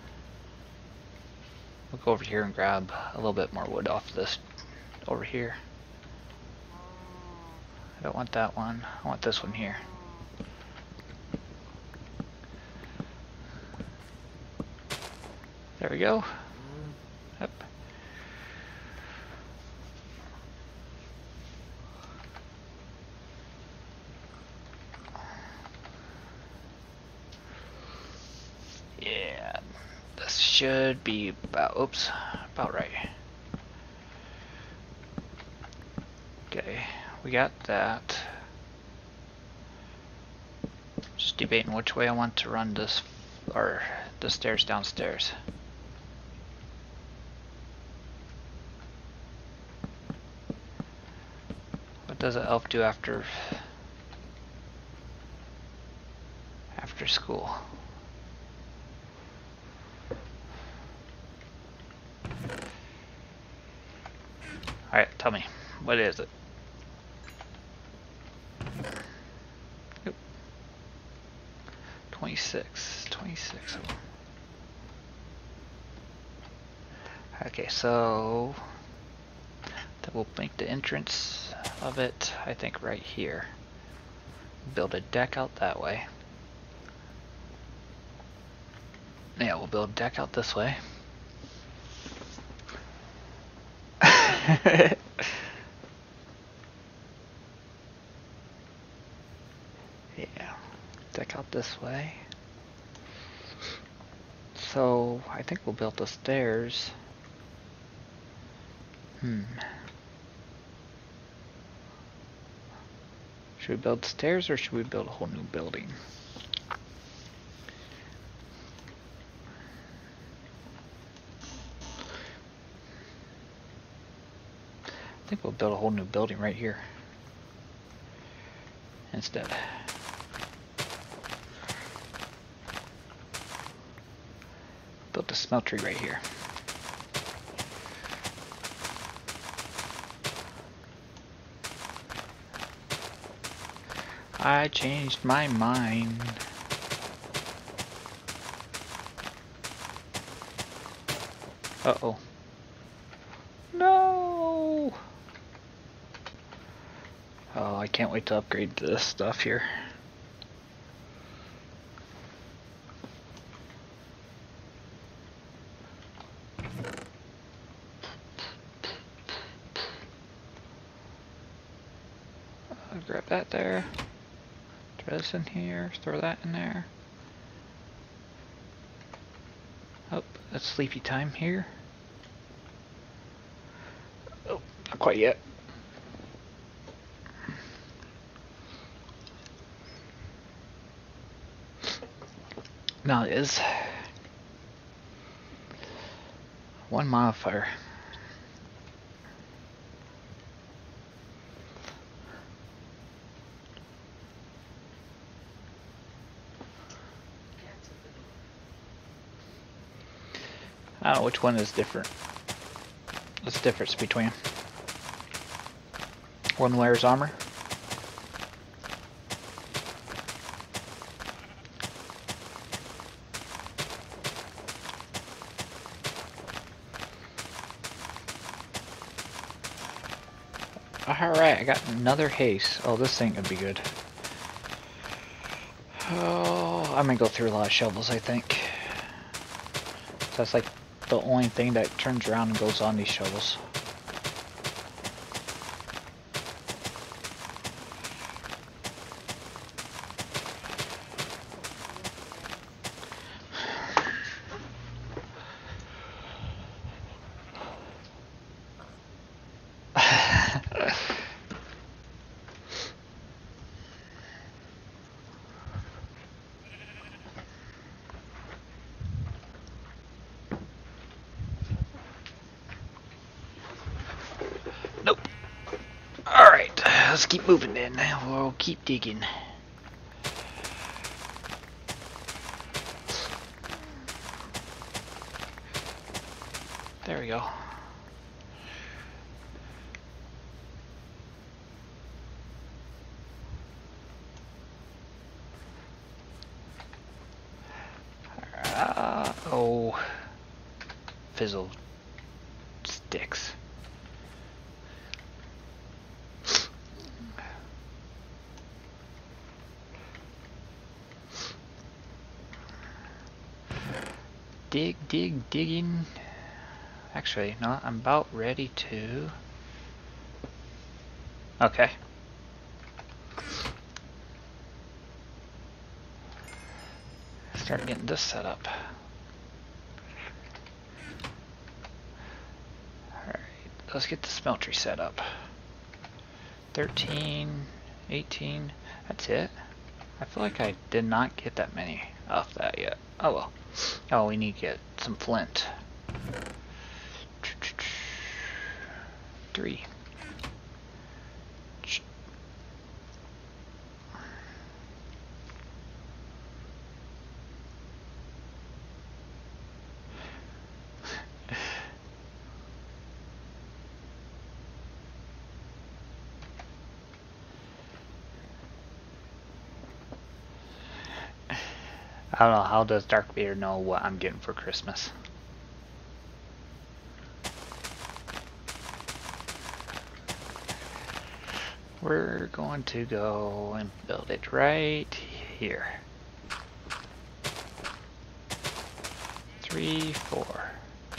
We'll go over here and grab a little bit more wood off this over here. I don't want that one. I want this one here. There we go. Yep. Yeah, this should be about, oops, about right. Okay, we got that. Just debating which way I want to run this, or the stairs downstairs. What does an elf do after after school? Alright, tell me, what is it? Yep. twenty-six, twenty-six. Okay, so that will make the entrance of it, I think, right here. Build a deck out that way. Yeah, we'll build a deck out this way. Yeah, deck out this way. So I think we'll build the stairs. Hmm. Should we build stairs or should we build a whole new building? I think we'll build a whole new building right here instead. Build the smeltery right here. I changed my mind. Uh-oh. No! Oh, I can't wait to upgrade this stuff here. I'll grab that there. Throw this in here, throw that in there. Oh, that's sleepy time here. Oh, not quite yet. Now it is one modifier. I don't know which one is different. What's the difference between them? One wears armor. Alright, I got another haste. Oh, this thing could be good. Oh, I'm gonna go through a lot of shovels, I think. So that's like the only thing that turns around and goes on these shovels. Nope. Alright, let's keep moving then. We'll keep digging. There we go. Uh, oh, fizzle sticks. Dig, dig, digging. Actually, no, I'm about ready to. Okay. Start getting this set up. Alright, let's get the smeltery set up. thirteen, eighteen, that's it. I feel like I did not get that many off that yet. Oh well. Oh, we need to get some flint. Three. I don't know, how does Darkbeard know what I'm getting for Christmas? We're going to go and build it right here. Three, four.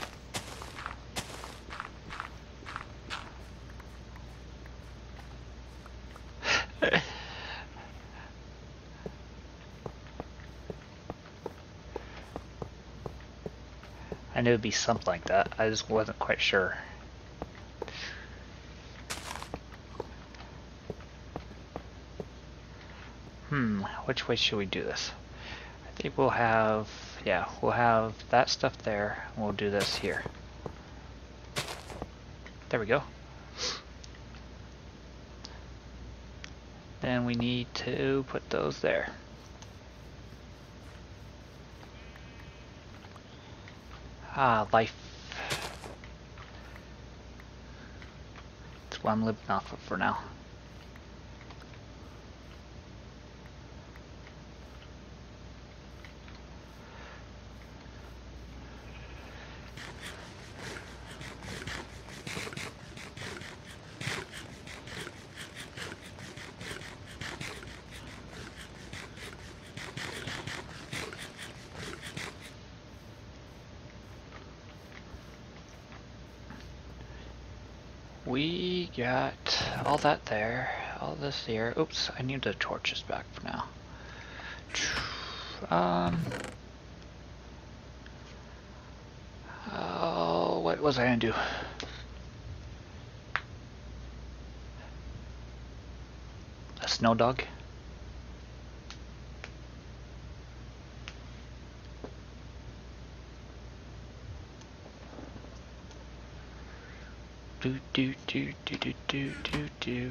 I knew it'd be something like that. I just wasn't quite sure. Hmm, which way should we do this? I think we'll have, yeah, we'll have that stuff there, and we'll do this here. There we go. Then we need to put those there. Ah, life. That's what I'm living off of for now. We got all that there, all this here. Oops, I need the torches back for now. Um. Oh, what was I gonna do? A snow dog? Do do do do do do do do.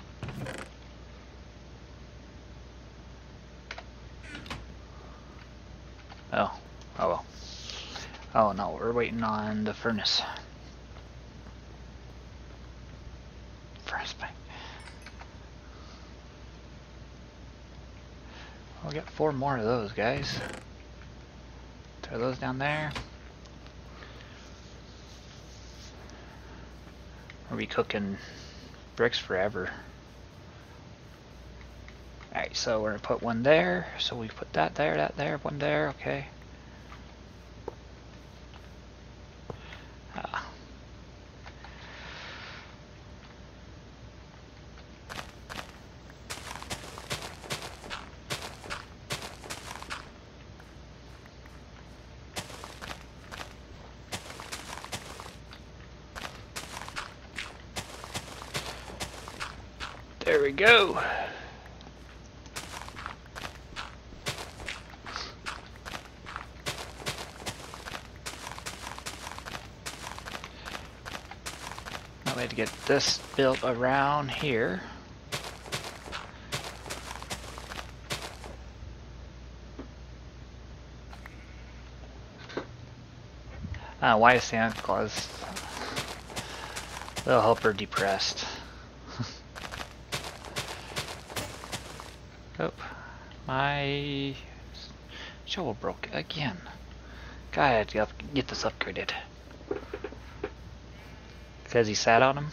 Oh, oh well. Oh no, we're waiting on the furnace. Furnace bank. We got four more of those, guys. Throw those down there. We'll be cooking bricks forever. Alright, so we're gonna put one there. So we put that there, that there, one there, okay. Ah. There we go. Now we have to get this built around here. Uh, why is Santa Claus? They'll help her depressed. Oh, my shovel broke again. God, I had to get this upgraded. Because he sat on him?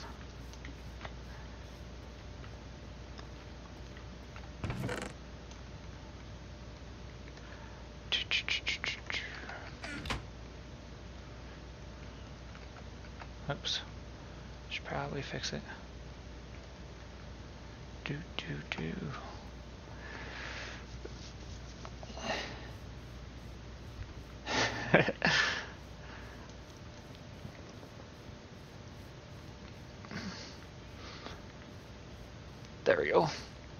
Oops. Should probably fix it. Do, do, do. There we go.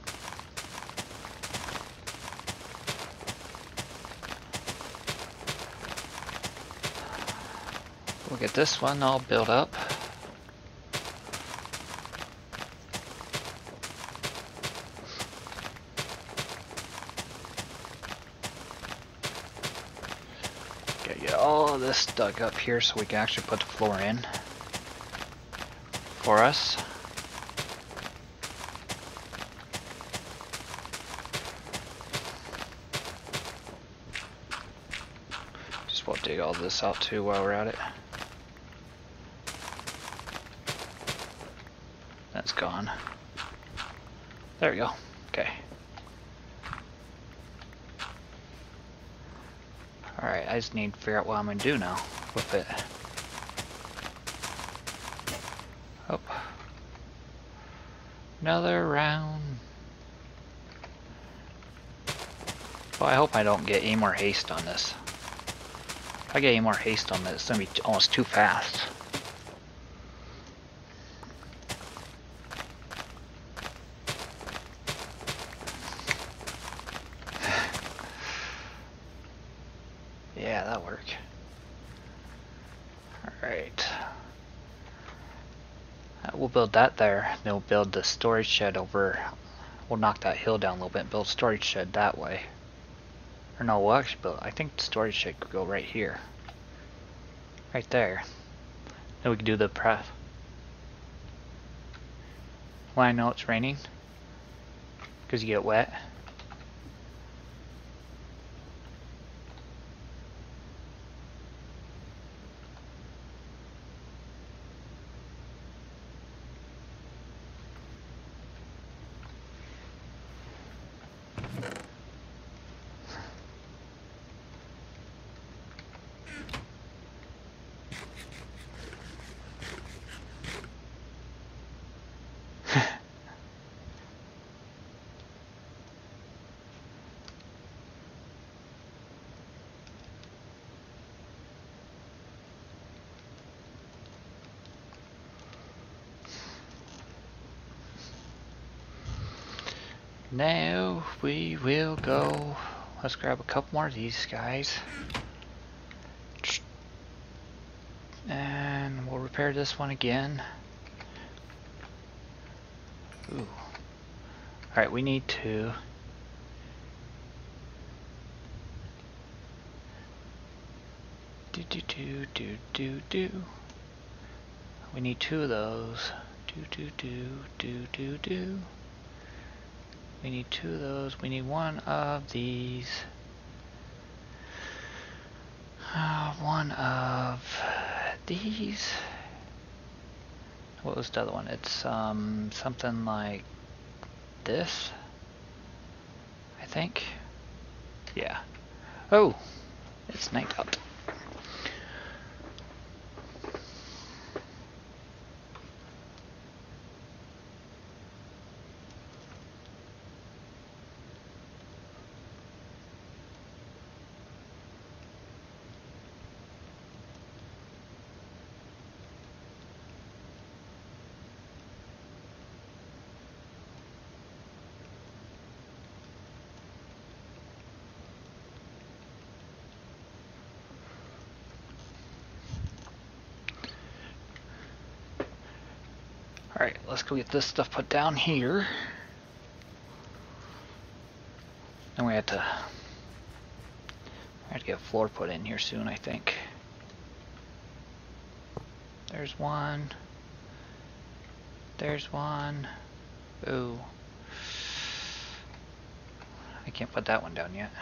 We'll get this one all built up. Okay, get all of this dug up here so we can actually put the floor in for us. Just we'll dig all this out too while we're at it. That's gone. There we go. Okay. Alright, I just need to figure out what I'm going to do now with it. Oh. Another round. Well, I hope I don't get any more haste on this. If I get any more haste on this, it's going to be almost too fast. Yeah, that'll work. Alright. Uh, we'll build that there. Then we'll build the storage shed over. We'll knock that hill down a little bit and build a storage shed that way. Or no, we'll actually build. I think the storage shed could go right here. Right there. Then we can do the press. Why I know it's raining? Because you get wet. Now we will go. Let's grab a couple more of these guys. And we'll repair this one again. Ooh. Alright, we need to. Do do do do do do. We need two of those. Do do do do do do. We need two of those. We need one of these. Uh, one of these. What was the other one? It's um something like this, I think. Yeah. Oh, it's night out. Alright, let's go get this stuff put down here. Then we have to, we have to get a floor put in here soon, I think. There's one. There's one. Ooh. I can't put that one down yet.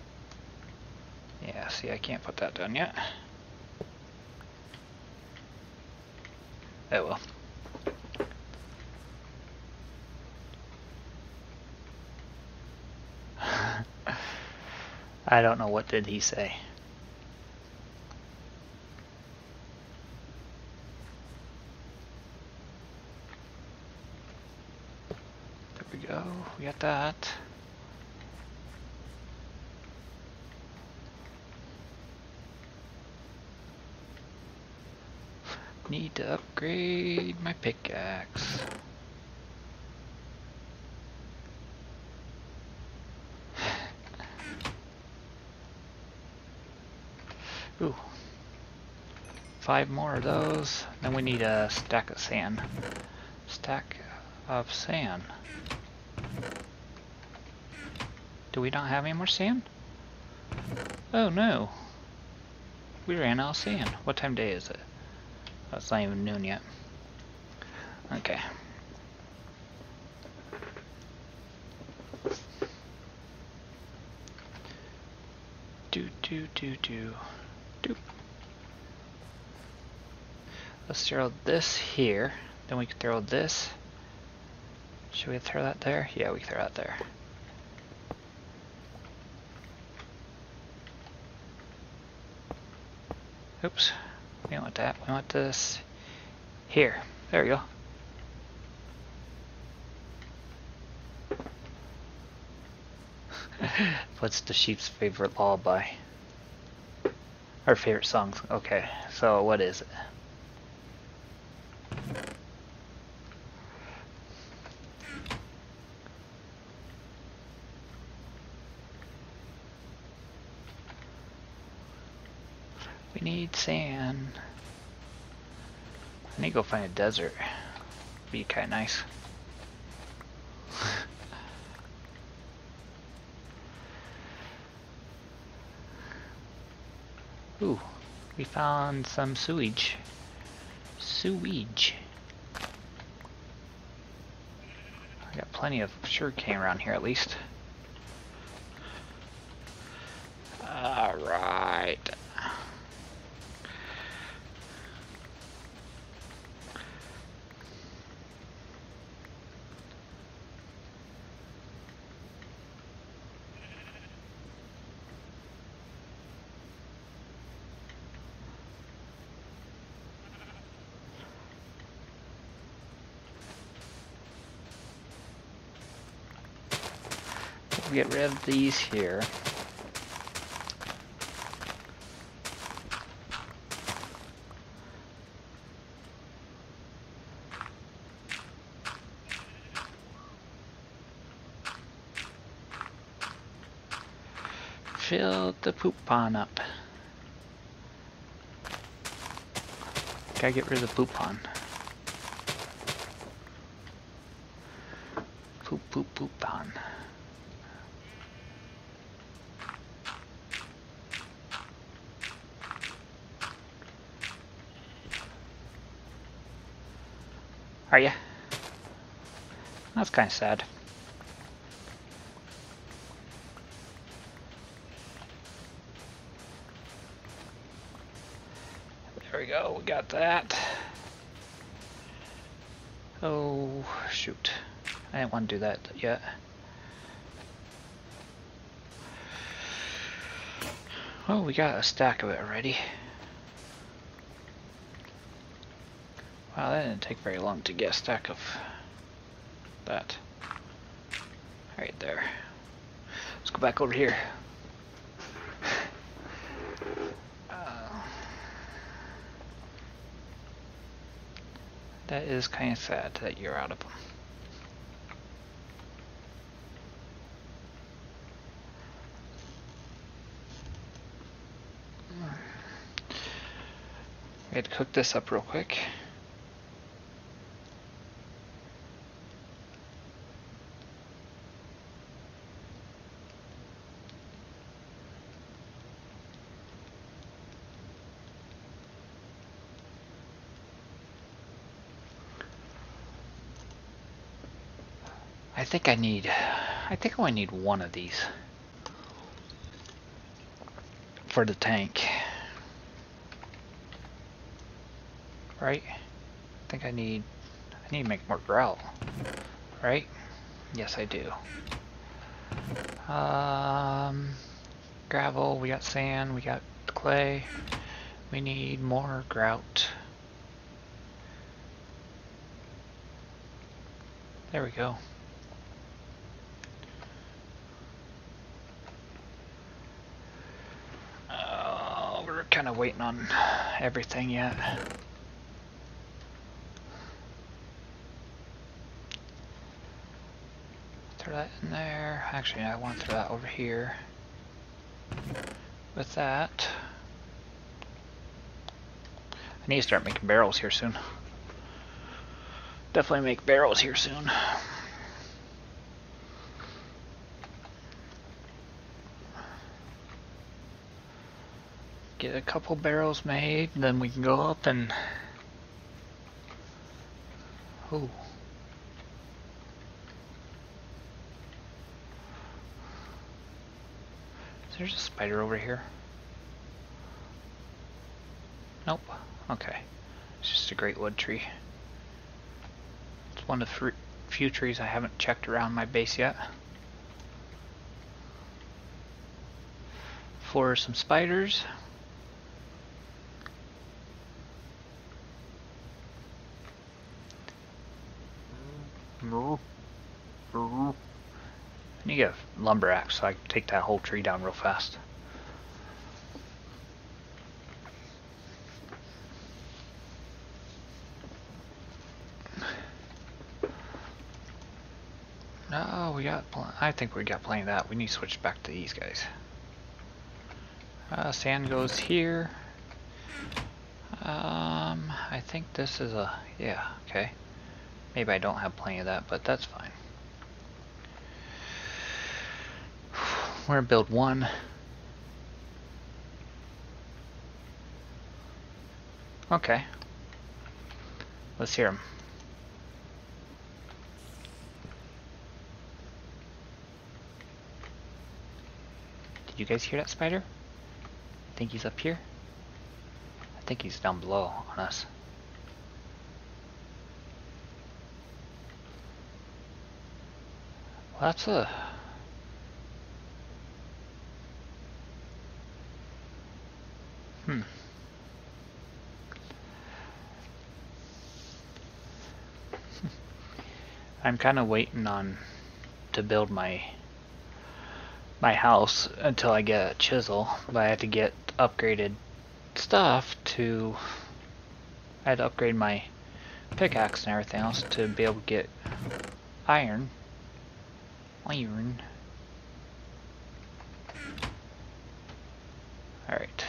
Yeah, see, I can't put that down yet. Oh well. I don't know, what did he say? There we go, we got that. Need to upgrade my pickaxe. Ooh. Five more of those. Then we need a stack of sand. Stack of sand. Do we not have any more sand? Oh no. We ran out of sand. What time of day is it? Oh, it's not even noon yet. Okay. Do do do do. Doop. Let's throw this here. Then we can throw this. Should we throw that there? Yeah, we can throw that there. Oops. We don't want that. We want this here. There we go. What's the sheep's favorite lullaby? Her favorite songs. Okay, so what is it? We need sand. I need to go find a desert. Be kind of nice. Ooh, we found some sewage. Sewage. I got plenty of sugarcane around here at least. Alright. We'll get rid of these here. Fill the poop pond up. Gotta get rid of the poop pond. Poop, poop, poop pond. Are ya? That's kind of sad. There we go, we got that. Oh, shoot. I didn't want to do that yet. Oh, we got a stack of it already. Wow, that didn't take very long to get a stack of that. Right there. Let's go back over here. Uh, that is kind of sad that you're out of them. We had to cook this up real quick. I think I need, I think I only need one of these for the tank. Right? I think I need, I need to make more grout. Right? Yes, I do. Um, gravel, we got sand, we got clay. We need more grout. There we go. Uh, we're kind of waiting on everything yet. Throw that in there. Actually, I want to throw that over here. With that, I need to start making barrels here soon. Definitely make barrels here soon. Get a couple barrels made, then we can go up and... Ooh. There's a spider over here. Nope. Okay. It's just a great wood tree. It's one of the few trees I haven't checked around my base yet. For some spiders. No. No. I need to get a lumber axe so I can take that whole tree down real fast. No, we got. I think we got plenty of that. We need to switch back to these guys. Uh, sand goes here. Um, I think this is a. Yeah, okay. Maybe I don't have plenty of that, but that's fine. We're gonna build one. Okay. Let's hear him. Did you guys hear that spider? I think he's up here. I think he's down below on us. Well, that's a... Hmm. I'm kind of waiting on to build my my house until I get a chisel, but I had to get upgraded stuff to I had to upgrade my pickaxe and everything else to be able to get iron. Iron. Alright.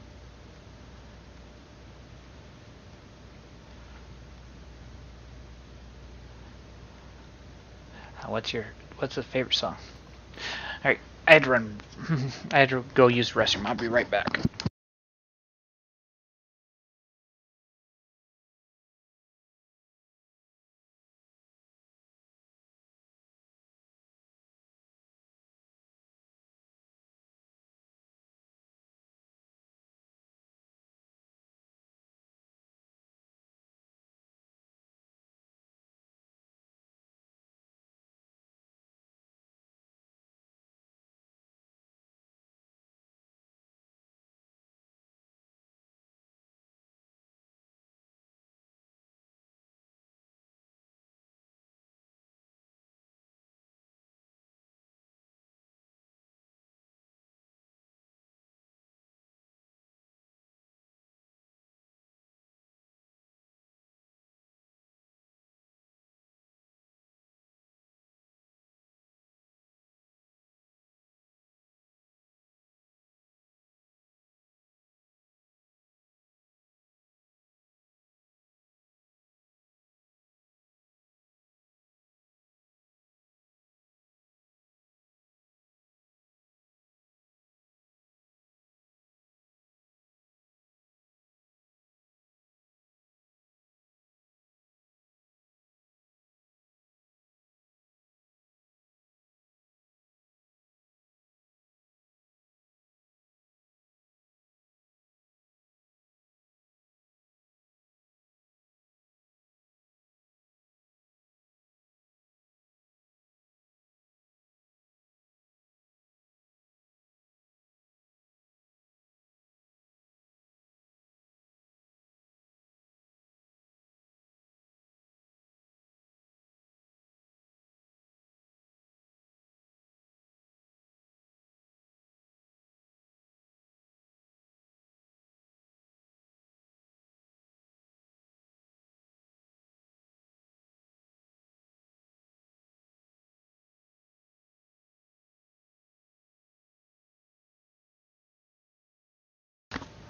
What's your what's the favorite song? Alright, I had to run I had to go use the restroom. I'll be right back.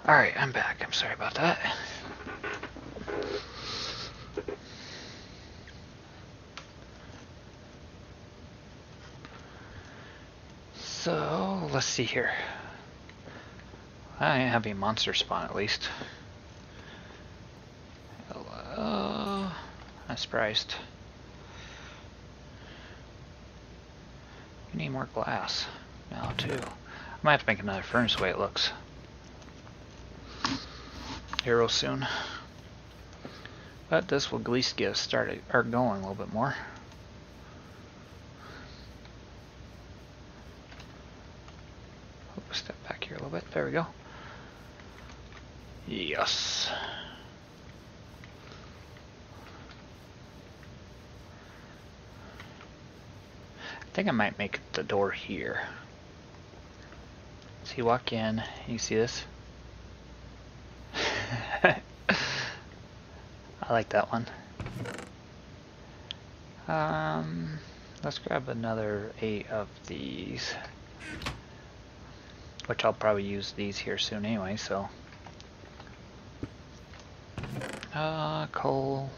Alright, I'm back. I'm sorry about that. So, let's see here. I have a monster spawn at least. Hello. I'm surprised. We need more glass now too. I might have to make another furnace the way it looks. Here real soon. But this will at least get us started or going a little bit more. Step back here a little bit. There we go. Yes. I think I might make the door here. So you walk in, you see this? I like that one. Um, let's grab another eight of these. Which I'll probably use these here soon anyway, so. Uh, coal.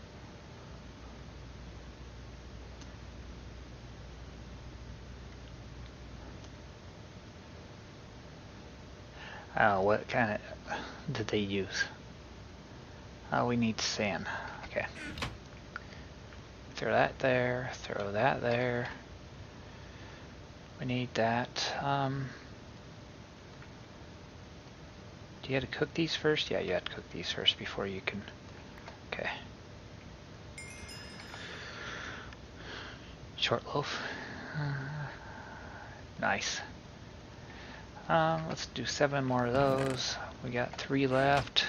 Oh, what kind of did they use? Oh, we need sand. Okay. Throw that there, throw that there. We need that. Um, do you have to cook these first? Yeah, you have to cook these first before you can. Okay. Short loaf. Uh, nice. Um, let's do seven more of those. We got three left.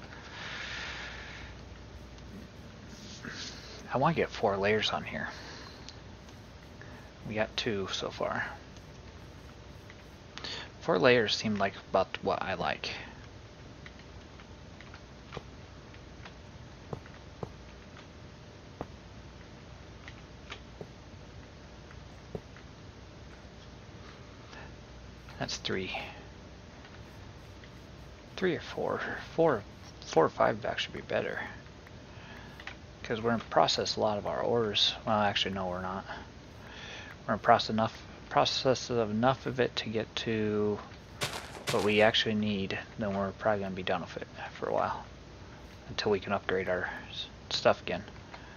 I want to get four layers on here. We got two so far. Four layers seemed like about what I like. That's three. Three or four. Four, four or five actually be better. Because we're going to process a lot of our ores. Well, actually, no, we're not. We're going to process enough, process enough of it to get to what we actually need. Then we're probably going to be done with it for a while. Until we can upgrade our stuff again.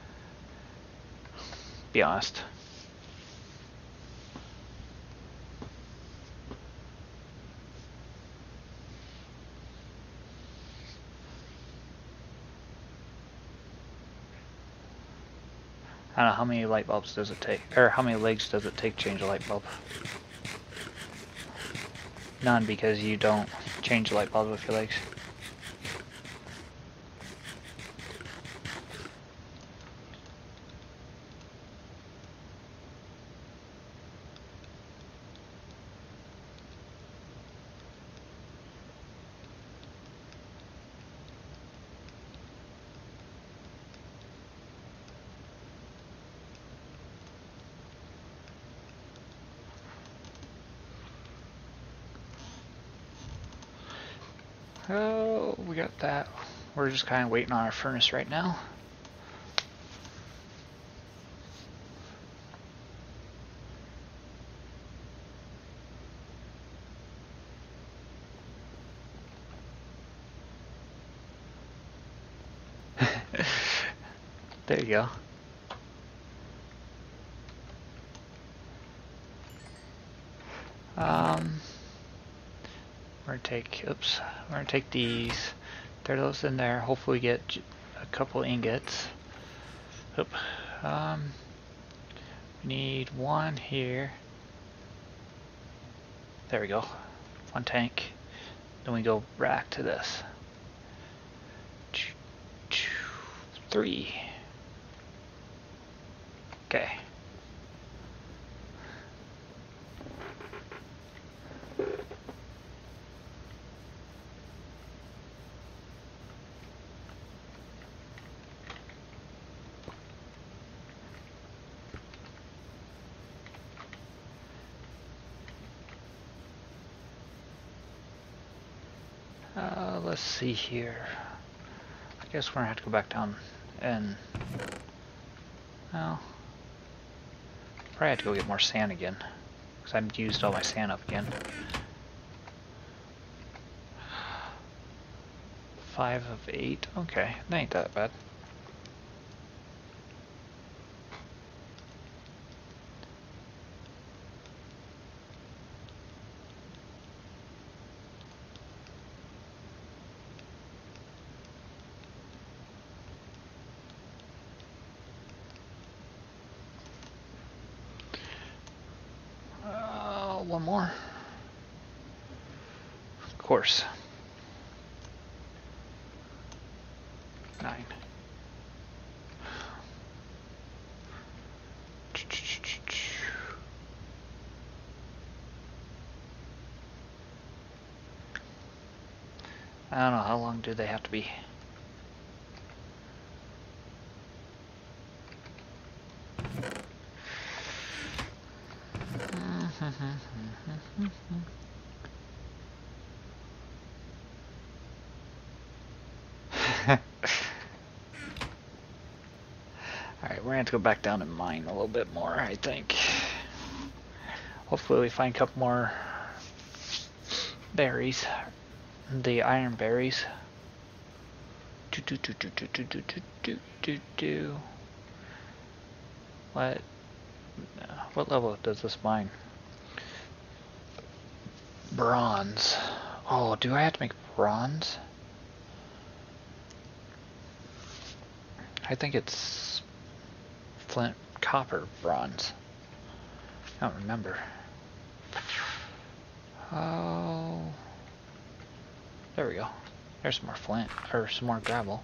Be honest. I don't know, how many light bulbs does it take, or how many legs does it take to change a light bulb? None, because you don't change the light bulb with your legs. Oh, we got that. We're just kind of waiting on our furnace right now. There you go. Um, we're gonna take, oops, we're gonna take these, throw those in there, hopefully get a couple ingots. Oop. Um, we need one here. There we go, one tank. Then we go back to this. Three. Okay. let's see here. I guess we're gonna have to go back down and, well, probably have to go get more sand again, because I've used all my sand up again. Five of eight. Okay, that ain't that bad. One more. Of course. Nine. I don't know, how long do they have to be? Alright, we're going to have to go back down and mine a little bit more, I think. Hopefully we find a couple more berries. The iron berries. Do do do do do do do do do do do. What? What level does this mine? Bronze. Oh, do I have to make bronze? I think it's flint, copper, bronze. I don't remember. Oh, there we go. There's some more flint, or some more gravel.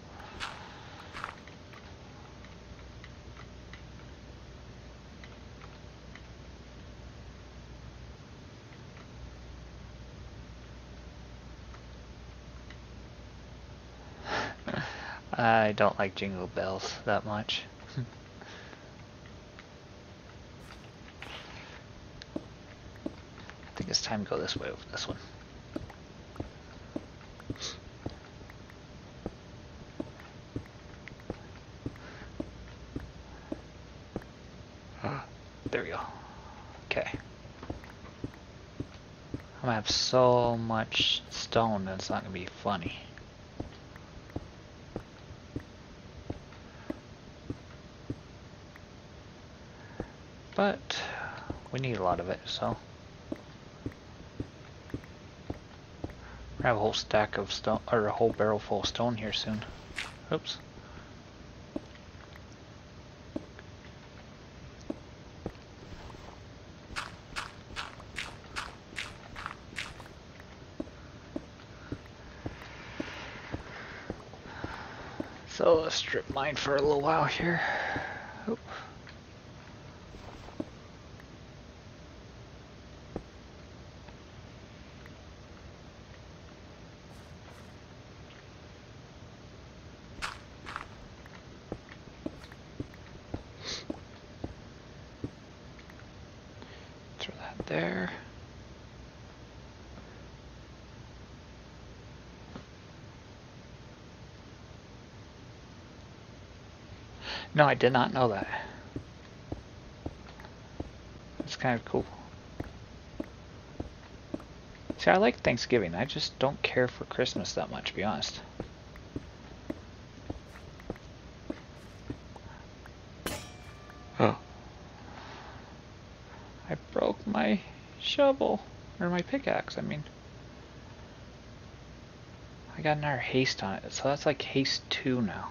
I don't like Jingle Bells that much. I think it's time to go this way over this one. There we go. Okay. I'm gonna have so much stone that it's not gonna be funny. But we need a lot of it, so I have a whole stack of stone, or a whole barrel full of stone here soon. Oops. So let's strip mine for a little while here. Oop. Throw that there. No, I did not know that. It's kind of cool. See, I like Thanksgiving. I just don't care for Christmas that much, to be honest. Oh. I broke my shovel. Or my pickaxe, I mean. I got another haste on it, so that's like haste two now.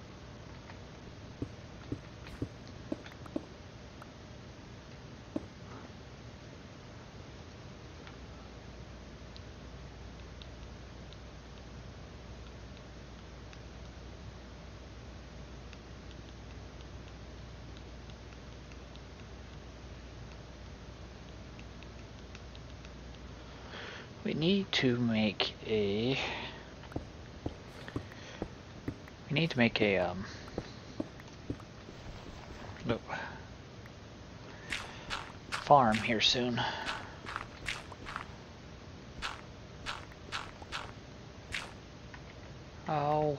We need to make a... We need to make a, um... Nope. farm here soon. Oh.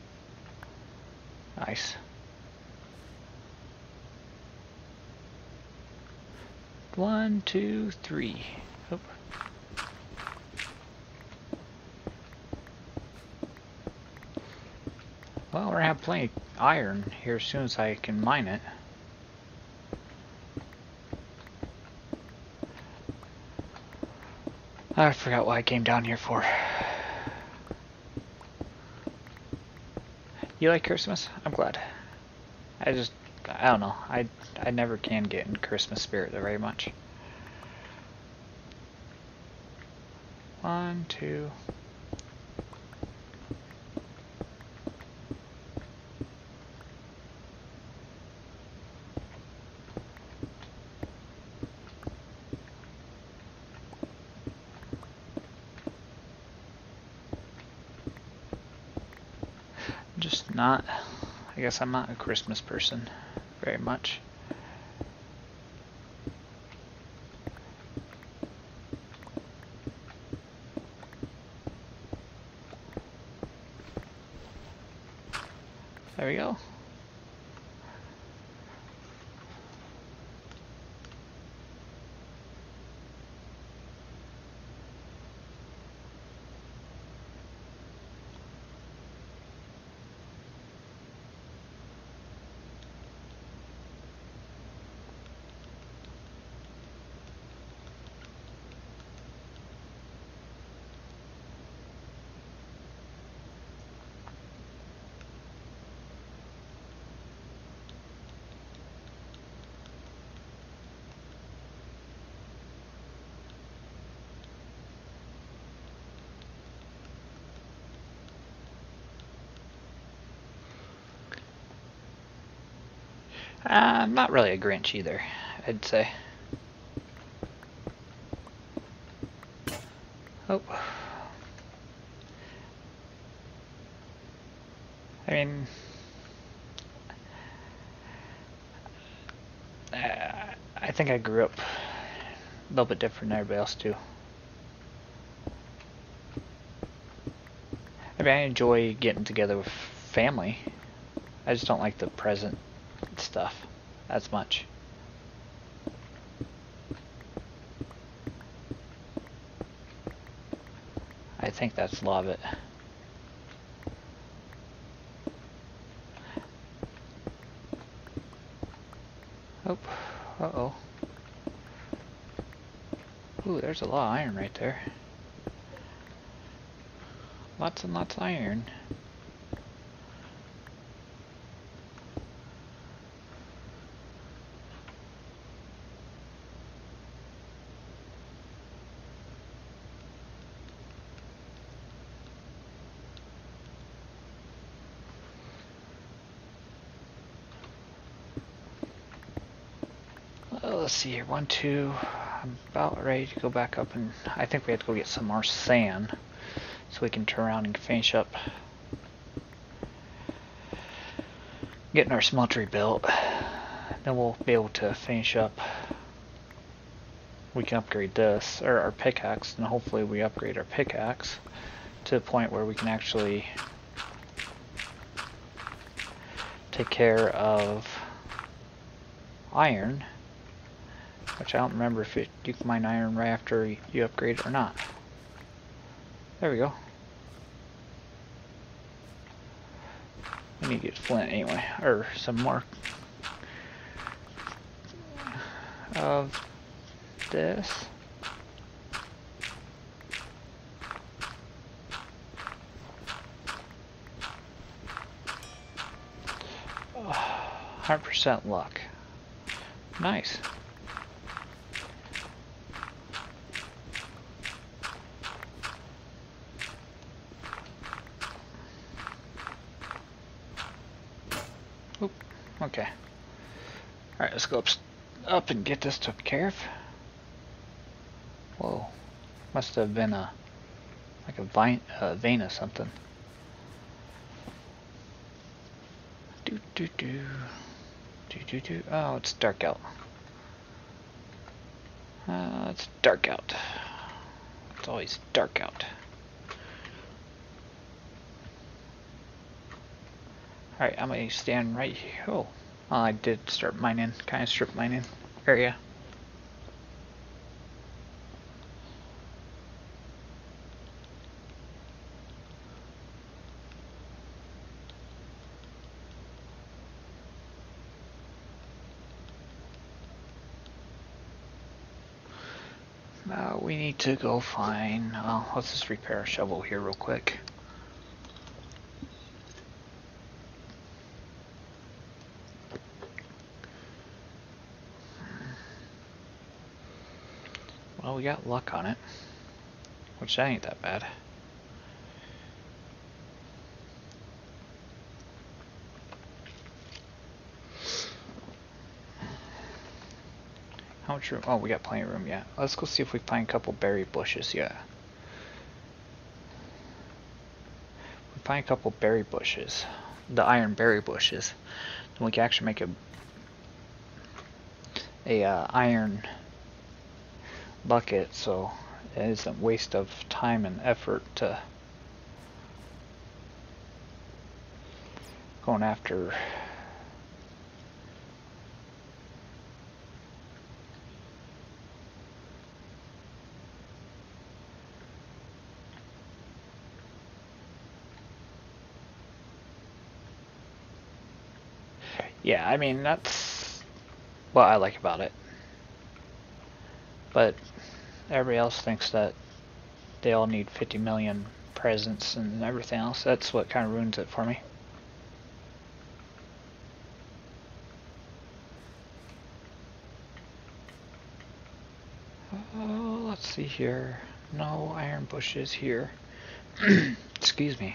Nice. One, two, three. Oop. Well, we're gonna have plenty of iron here as soon as I can mine it. I forgot what I came down here for. You like Christmas? I'm glad. I just, I don't know. I, I never can get in Christmas spirit very much. One, two. Just not, I guess I'm not a Christmas person very much. There we go. Uh, I'm not really a Grinch either, I'd say. Oh. I mean, uh, I think I grew up a little bit different than everybody else too. I mean, I enjoy getting together with family. I just don't like the present stuff as much. I think that's a lot of it. Oh, uh-oh. Ooh, there's a lot of iron right there. Lots and lots of iron. Well, let's see here. One, two. I'm about ready to go back up, and I think we have to go get some more sand so we can turn around and finish up getting our smeltery built. Then we'll be able to finish up. We can upgrade this, or our pickaxe, and hopefully we upgrade our pickaxe to the point where we can actually take care of iron, which I don't remember if it, you can mine iron right after you upgrade it or not. There we go. We need to get flint anyway, or some more of this. Oh, one hundred percent luck. Nice. Oop. Okay. Alright, let's go up, up and get this taken care of. Whoa. Must have been a like a vine, uh, vein or something. Do do do. Do do do. Oh, it's dark out. Uh, it's dark out. It's always dark out. Alright, I'm gonna stand right here. Oh, well, I did start mining, kind of strip mining area. Uh, we need to go find, well, let's just repair a shovel here real quick. Well, we got luck on it, which that ain't that bad. How much room? Oh, we got plenty of room, yeah. Let's go see if we find a couple berry bushes, yeah. We find a couple berry bushes, the iron berry bushes, then we can actually make a a uh, iron bucket, so it isn't waste of time and effort to going after yeah, I mean, that's what I like about it. But everybody else thinks that they all need fifty million presents and everything else. That's what kind of ruins it for me. Oh, let's see here. No iron bushes here. Excuse me.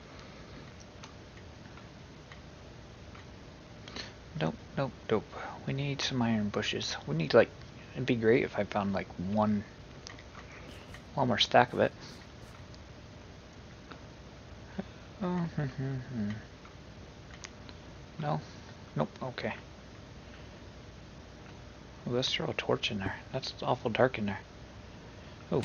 Nope, nope, nope. We need some iron bushes. We need, like, it'd be great if I found like one, one more stack of it. Oh, no, nope, okay. Oh, let's throw a torch in there. That's awful dark in there. Oh.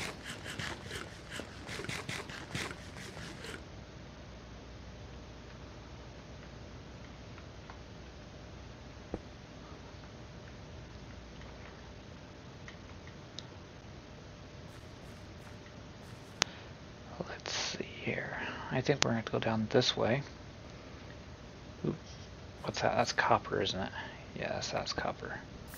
Let's see here. I think we're going to go down this way. Ooh, what's that? That's copper, isn't it? Yes, that's copper.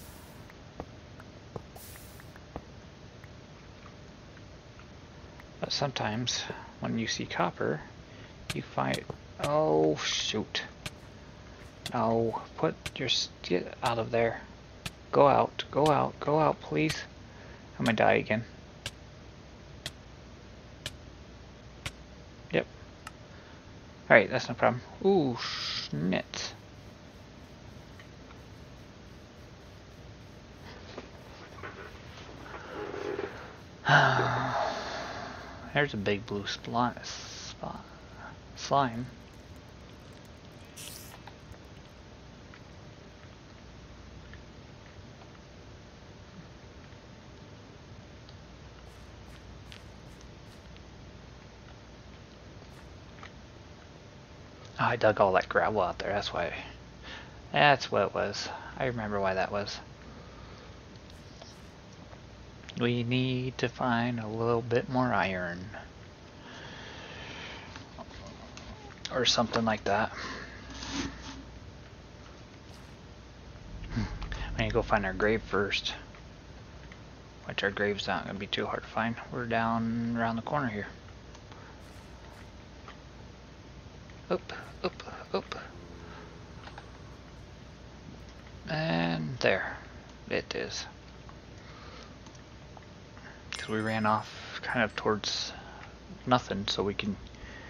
But sometimes when you see copper, you find, oh shoot. No, put your, get out of there. Go out, go out, go out, please. I'm gonna die again. Yep. Alright, that's no problem. Ooh, schnitz. There's a big blue spot, spot, slime. Oh, I dug all that gravel out there, that's why. That's what it was. I remember why that was. We need to find a little bit more iron. Or something like that. We need to go find our grave first. Which our grave's not going to be too hard to find. We're down around the corner here. Up, up, up. And there. It is. Because we ran off kind of towards nothing, so we can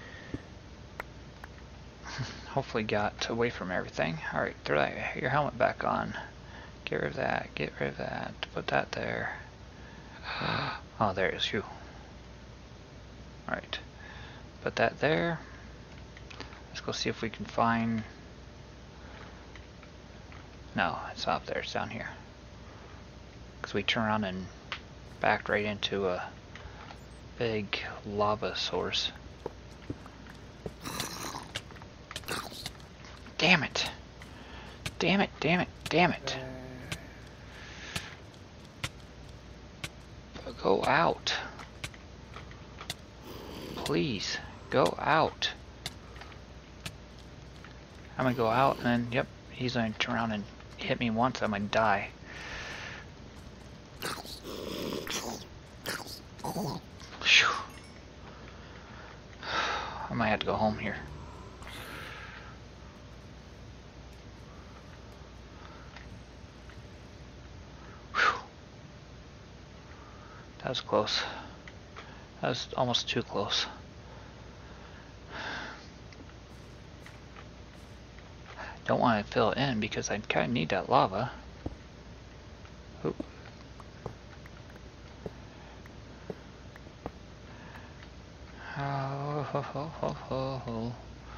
hopefully got away from everything. Alright, throw that, your helmet back on. Get rid of that, get rid of that, put that there. Oh, there it is, you. Alright, put that there. Let's go see if we can find... No, it's not there, it's down here. Because we turn around and backed right into a big lava source. Damn it. Damn it, damn it, damn it. Go out. Please, go out. I'm gonna go out and then, yep, he's gonna turn around and hit me once, I'm gonna die. Whew. I might have to go home here. Whew. That was close. That was almost too close. Don't want to fill it in because I kind of need that lava. Oop. Oh, ho, ho, ho, ho, ho.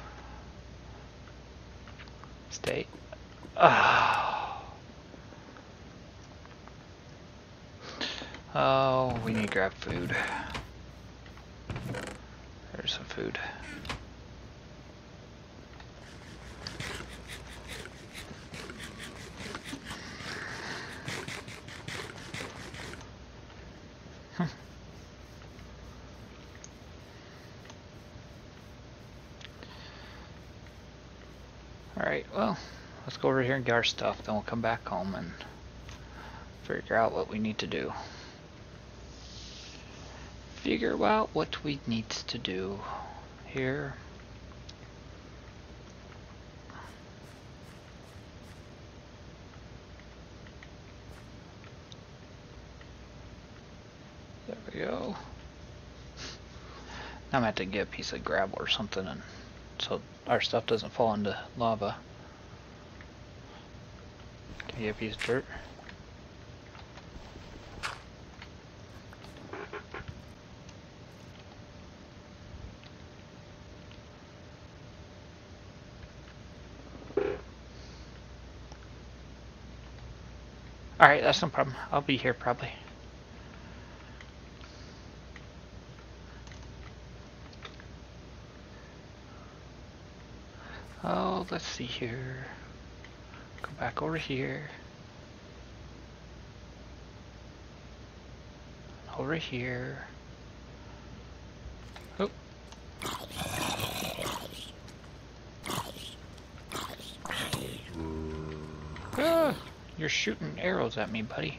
Stay. Oh. Oh, we need to grab food. There's some food. Alright, well, let's go over here and get our stuff, then we'll come back home and figure out what we need to do. Figure out what we need to do here. There we go. Now I'm gonna have to get a piece of gravel or something and so our stuff doesn't fall into lava. Can you get a piece of dirt? Alright, that's no problem. I'll be here probably. Oh, let's see here. Go back over here. Over here. Oh. Ah, you're shooting arrows at me, buddy.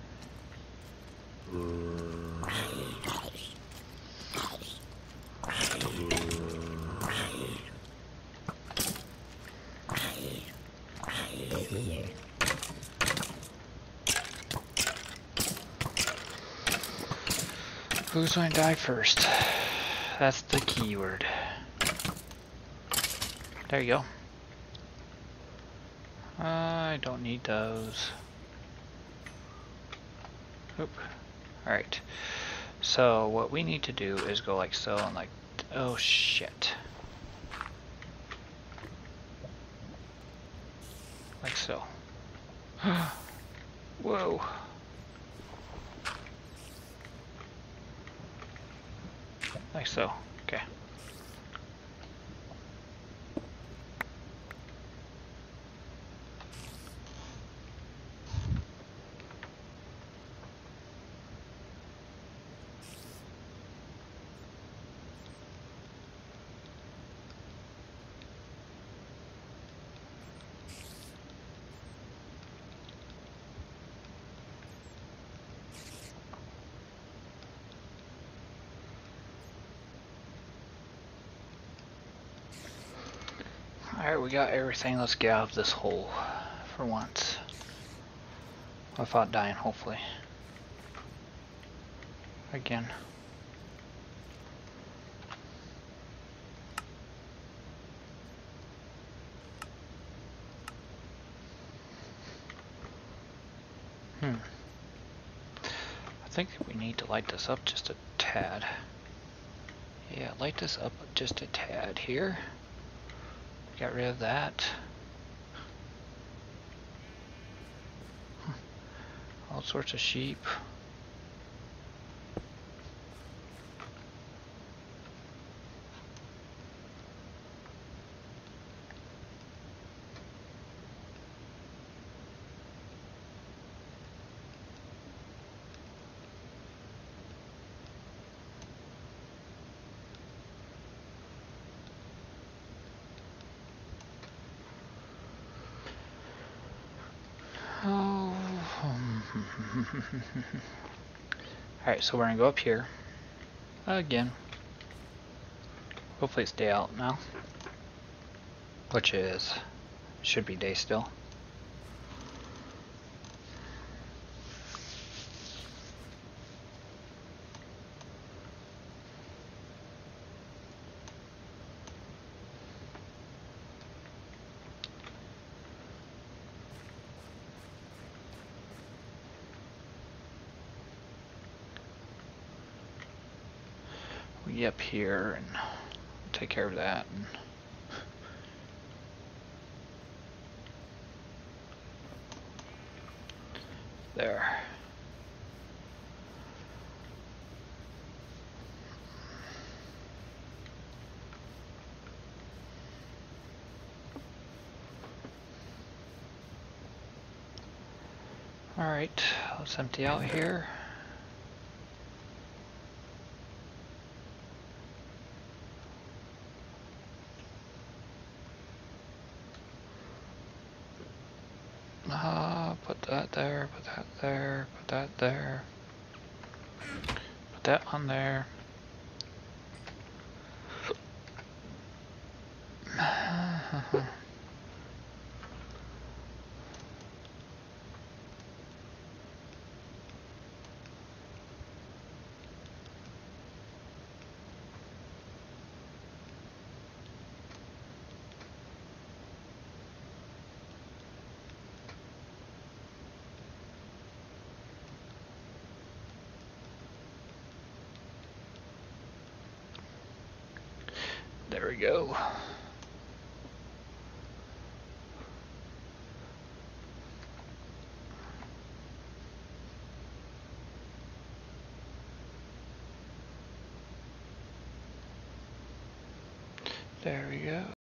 Who's going to die first? That's the keyword. There you go. I don't need those. Oop. Alright. So what we need to do is go like so and like, oh shit. Like so. Whoa. Like so. Okay. Alright, we got everything. Let's get out of this hole for once. Without dying, hopefully. Again. Hmm. I think we need to light this up just a tad. Yeah, light this up just a tad here. Got rid of that. All sorts of sheep. Alright, so we're gonna go up here. Again. Hopefully it's day out now. Which is, should be day still. We up here and take care of that. And there. All right, let's empty out here. Uh, put that there, put that there, put that there. Put that on there. There we go. There we go.